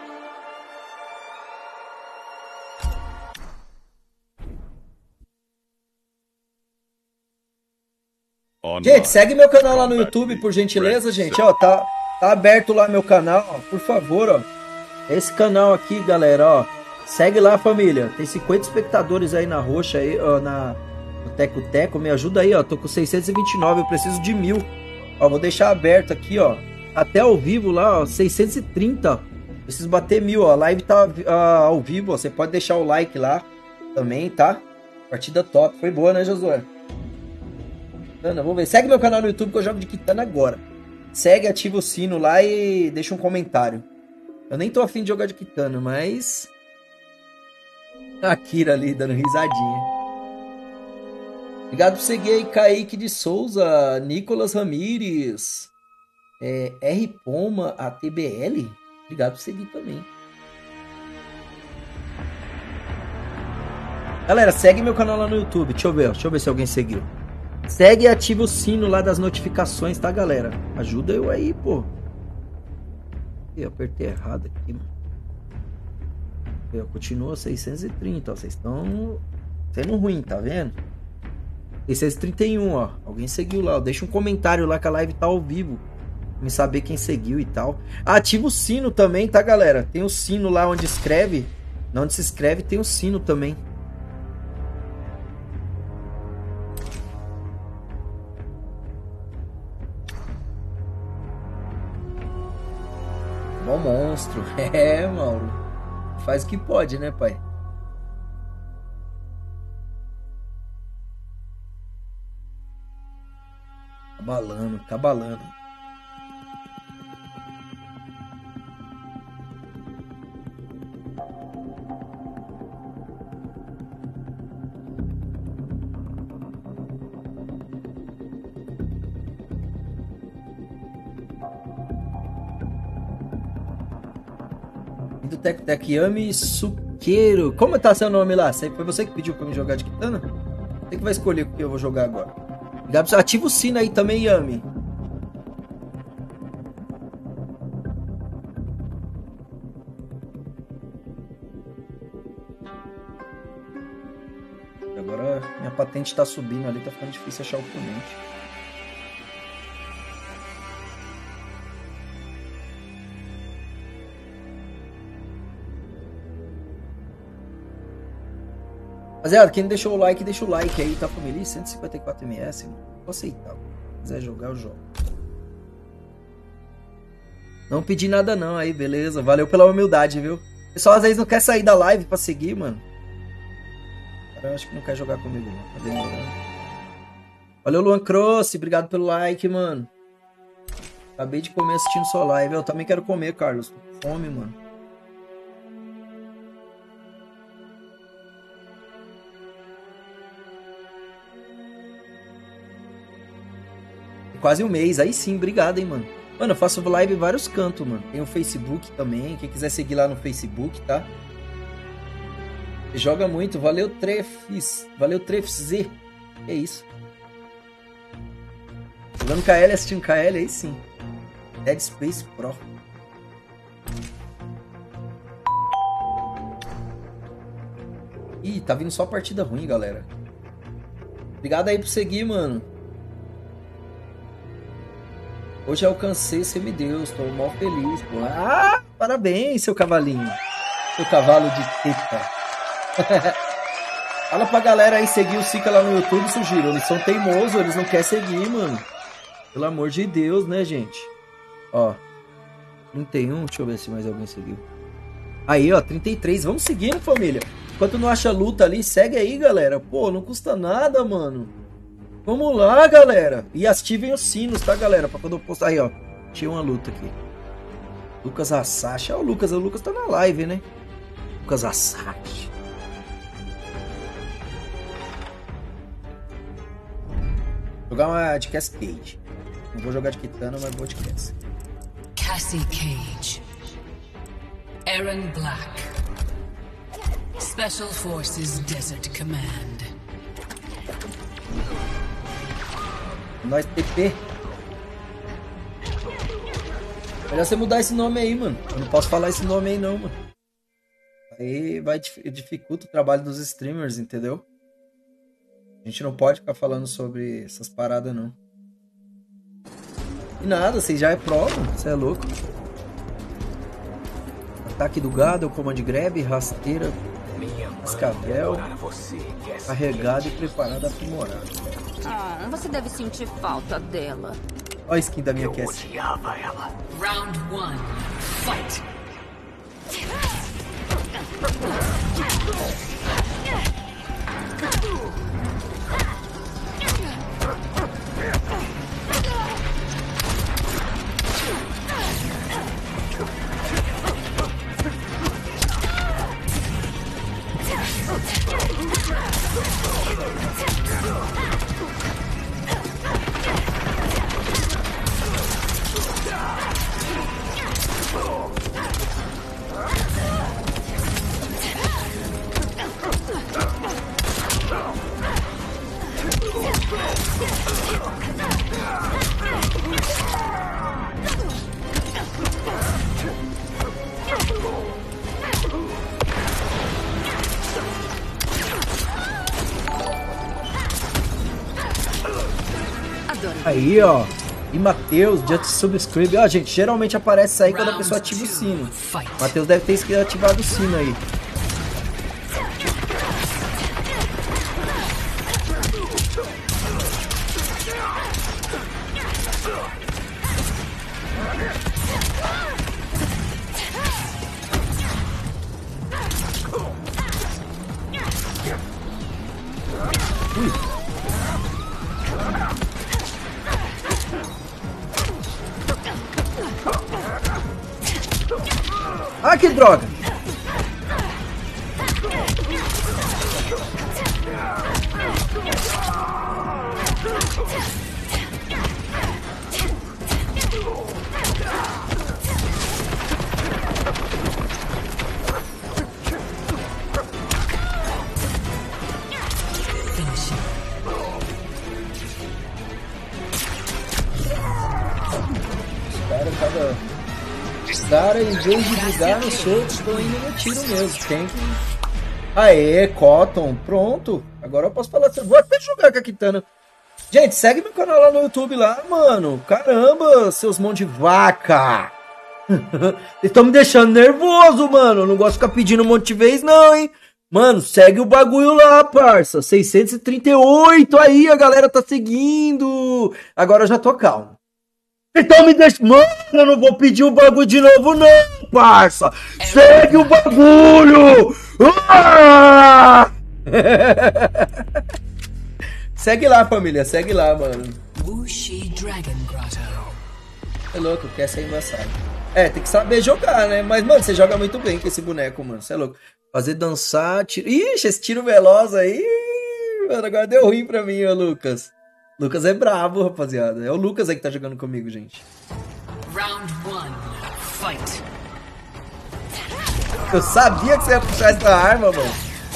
Gente, segue meu canal lá no YouTube, por gentileza, gente. Ó, tá aberto lá meu canal, ó, por favor, ó. Esse canal aqui, galera, ó. Segue lá, família. Tem 50 espectadores aí na roxa, aí, ó, no Teco Teco. Me ajuda aí, ó. Tô com 629, eu preciso de 1000. Ó, vou deixar aberto aqui, ó. Até ao vivo lá, ó. 630. Preciso bater 1000, ó. A live tá ao vivo, ó. Você pode deixar o like lá também, tá? Partida top. Foi boa, né, Josué? Vamos ver. Segue meu canal no YouTube que eu jogo de Kitana agora. Segue, ativa o sino lá e deixa um comentário. Eu nem tô afim de jogar de Kitana, mas... A Kira ali dando risadinha. Obrigado por seguir aí, Kaique de Souza, Nicolas Ramires, R. Poma, ATBL. Obrigado por seguir também. Galera, segue meu canal lá no YouTube. Deixa eu ver se alguém seguiu. Segue e ativa o sino lá das notificações, tá, galera? Ajuda eu aí, pô. Eu apertei errado aqui, mano. Continua 630, ó. Vocês estão sendo ruim, tá vendo? 631, ó. Alguém seguiu lá, ó. Deixa um comentário lá que a live tá ao vivo. Pra me saber quem seguiu e tal. Ativa o sino também, tá, galera? Tem o sino lá onde escreve. Onde se inscreve tem o sino também. Bom monstro. É, Mauro. Faz o que pode, né, pai? Cabalando. Do Teco Teco Yami Suqueiro. Como tá seu nome lá? Foi você que pediu pra me jogar de Kitana? Você que vai escolher o que eu vou jogar agora. Ativa o sino aí também, Yami. Agora minha patente tá subindo ali, tá ficando difícil achar o oponente. Rapaziada, quem não deixou o like, deixa o like aí, tá, família? 154 ms, mano. Vou aceitar. Se quiser jogar, eu jogo. Não pedi nada não aí, beleza. Valeu pela humildade, viu? O pessoal às vezes não quer sair da live pra seguir, mano. Eu acho que não quer jogar comigo, não. Tá demorando. Valeu, Luan Cross. Obrigado pelo like, mano. Acabei de comer assistindo sua live. Eu também quero comer, Carlos. Tô com fome, mano. Quase um mês, aí sim, obrigado, hein, mano. Mano, eu faço live em vários cantos, mano. Tem o Facebook também, quem quiser seguir lá no Facebook, tá? Joga muito, valeu Trefs, Z. É isso. Jogando KL, assistindo KL, aí sim. Dead Space Pro. Ih, tá vindo só partida ruim, galera. Obrigado aí por seguir, mano. Hoje alcancei semideus, tô mal feliz, pô. Ah, parabéns, seu cavalinho. Seu cavalo de teta. Fala pra galera aí seguir o Sika lá no YouTube, Sugiro. Eles são teimosos, eles não querem seguir, mano. Pelo amor de Deus, né, gente? Ó, 31, deixa eu ver se mais alguém seguiu. Aí, ó, 33, vamos seguindo, família. Enquanto não acha luta ali, segue aí, galera. Pô, não custa nada, mano. Vamos lá, galera. E ativem os sinos, tá, galera? Pra quando eu postar. Aí, ó, tinha uma luta aqui. Lucas Asashi. Ah, o Lucas tá na live, né? Lucas Asashi. Jogar uma de Cascade. Não vou jogar de Kitana, mas vou de Cass. Cassie Cage. Aaron Black. Special Forces Desert Command. Nós TP. Melhor você mudar esse nome aí, mano. Eu não posso falar esse nome aí não, mano. Aí vai dificulta o trabalho dos streamers, entendeu? A gente não pode ficar falando sobre essas paradas, não. E nada, vocês já é prova. Você é louco. Ataque do gado, comando grab, rasteira, escavel, carregado e preparado aprimorado. Ah, você deve sentir falta dela. Olha a skin da minha Cassie. Round 1. Fight. Aí, ó. E Matheus, just subscribe. Ó, gente, geralmente aparece isso aí quando a pessoa ativa o sino. Matheus deve ter ativado o sino aí. Ah, que droga! Cara, em vez de brigar no soco, estão indo no tiro mesmo. Tem que... Aê, Cotton, pronto. Agora eu posso falar. Vou até jogar com a Kitana. Gente, segue meu canal lá no YouTube lá, mano. Caramba, seus mãos de vaca. Vocês estão me deixando nervoso, mano. Eu não gosto de ficar pedindo um monte de vez, não, hein. Mano, segue o bagulho lá, parça. 638 aí, a galera tá seguindo. Agora eu já tô calmo. Então me deixa... Mano, eu não vou pedir o bagulho de novo não, parça. Segue o bagulho. Ah! Segue lá, família. Segue lá, mano. Wuxi Dragon Grotto. É louco, quer ser embaçado. É, tem que saber jogar, né? Mas, mano, você joga muito bem com esse boneco, mano. Você é louco. Fazer dançar, tiro... Ixi, esse tiro veloz aí... Mano, agora deu ruim pra mim, ô Lucas. Lucas é brabo, rapaziada. É o Lucas aí que tá jogando comigo, gente. Round 1. Fight. Eu sabia que você ia puxar essa arma, mano.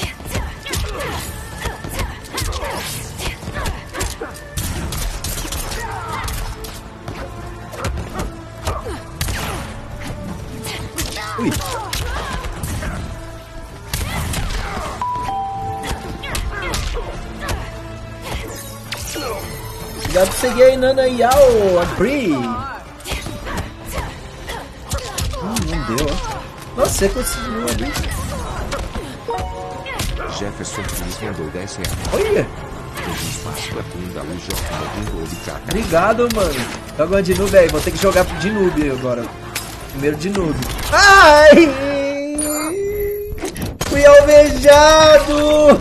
Ui. Obrigado por seguir aí, Nana Yao, a Bri. Não deu, ó. Nossa, você conseguiu ali. Jefferson Feliz mandou 10 reais. Olha. Obrigado, mano. Joga de noob aí. Vou ter que jogar de noob agora. Primeiro de noob. Ai! Fui alvejado!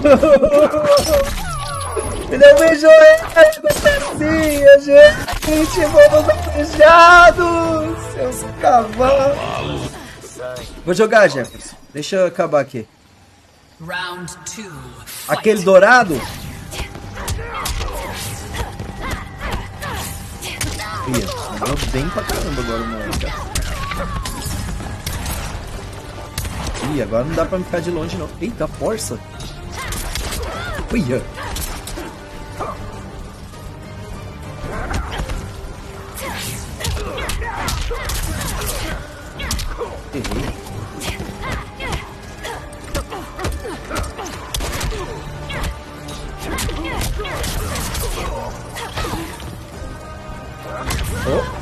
Ele alvejou ele! Gente! Vamos alvejados! Seus cavalos! Vou jogar, Jefferson. Deixa eu acabar aqui. Round 2. Aquele dourado? Ih, mandou bem pra caramba agora, mano. Ih, agora não dá pra me ficar de longe, não. Eita, força! Uia! Errei. Oh.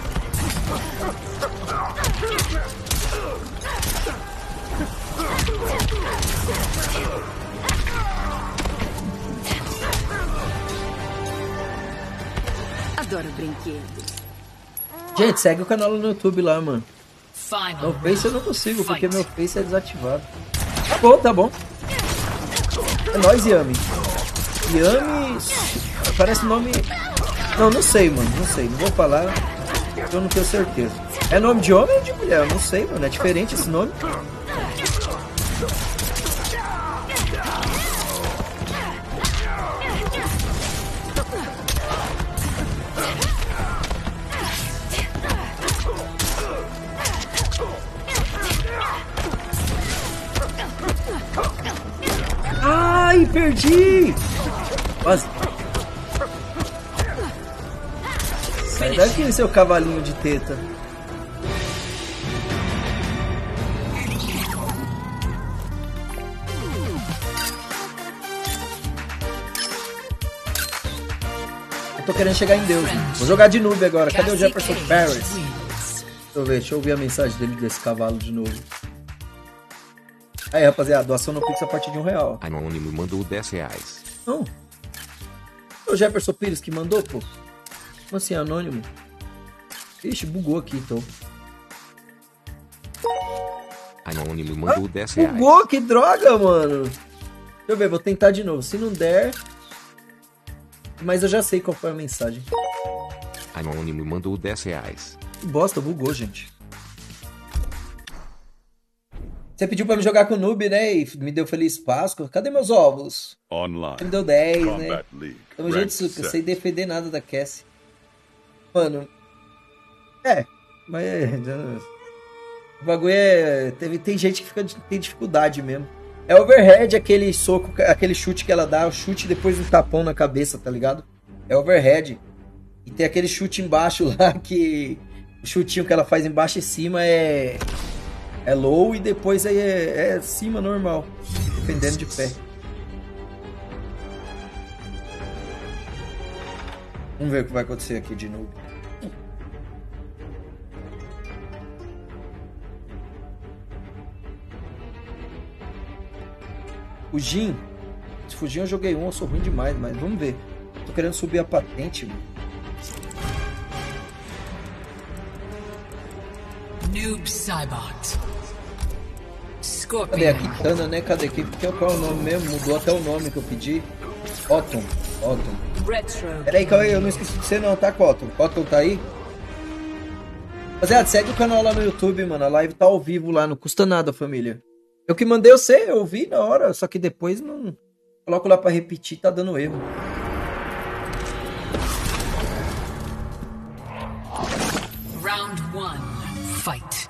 Adoro brinquedos. Gente, segue o canal no YouTube lá, mano. Final No Face eu não consigo, round. porque meu Face é desativado. Tá bom, tá bom. É nóis, Yami. Yami... Parece nome... Não, não sei, mano. Não sei. Não vou falar. Eu não tenho certeza. É nome de homem ou de mulher? Eu não sei, mano. É diferente esse nome. Ai, perdi! Quase. Sai daqui, seu cavalinho de teta. Eu tô querendo chegar em Deus. Né? Vou jogar de noob agora. Cadê o Jefferson Barrett? Deixa eu ouvir a mensagem dele desse cavalo de novo. Aí, rapaziada, doação no Pix a partir de R$1. Anônimo mandou R$10. Não. É o Jefferson Pires que mandou, pô. Como assim, anônimo? Ixi, bugou aqui, então. Anônimo mandou R$10. Bugou, que droga, mano. Deixa eu ver, vou tentar de novo. Se não der... Mas eu já sei qual foi a mensagem. Anônimo mandou R$10. Que bosta, bugou, gente. Você pediu pra me jogar com o noob, né? E me deu feliz Páscoa. Cadê meus ovos? Online. Você me deu 10, né? Combat League. Tamo Rank jeito, set. sem defender nada da Cassie. Mano. Mas o bagulho é. Tem gente que tem dificuldade mesmo. É overhead aquele soco, aquele chute que ela dá, o chute depois do tapão na cabeça, tá ligado? É overhead. E tem aquele chute embaixo lá que. O chutinho que ela faz embaixo e cima é low e depois aí é cima normal. Dependendo de pé. Vamos ver o que vai acontecer aqui de novo. Fujin. Se Fujin eu joguei eu sou ruim demais, mas vamos ver. Tô querendo subir a patente, mano. Noob Saibot. Scorpion. Cadê a Kitana, né? Cadê aqui? Qual é o nome mesmo? Mudou até o nome que eu pedi. Otton. Retro. Peraí, calma aí, eu não esqueci de você não, tá, Cotton? Cotton tá aí? Rapaziada, segue o canal lá no YouTube, mano. A live tá ao vivo lá, não custa nada, família. Eu que mandei você, eu vi na hora, só que depois não... Coloco lá pra repetir, tá dando erro. Round 1. Fight.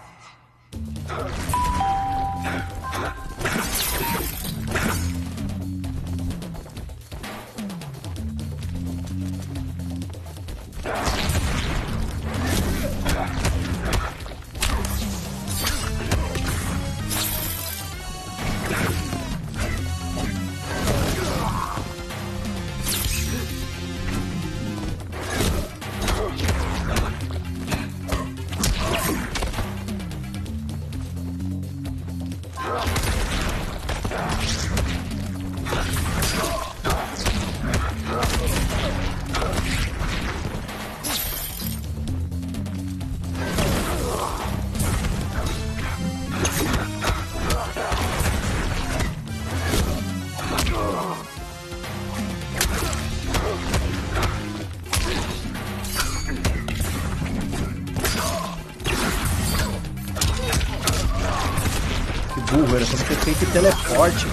burro, era pra ter feito teleporte.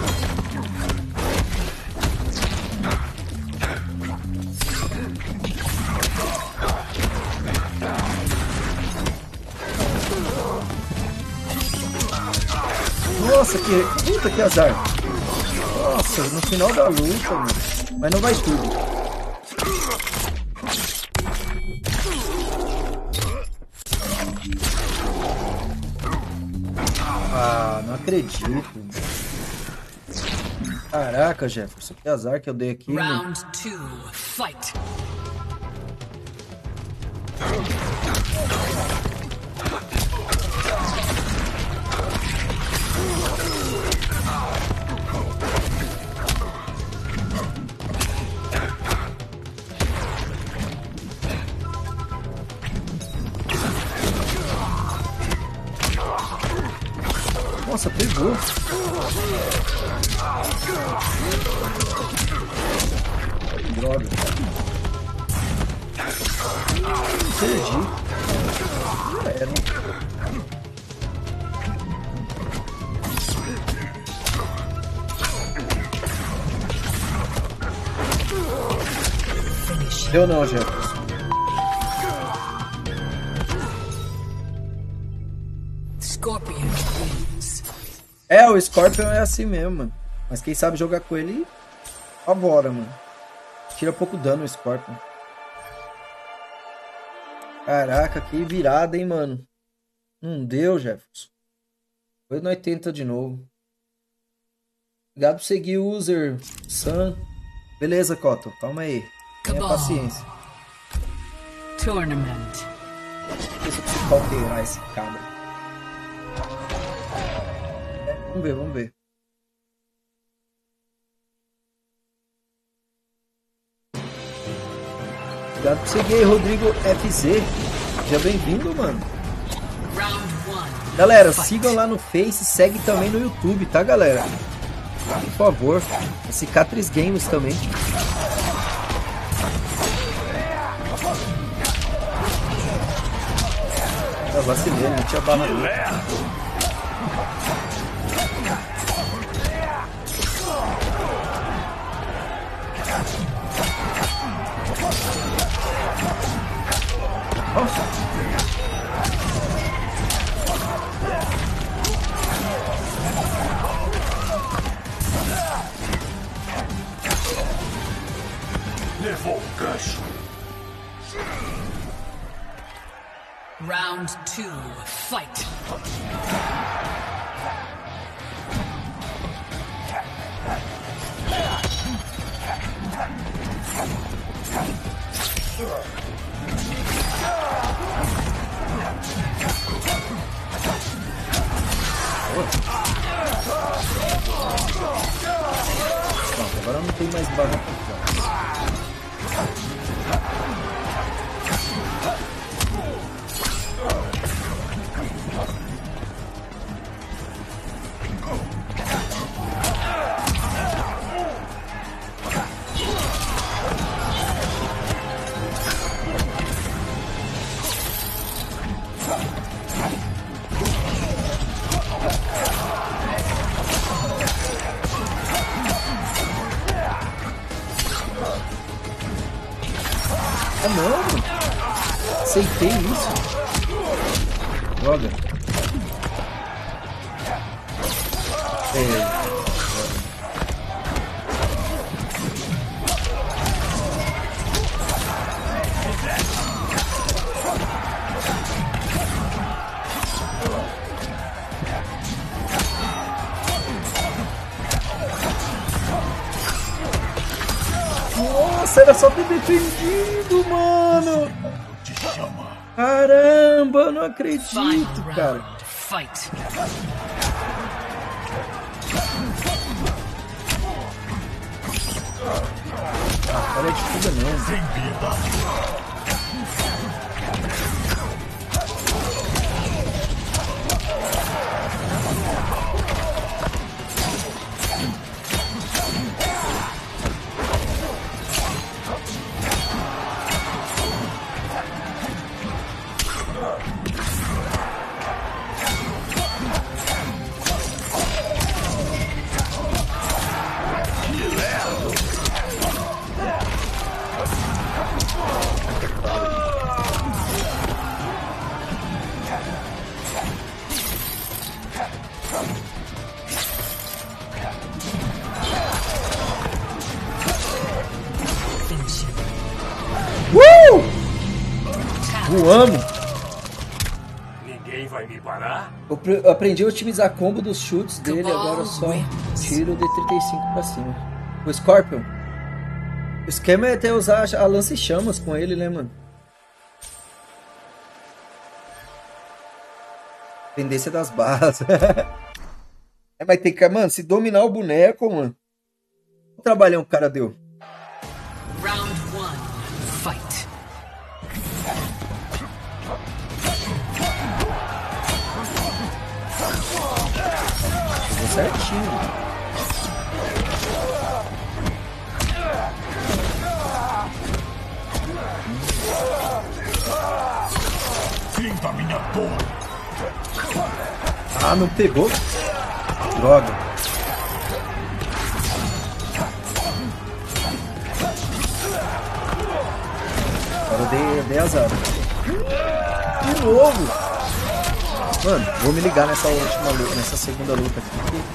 Nossa, que azar. Nossa, no final da luta, mano. Mas não vai tudo. Ah, não acredito. Caraca, Jefferson, que azar que eu dei aqui, mano. Round 2, fight. Nossa, pegou. Droga. Perdi. Já era. Deu não, Jefferson. Scorpion wins. É, o Scorpion é assim mesmo, mano. Mas quem sabe jogar com ele, apavora, mano. Tira pouco dano o Scorpion. Caraca, que virada, hein, mano. Não deu, Jefferson. Foi nós tenta de novo. Obrigado por seguir o user, Sam. Beleza, Cotton, calma aí. Tenha paciência. Tournament. Deixa eu preciso paupear esse cabra. Vamos ver. Obrigado por seguir aí, Rodrigo FZ. Seja bem-vindo, mano. Galera, sigam lá no Face, segue também no YouTube, tá, galera? Por favor. Cicatriz Games também. Eu vacilei, não tinha barra dele. Levou o gancho. Round 2, fight. Agora não tem mais barra pra Ah, não! Aceitei isso. Droga. Nossa, era só ter defendido, mano! Caramba, eu não acredito, cara. Fight. Olha de fuga mesmo. Eu amo. Ninguém vai me parar? Eu aprendi a otimizar a combo dos chutes dele, agora eu só tiro de 35 pra cima. O Scorpion. O esquema é até usar a lança-chamas com ele, né, mano? Tendência das barras. Vai ter que, mano, se dominar o boneco, mano. Que trabalhão o cara deu. Round 1. Fight. Pegou certinho. Sinta minha dor. Ah, não pegou? Droga. Agora eu dei azar. De novo. Mano, vou me ligar nessa última luta, nessa segunda luta aqui.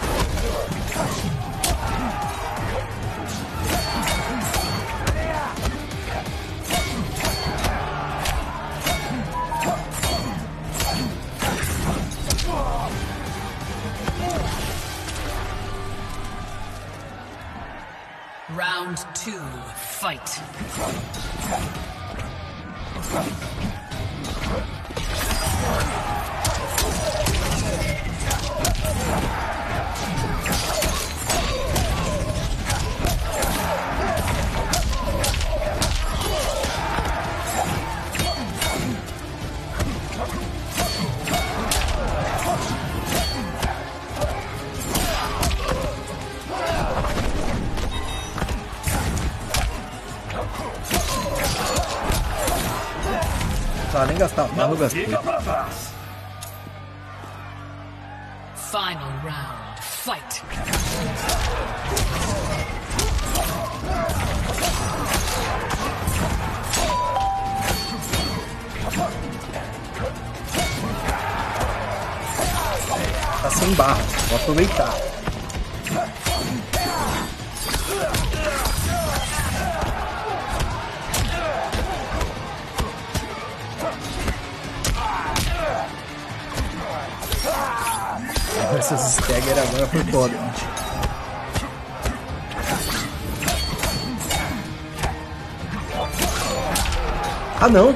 Round 2. Fight. Ah, nem gastar, mas não gastei. Fica pra trás. Final round. Fight. Tá sem barra, vou aproveitar. Essas stagger agora foi foda. Ah, não.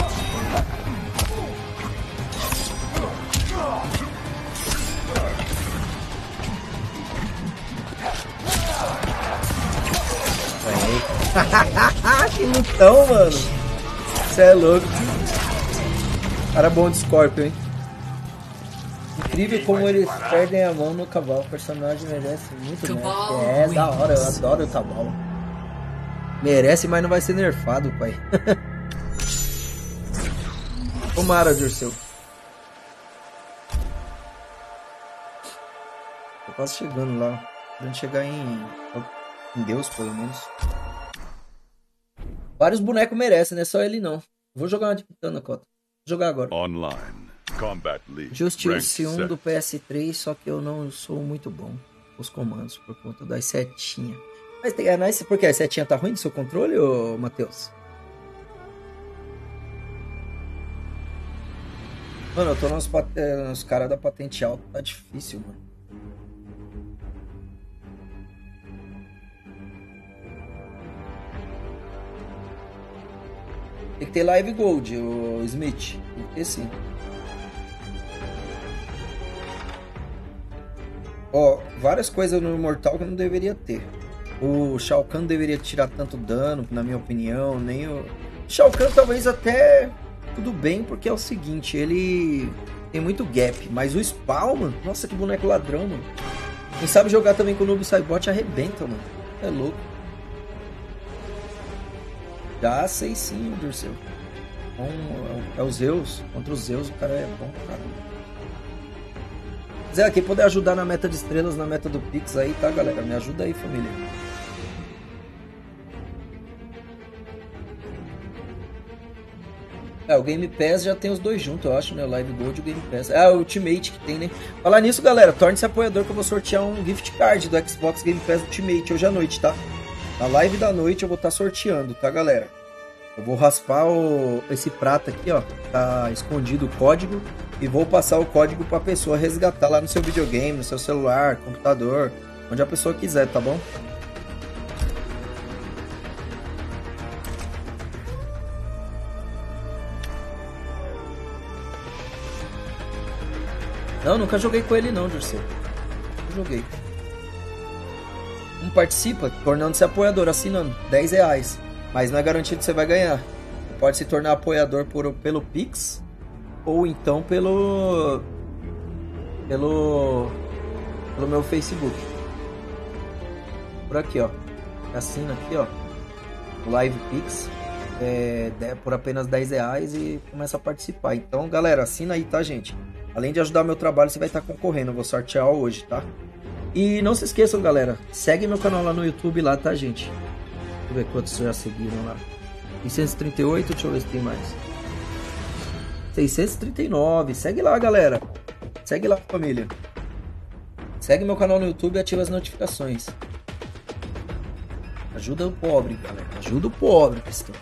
Que lutão, mano. Você é louco. Cara bom de Scorpion, hein? Incrível como eles perdem a mão no cavalo. O personagem merece muito mais. É da hora, eu adoro o cavalo. Merece, mas não vai ser nerfado, pai. Tomara, Dirceu. Tô quase chegando lá. Querendo chegar em Deus, pelo menos. Vários bonecos merecem, não é só ele não. Vou jogar uma de Kitana, Cota. Vou jogar agora. Online. Combat League. Justice 1 Rank do PS3, só que eu não sou muito bom com os comandos por conta das setinhas. Mas tem nice, por que a setinha tá ruim do seu controle, ô Matheus? Mano, eu tô nos caras da patente alta, tá difícil, mano. Tem que ter Live Gold, o Smith. Tem que ter sim. Ó, várias coisas no Imortal que não deveria ter. O Shao Kahn deveria tirar tanto dano, na minha opinião. Nem o Shao Kahn talvez até tudo bem, porque é o seguinte, ele tem muito gap. Mas o Spawn, mano, nossa, que boneco ladrão, mano. Quem sabe jogar também com o Noob Saibot arrebenta, mano. É louco. Já sei sim, Dirceu. É o Zeus. Contra os Zeus o cara é bom, cara. Zé, quem puder ajudar na meta de estrelas, na meta do Pix aí, tá, galera? Me ajuda aí, família. O Game Pass já tem os dois juntos, eu acho, né? O Live Gold e o Game Pass. O Ultimate que tem, né? Falar nisso, galera, torne-se apoiador que eu vou sortear um gift card do Xbox Game Pass Ultimate hoje à noite, tá? Na live da noite eu vou estar sorteando, tá, galera? Eu vou raspar esse prato aqui, ó. Tá escondido o código. E vou passar o código pra pessoa resgatar lá no seu videogame, no seu celular, computador, onde a pessoa quiser, tá bom? Não, nunca joguei com ele não, Dirceu. Nunca joguei. Não participa, tornando-se apoiador, assinando R$10. Mas não é garantido que você vai ganhar. Você pode se tornar apoiador pelo Pix ou então pelo meu Facebook. Por aqui, ó. Assina aqui, ó. O Live Pix. Por apenas R$10 e começa a participar. Então, galera, assina aí, tá, gente? Além de ajudar o meu trabalho, você vai estar concorrendo. Eu vou sortear hoje, tá? E não se esqueçam, galera. Segue meu canal lá no YouTube, lá, tá, gente? Deixa eu ver quantos já seguiram lá. 638, deixa eu ver se tem mais. 639. Segue lá, galera. Segue lá, família. Segue meu canal no YouTube e ativa as notificações. Ajuda o pobre, galera. Ajuda o pobre, questão.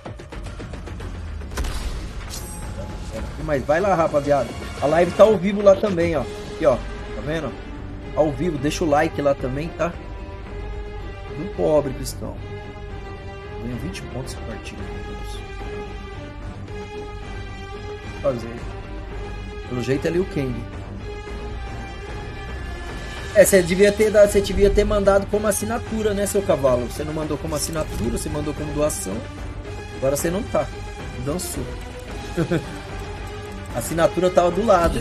Mas vai lá, rapaziada. A live tá ao vivo lá também, ó. Aqui, ó. Tá vendo? Ao vivo. Deixa o like lá também, tá? Do pobre, cristão. Ganho 20 pontos por partida. Vou fazer. Pelo jeito é Liu Kang. Você devia ter mandado como assinatura, né, seu cavalo? Você não mandou como assinatura, você mandou como doação. Agora você não tá. Dançou. A assinatura tava do lado.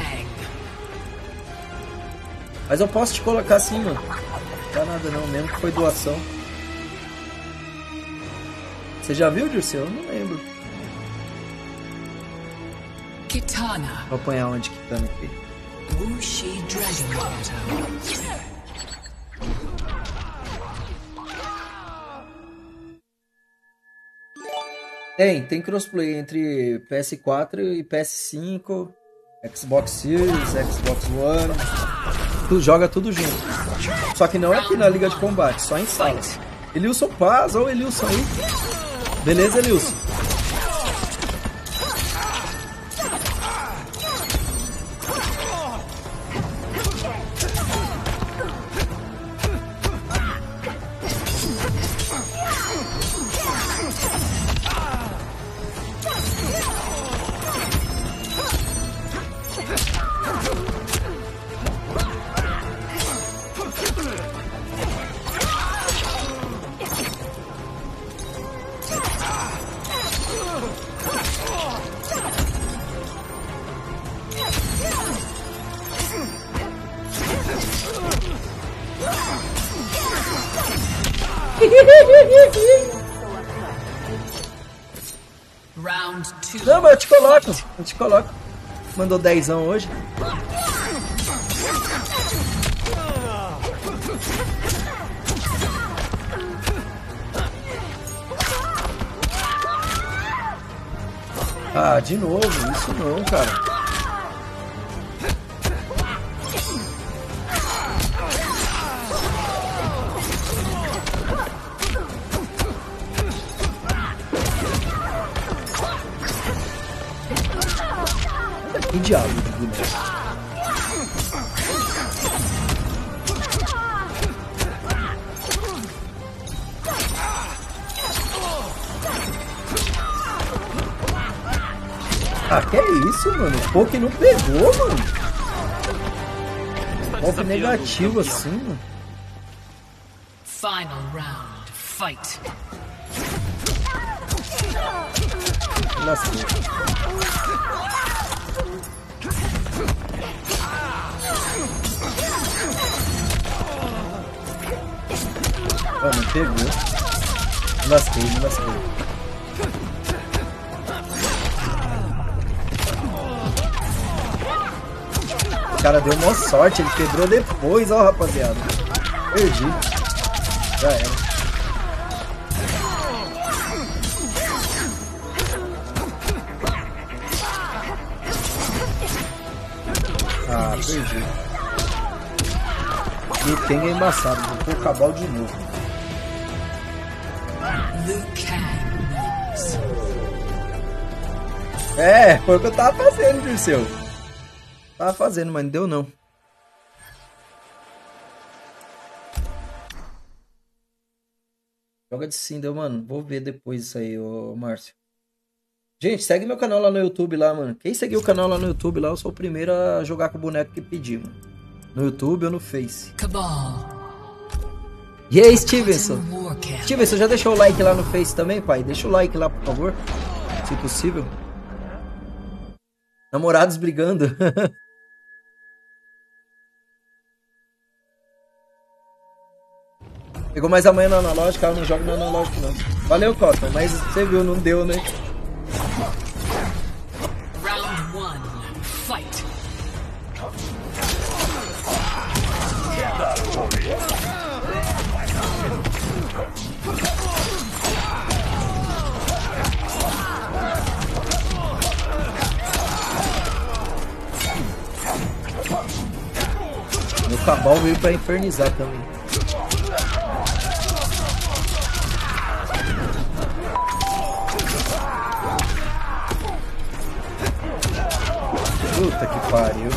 Mas eu posso te colocar assim, mano. Não dá nada não, mesmo que foi doação. Você já viu, Dirceu? Eu não lembro. Kitana. Vou apanhar onde Kitana aqui. Wuxi Dragon Battle. Tem crossplay entre PS4 e PS5, Xbox Series, Xbox One. Tu joga tudo junto. Só que não é aqui na Liga de Combate, só em sala. Elilson Paz, olha o Elilson aí. Beleza, Elilson? Round 2. Não, mas eu te coloco. Mandou 10ão hoje. Ah, de novo, isso não, cara. Que diabo de boneco. Ah, que é isso, mano? O Poké não pegou, mano. Poké negativo assim, mano. Final round. Fight. Lascou. Ah, não pegou. Me lasquei. O cara deu uma sorte, ele quebrou depois, ó, rapaziada. Perdi. Já era. Ah, perdi. E tem é embaçado, vou pôr o cabal de novo. Liu Kang wins. É, foi o que eu tava fazendo, Dirceu. Tava fazendo, mas não deu não. Joga de Sindel, mano. Vou ver depois isso aí, ô Márcio. Gente, segue meu canal lá no YouTube lá, mano. Quem seguiu o canal lá no YouTube lá, eu sou o primeiro a jogar com o boneco que pediu, mano. No YouTube ou no Face. Cabal. E aí, Stevenson? Stevenson, já deixou o like lá no Face também, pai? Deixa o like lá, por favor. Se possível. Namorados brigando. Pegou mais amanhã no analógico, eu não jogo no analógico não. Valeu, Cotton, mas você viu, não deu, né? Round 1. Fight. Meu Cabal veio pra infernizar também. Puta que pariu.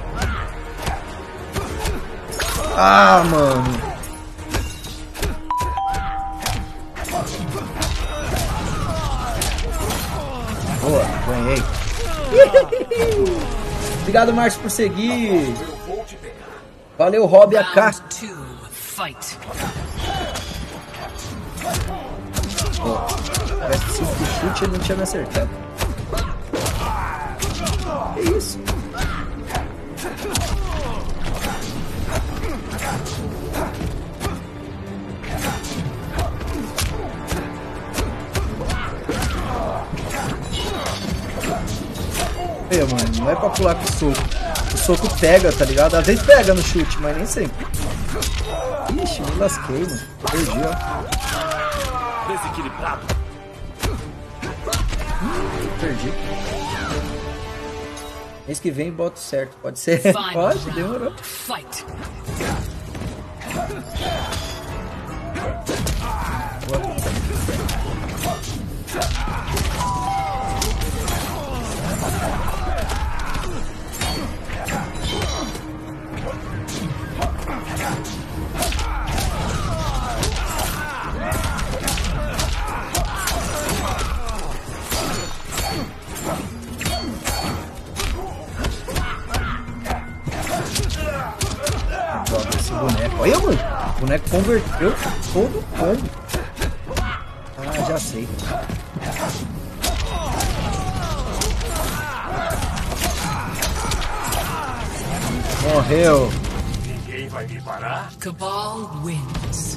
Ah, mano. Boa, ganhei. Obrigado, Márcio, por seguir. Valeu, Rob AK. Round 2. Fight. Parece que se o chute ele não tinha me acertado. Que isso? Mano, não é pra pular com o soco. O soco pega, tá ligado? Às vezes pega no chute, mas nem sempre. Ixi, me lasquei, mano. Perdi, ó. Desequilibrado. Perdi. Mês que vem boto certo, pode ser? Pode, demorou. Fight. Esse boneco. Olha, mano. O boneco converteu todo o combo. Ah, já sei. Morreu. Ninguém vai me parar. Cabal wins.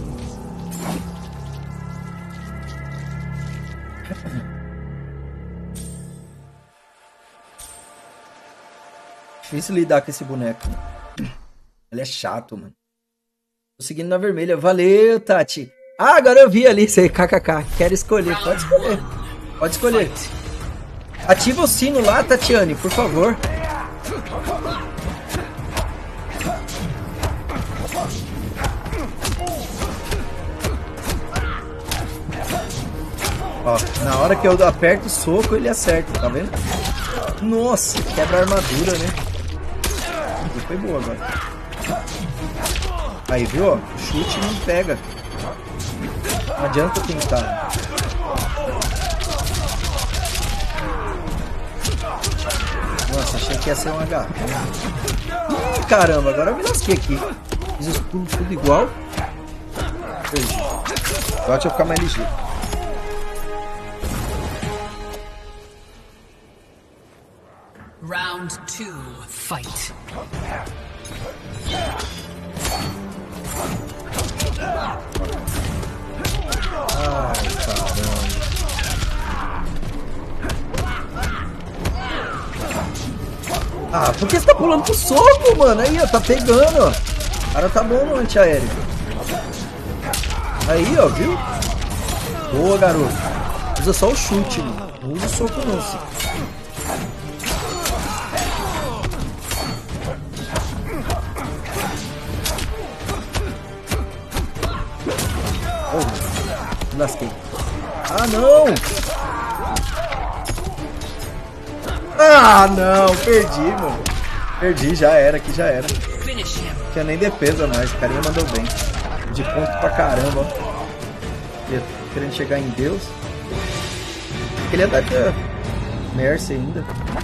Difícil lidar com esse boneco. Ele é chato, mano. Tô seguindo na vermelha. Valeu, Tati. Ah, agora eu vi ali isso aí, kkk. Quero escolher. Pode escolher. Pode escolher. Ativa o sino lá, Tatiane, por favor. Ó, na hora que eu aperto o soco, ele acerta, tá vendo? Nossa, quebra a armadura, né? Foi boa agora. Aí, viu? Ó, o chute não pega. Não adianta tentar. Nossa, achei que ia ser um H. Ih, caramba, agora eu me lasquei aqui. Fiz os pulos tudo igual. Perdi. Agora deixa eu ficar mais ligeiro. Round 2. Fight. Ai, caramba. Ah, por que você tá pulando pro soco, mano? Aí, ó, tá pegando, ó. O cara tá bom no antiaéreo. Aí, ó, viu? Boa, garoto. Usa só o chute, mano. Não usa o soco, não, sim. Oh, me lasquei. Ah, não! Ah, não, perdi, mano. Perdi, já era, aqui já era. Finish him. Não tinha nem defesa mais, o carinha mandou bem. De ponto pra caramba, ó. Querendo chegar em Deus. Ele ia dar Mercy ainda.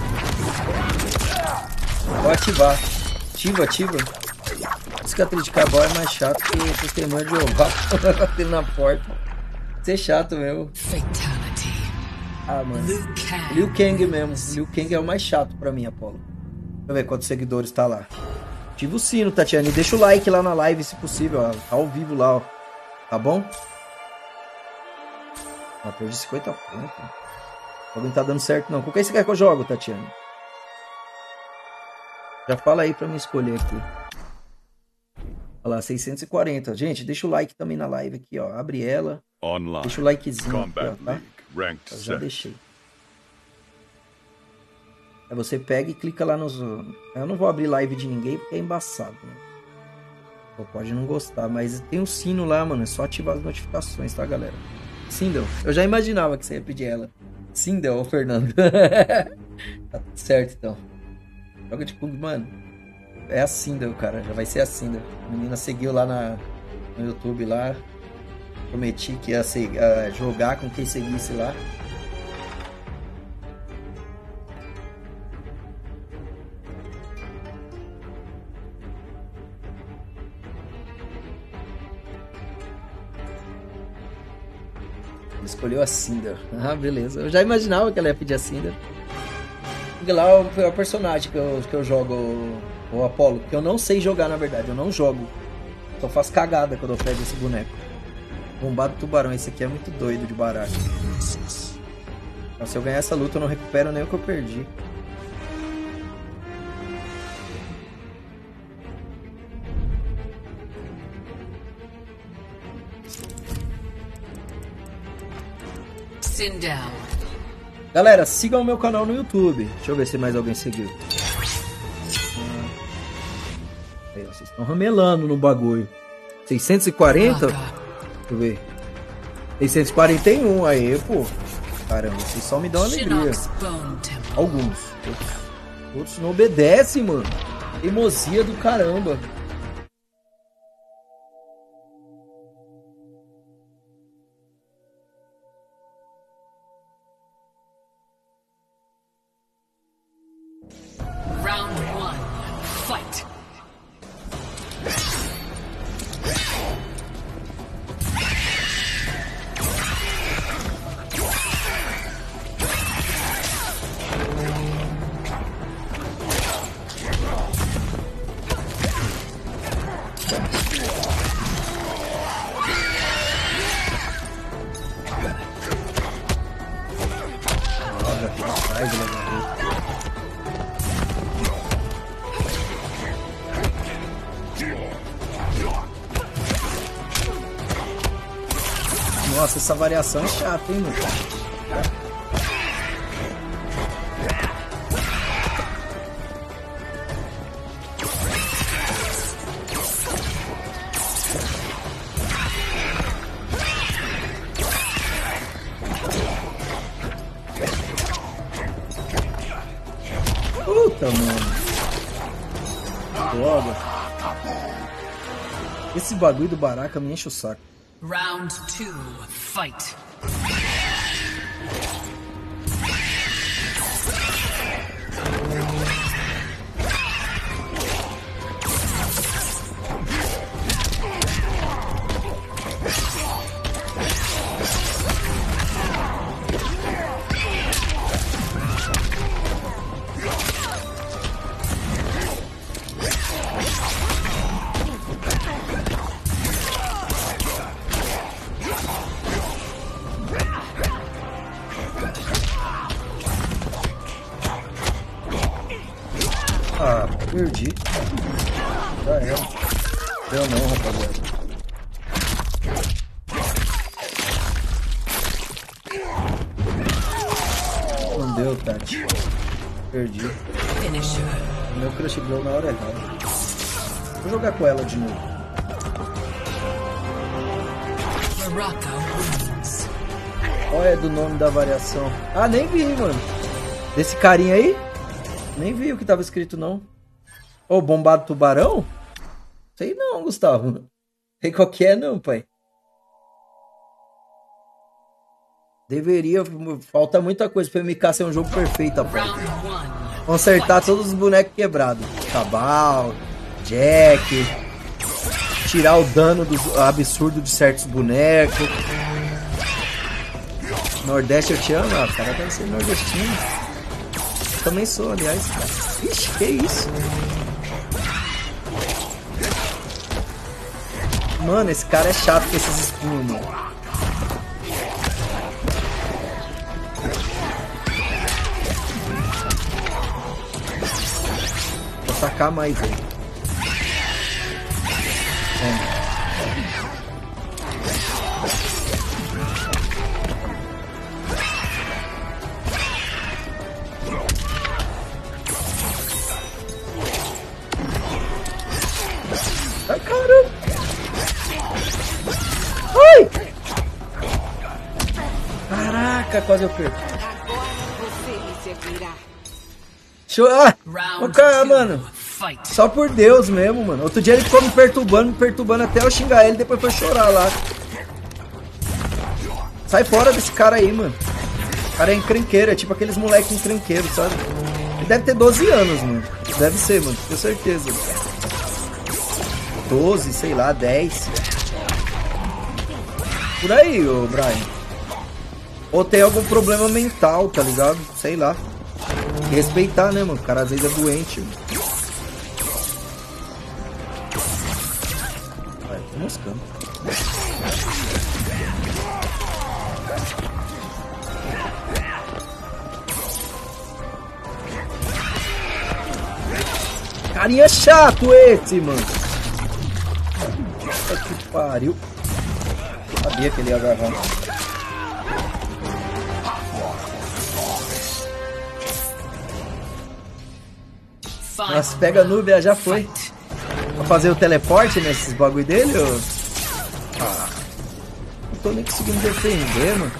Vou ativar. Ativa. Cicatriz de cabal é mais chato que testemunho de Jeová. Batendo na porta. Isso é chato mesmo. Fatality. Ah, mano. Liu Liu Kang mesmo. Liu Kang é o mais chato pra mim, Apolo. Deixa eu ver quantos seguidores tá lá. Ativa o sino, Tatiana. E deixa o like lá na live, se possível. Ó. Tá ao vivo lá, ó. Tá bom? Ah, perdi 50 pontos. Não tá dando certo, não. Com quem você quer que eu jogo, Tatiana? Já fala aí pra mim escolher aqui. Olha lá, 640. Gente, deixa o like também na live aqui, ó. Abre ela. Online. Deixa o likezinho aqui, Combat ó, tá? League. Ranked Eu já set. deixei. Aí você pega e clica lá nos... Eu não vou abrir live de ninguém porque é embaçado, né? Pô, pode não gostar, mas tem um sino lá, mano. É só ativar as notificações, tá, galera? Sindel. Eu já imaginava que você ia pedir ela. Sindel, ô Fernando. Tá tudo certo, então. Joga de Pug, mano. É a Sindel, cara. Já vai ser a Sindel. A menina seguiu lá no YouTube lá. Prometi que ia jogar com quem seguisse lá. Ele escolheu a Cinder. Ah, beleza. Eu já imaginava que ela ia pedir a Cinder. Porque lá é o personagem que eu jogo, o Apollo. Que eu não sei jogar, na verdade. Eu não jogo. Só faço cagada quando eu pego esse boneco. Bombado Tubarão. Esse aqui é muito doido de barato. Então, se eu ganhar essa luta, eu não recupero nem o que eu perdi. Sindel. Galera, sigam o meu canal no YouTube. Deixa eu ver se mais alguém seguiu. Aí, vocês estão ramelando no bagulho. 640? Deixa eu ver. 641. Aí, pô. Caramba, vocês só me dão alegria. Shinnok's Bone Temple. Alguns. Outros não obedecem, mano. Teimosia do caramba. Round 1. Fight. Nossa, essa variação é chata, hein, mano? Puta, mano. Droga. Esse bagulho do Baraka me enche o saco. Round 2. Fight. Ah, perdi. Já era. Deu não, rapaziada. Não deu, Tati. Perdi. Finisher. Meu crush blow na hora errada. Vou jogar com ela de novo. Baraka wins. Qual é do nome da variação? Ah, nem vi, mano. Desse carinha aí? Nem vi o que tava escrito, não. Ô, bombado tubarão? Sei não, Gustavo. Sei qual que é, não, pai. Deveria. Falta muita coisa pra MK ser um jogo perfeito, rapaz. Round 1. Consertar todos os bonecos quebrados. Cabal, Jack. Tirar o dano absurdo de certos bonecos. Nordeste eu te amo, ó. O cara deve ser nordestino. Eu também sou, aliás. Ixi, que isso? Mano, esse cara é chato com esses espinhos, mano. Vou sacar mais aí. Ah, caramba! Ai! Caraca, quase eu perco. Show! Ah! O cara, mano. Fight. Só por Deus mesmo, mano. Outro dia ele ficou me perturbando até eu xingar ele, depois foi chorar lá. Sai fora desse cara aí, mano. O cara é encrenqueiro, é tipo aqueles moleques encrenqueiros, sabe? Ele deve ter 12 anos, mano. Deve ser, mano, tenho certeza. 12, sei lá, 10. Por aí, ô Brian. Ou tem algum problema mental, tá ligado? Sei lá. Respeitar, né, mano? O cara às vezes é doente, mano. Vai, tô moscando. Carinha chato esse, mano. Puta que pariu. Sabia que ele ia agarrar. Nossa, pega a Núbia, já foi. Pra fazer o teleporte nesses bagulho dele, ou... Ah, não tô nem conseguindo defender, mano.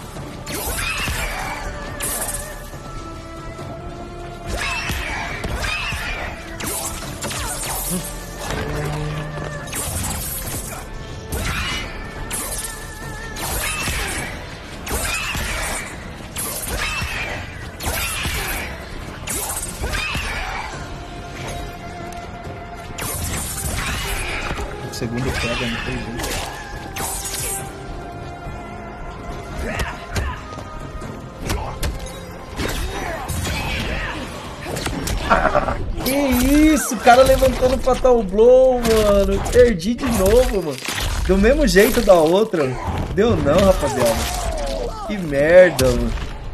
O segundo pega, não tem jeito. Que isso, o cara levantando Fatal Blow, mano. Perdi de novo, mano. Do mesmo jeito da outra. Deu não, rapaziada. Que merda, mano.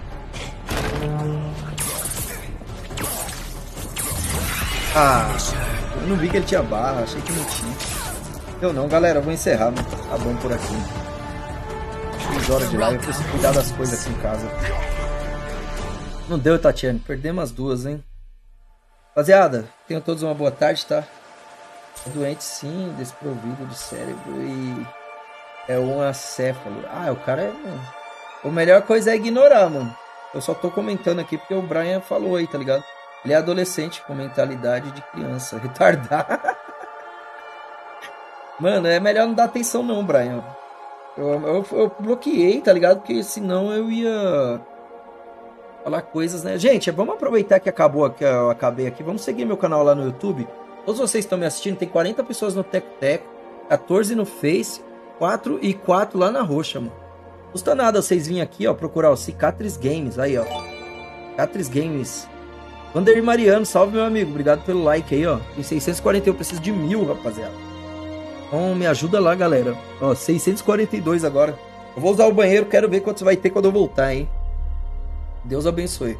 Ah, eu não vi que ele tinha barra, achei que não tinha. Deu não, galera, eu vou encerrar, mano. Tá bom por aqui. 3 horas de live, eu preciso cuidar das coisas aqui em casa. Não deu, Tatiane, perdemos as duas, hein. Rapaziada, tenham todos uma boa tarde, tá? É doente sim, desprovido de cérebro e é um acéfalo. Ah, o cara é... A melhor coisa é ignorar, mano. Eu só tô comentando aqui porque o Brian falou aí, tá ligado? Ele é adolescente com mentalidade de criança, retardado. Mano, é melhor não dar atenção não, Brian. Eu bloqueei, tá ligado? Porque senão eu ia... falar coisas, né? Gente, vamos aproveitar que que eu acabei aqui. Vamos seguir meu canal lá no YouTube. Todos vocês que estão me assistindo, tem 40 pessoas no Teco Teco, 14 no Face, 4 e 4 lá na Roxa, mano. Não custa nada vocês virem aqui, ó, procurar o Cicatriz Games, aí, ó. Cicatriz Games. Vander Mariano, salve, meu amigo. Obrigado pelo like aí, ó. Tem 641, eu preciso de 1000, rapaziada. Então, me ajuda lá, galera. Ó, 642 agora. Eu vou usar o banheiro, quero ver quanto vai ter quando eu voltar, hein. Deus abençoe.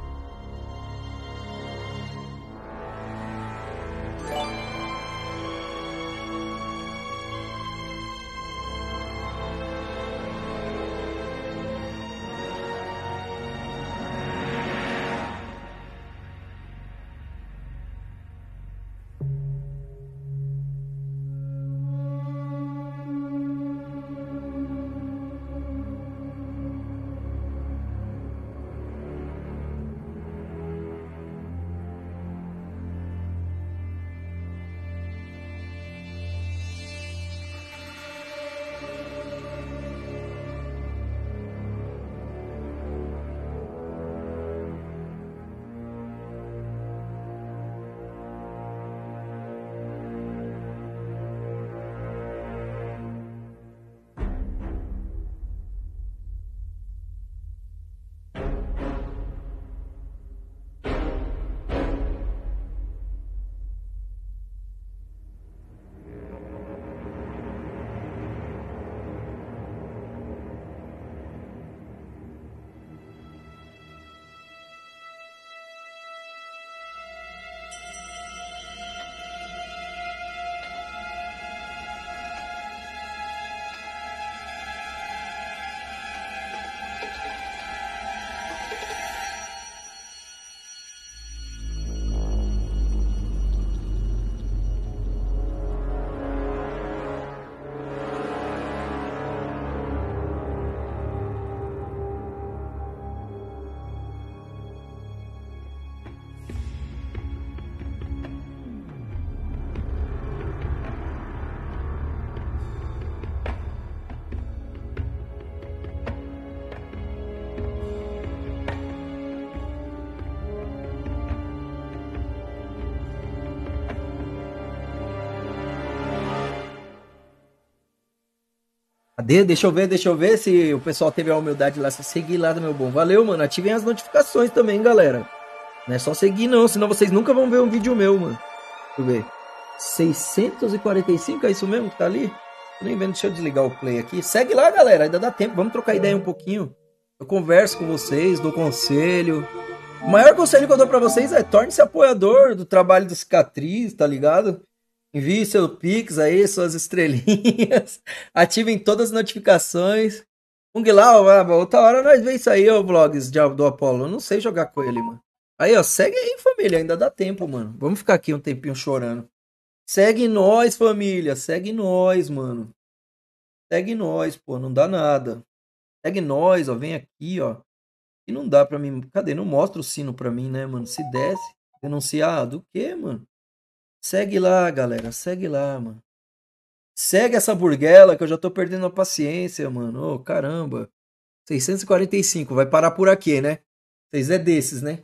Cadê? Deixa eu ver se o pessoal teve a humildade lá, se seguir lá, meu bom. Valeu, mano. Ativem as notificações também, galera. Não é só seguir não, senão vocês nunca vão ver um vídeo meu, mano. Deixa eu ver. 645, é isso mesmo que tá ali? Tô nem vendo, deixa eu desligar o play aqui. Segue lá, galera, ainda dá tempo. Vamos trocar ideia um pouquinho. Eu converso com vocês, dou conselho. O maior conselho que eu dou pra vocês é torne-se apoiador do trabalho do Cicatriz, tá ligado? Envie seu Pix aí, suas estrelinhas. Ativem todas as notificações. Lá, outra hora nós vemos isso aí, ô vlogs do Apollo. Eu não sei jogar com ele, mano. Aí, ó, segue aí, família. Ainda dá tempo, mano. Vamos ficar aqui um tempinho chorando. Segue nós, família. Segue nós, mano. Segue nós, pô. Não dá nada. Segue nós, ó. Vem aqui, ó. E não dá pra mim. Cadê? Não mostra o sino pra mim, né, mano? Se desse. Denunciar do quê, mano? Segue lá, galera. Segue lá, mano. Segue essa burguela que eu já tô perdendo a paciência, mano. Ô, caramba. 645. Vai parar por aqui, né? Vocês é desses, né?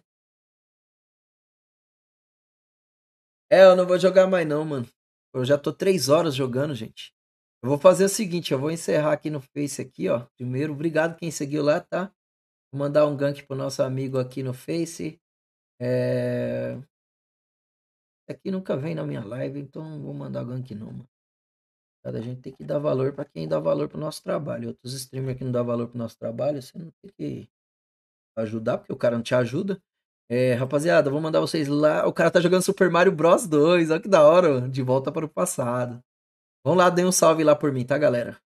Eu não vou jogar mais não, mano. Eu já tô 3 horas jogando, gente. Eu vou fazer o seguinte, eu vou encerrar aqui no Face aqui, ó. Primeiro, obrigado quem seguiu lá, tá? Vou mandar um gank pro nosso amigo aqui no Face. Aqui nunca vem na minha live, então não vou mandar gank não, mano. A gente tem que dar valor pra quem dá valor pro nosso trabalho. Outros streamers que não dá valor pro nosso trabalho, você não tem que ajudar, porque o cara não te ajuda. Rapaziada, vou mandar vocês lá. O cara tá jogando Super Mario Bros 2. Olha que da hora, de volta para o passado. Vamos lá, dê um salve lá por mim, tá, galera?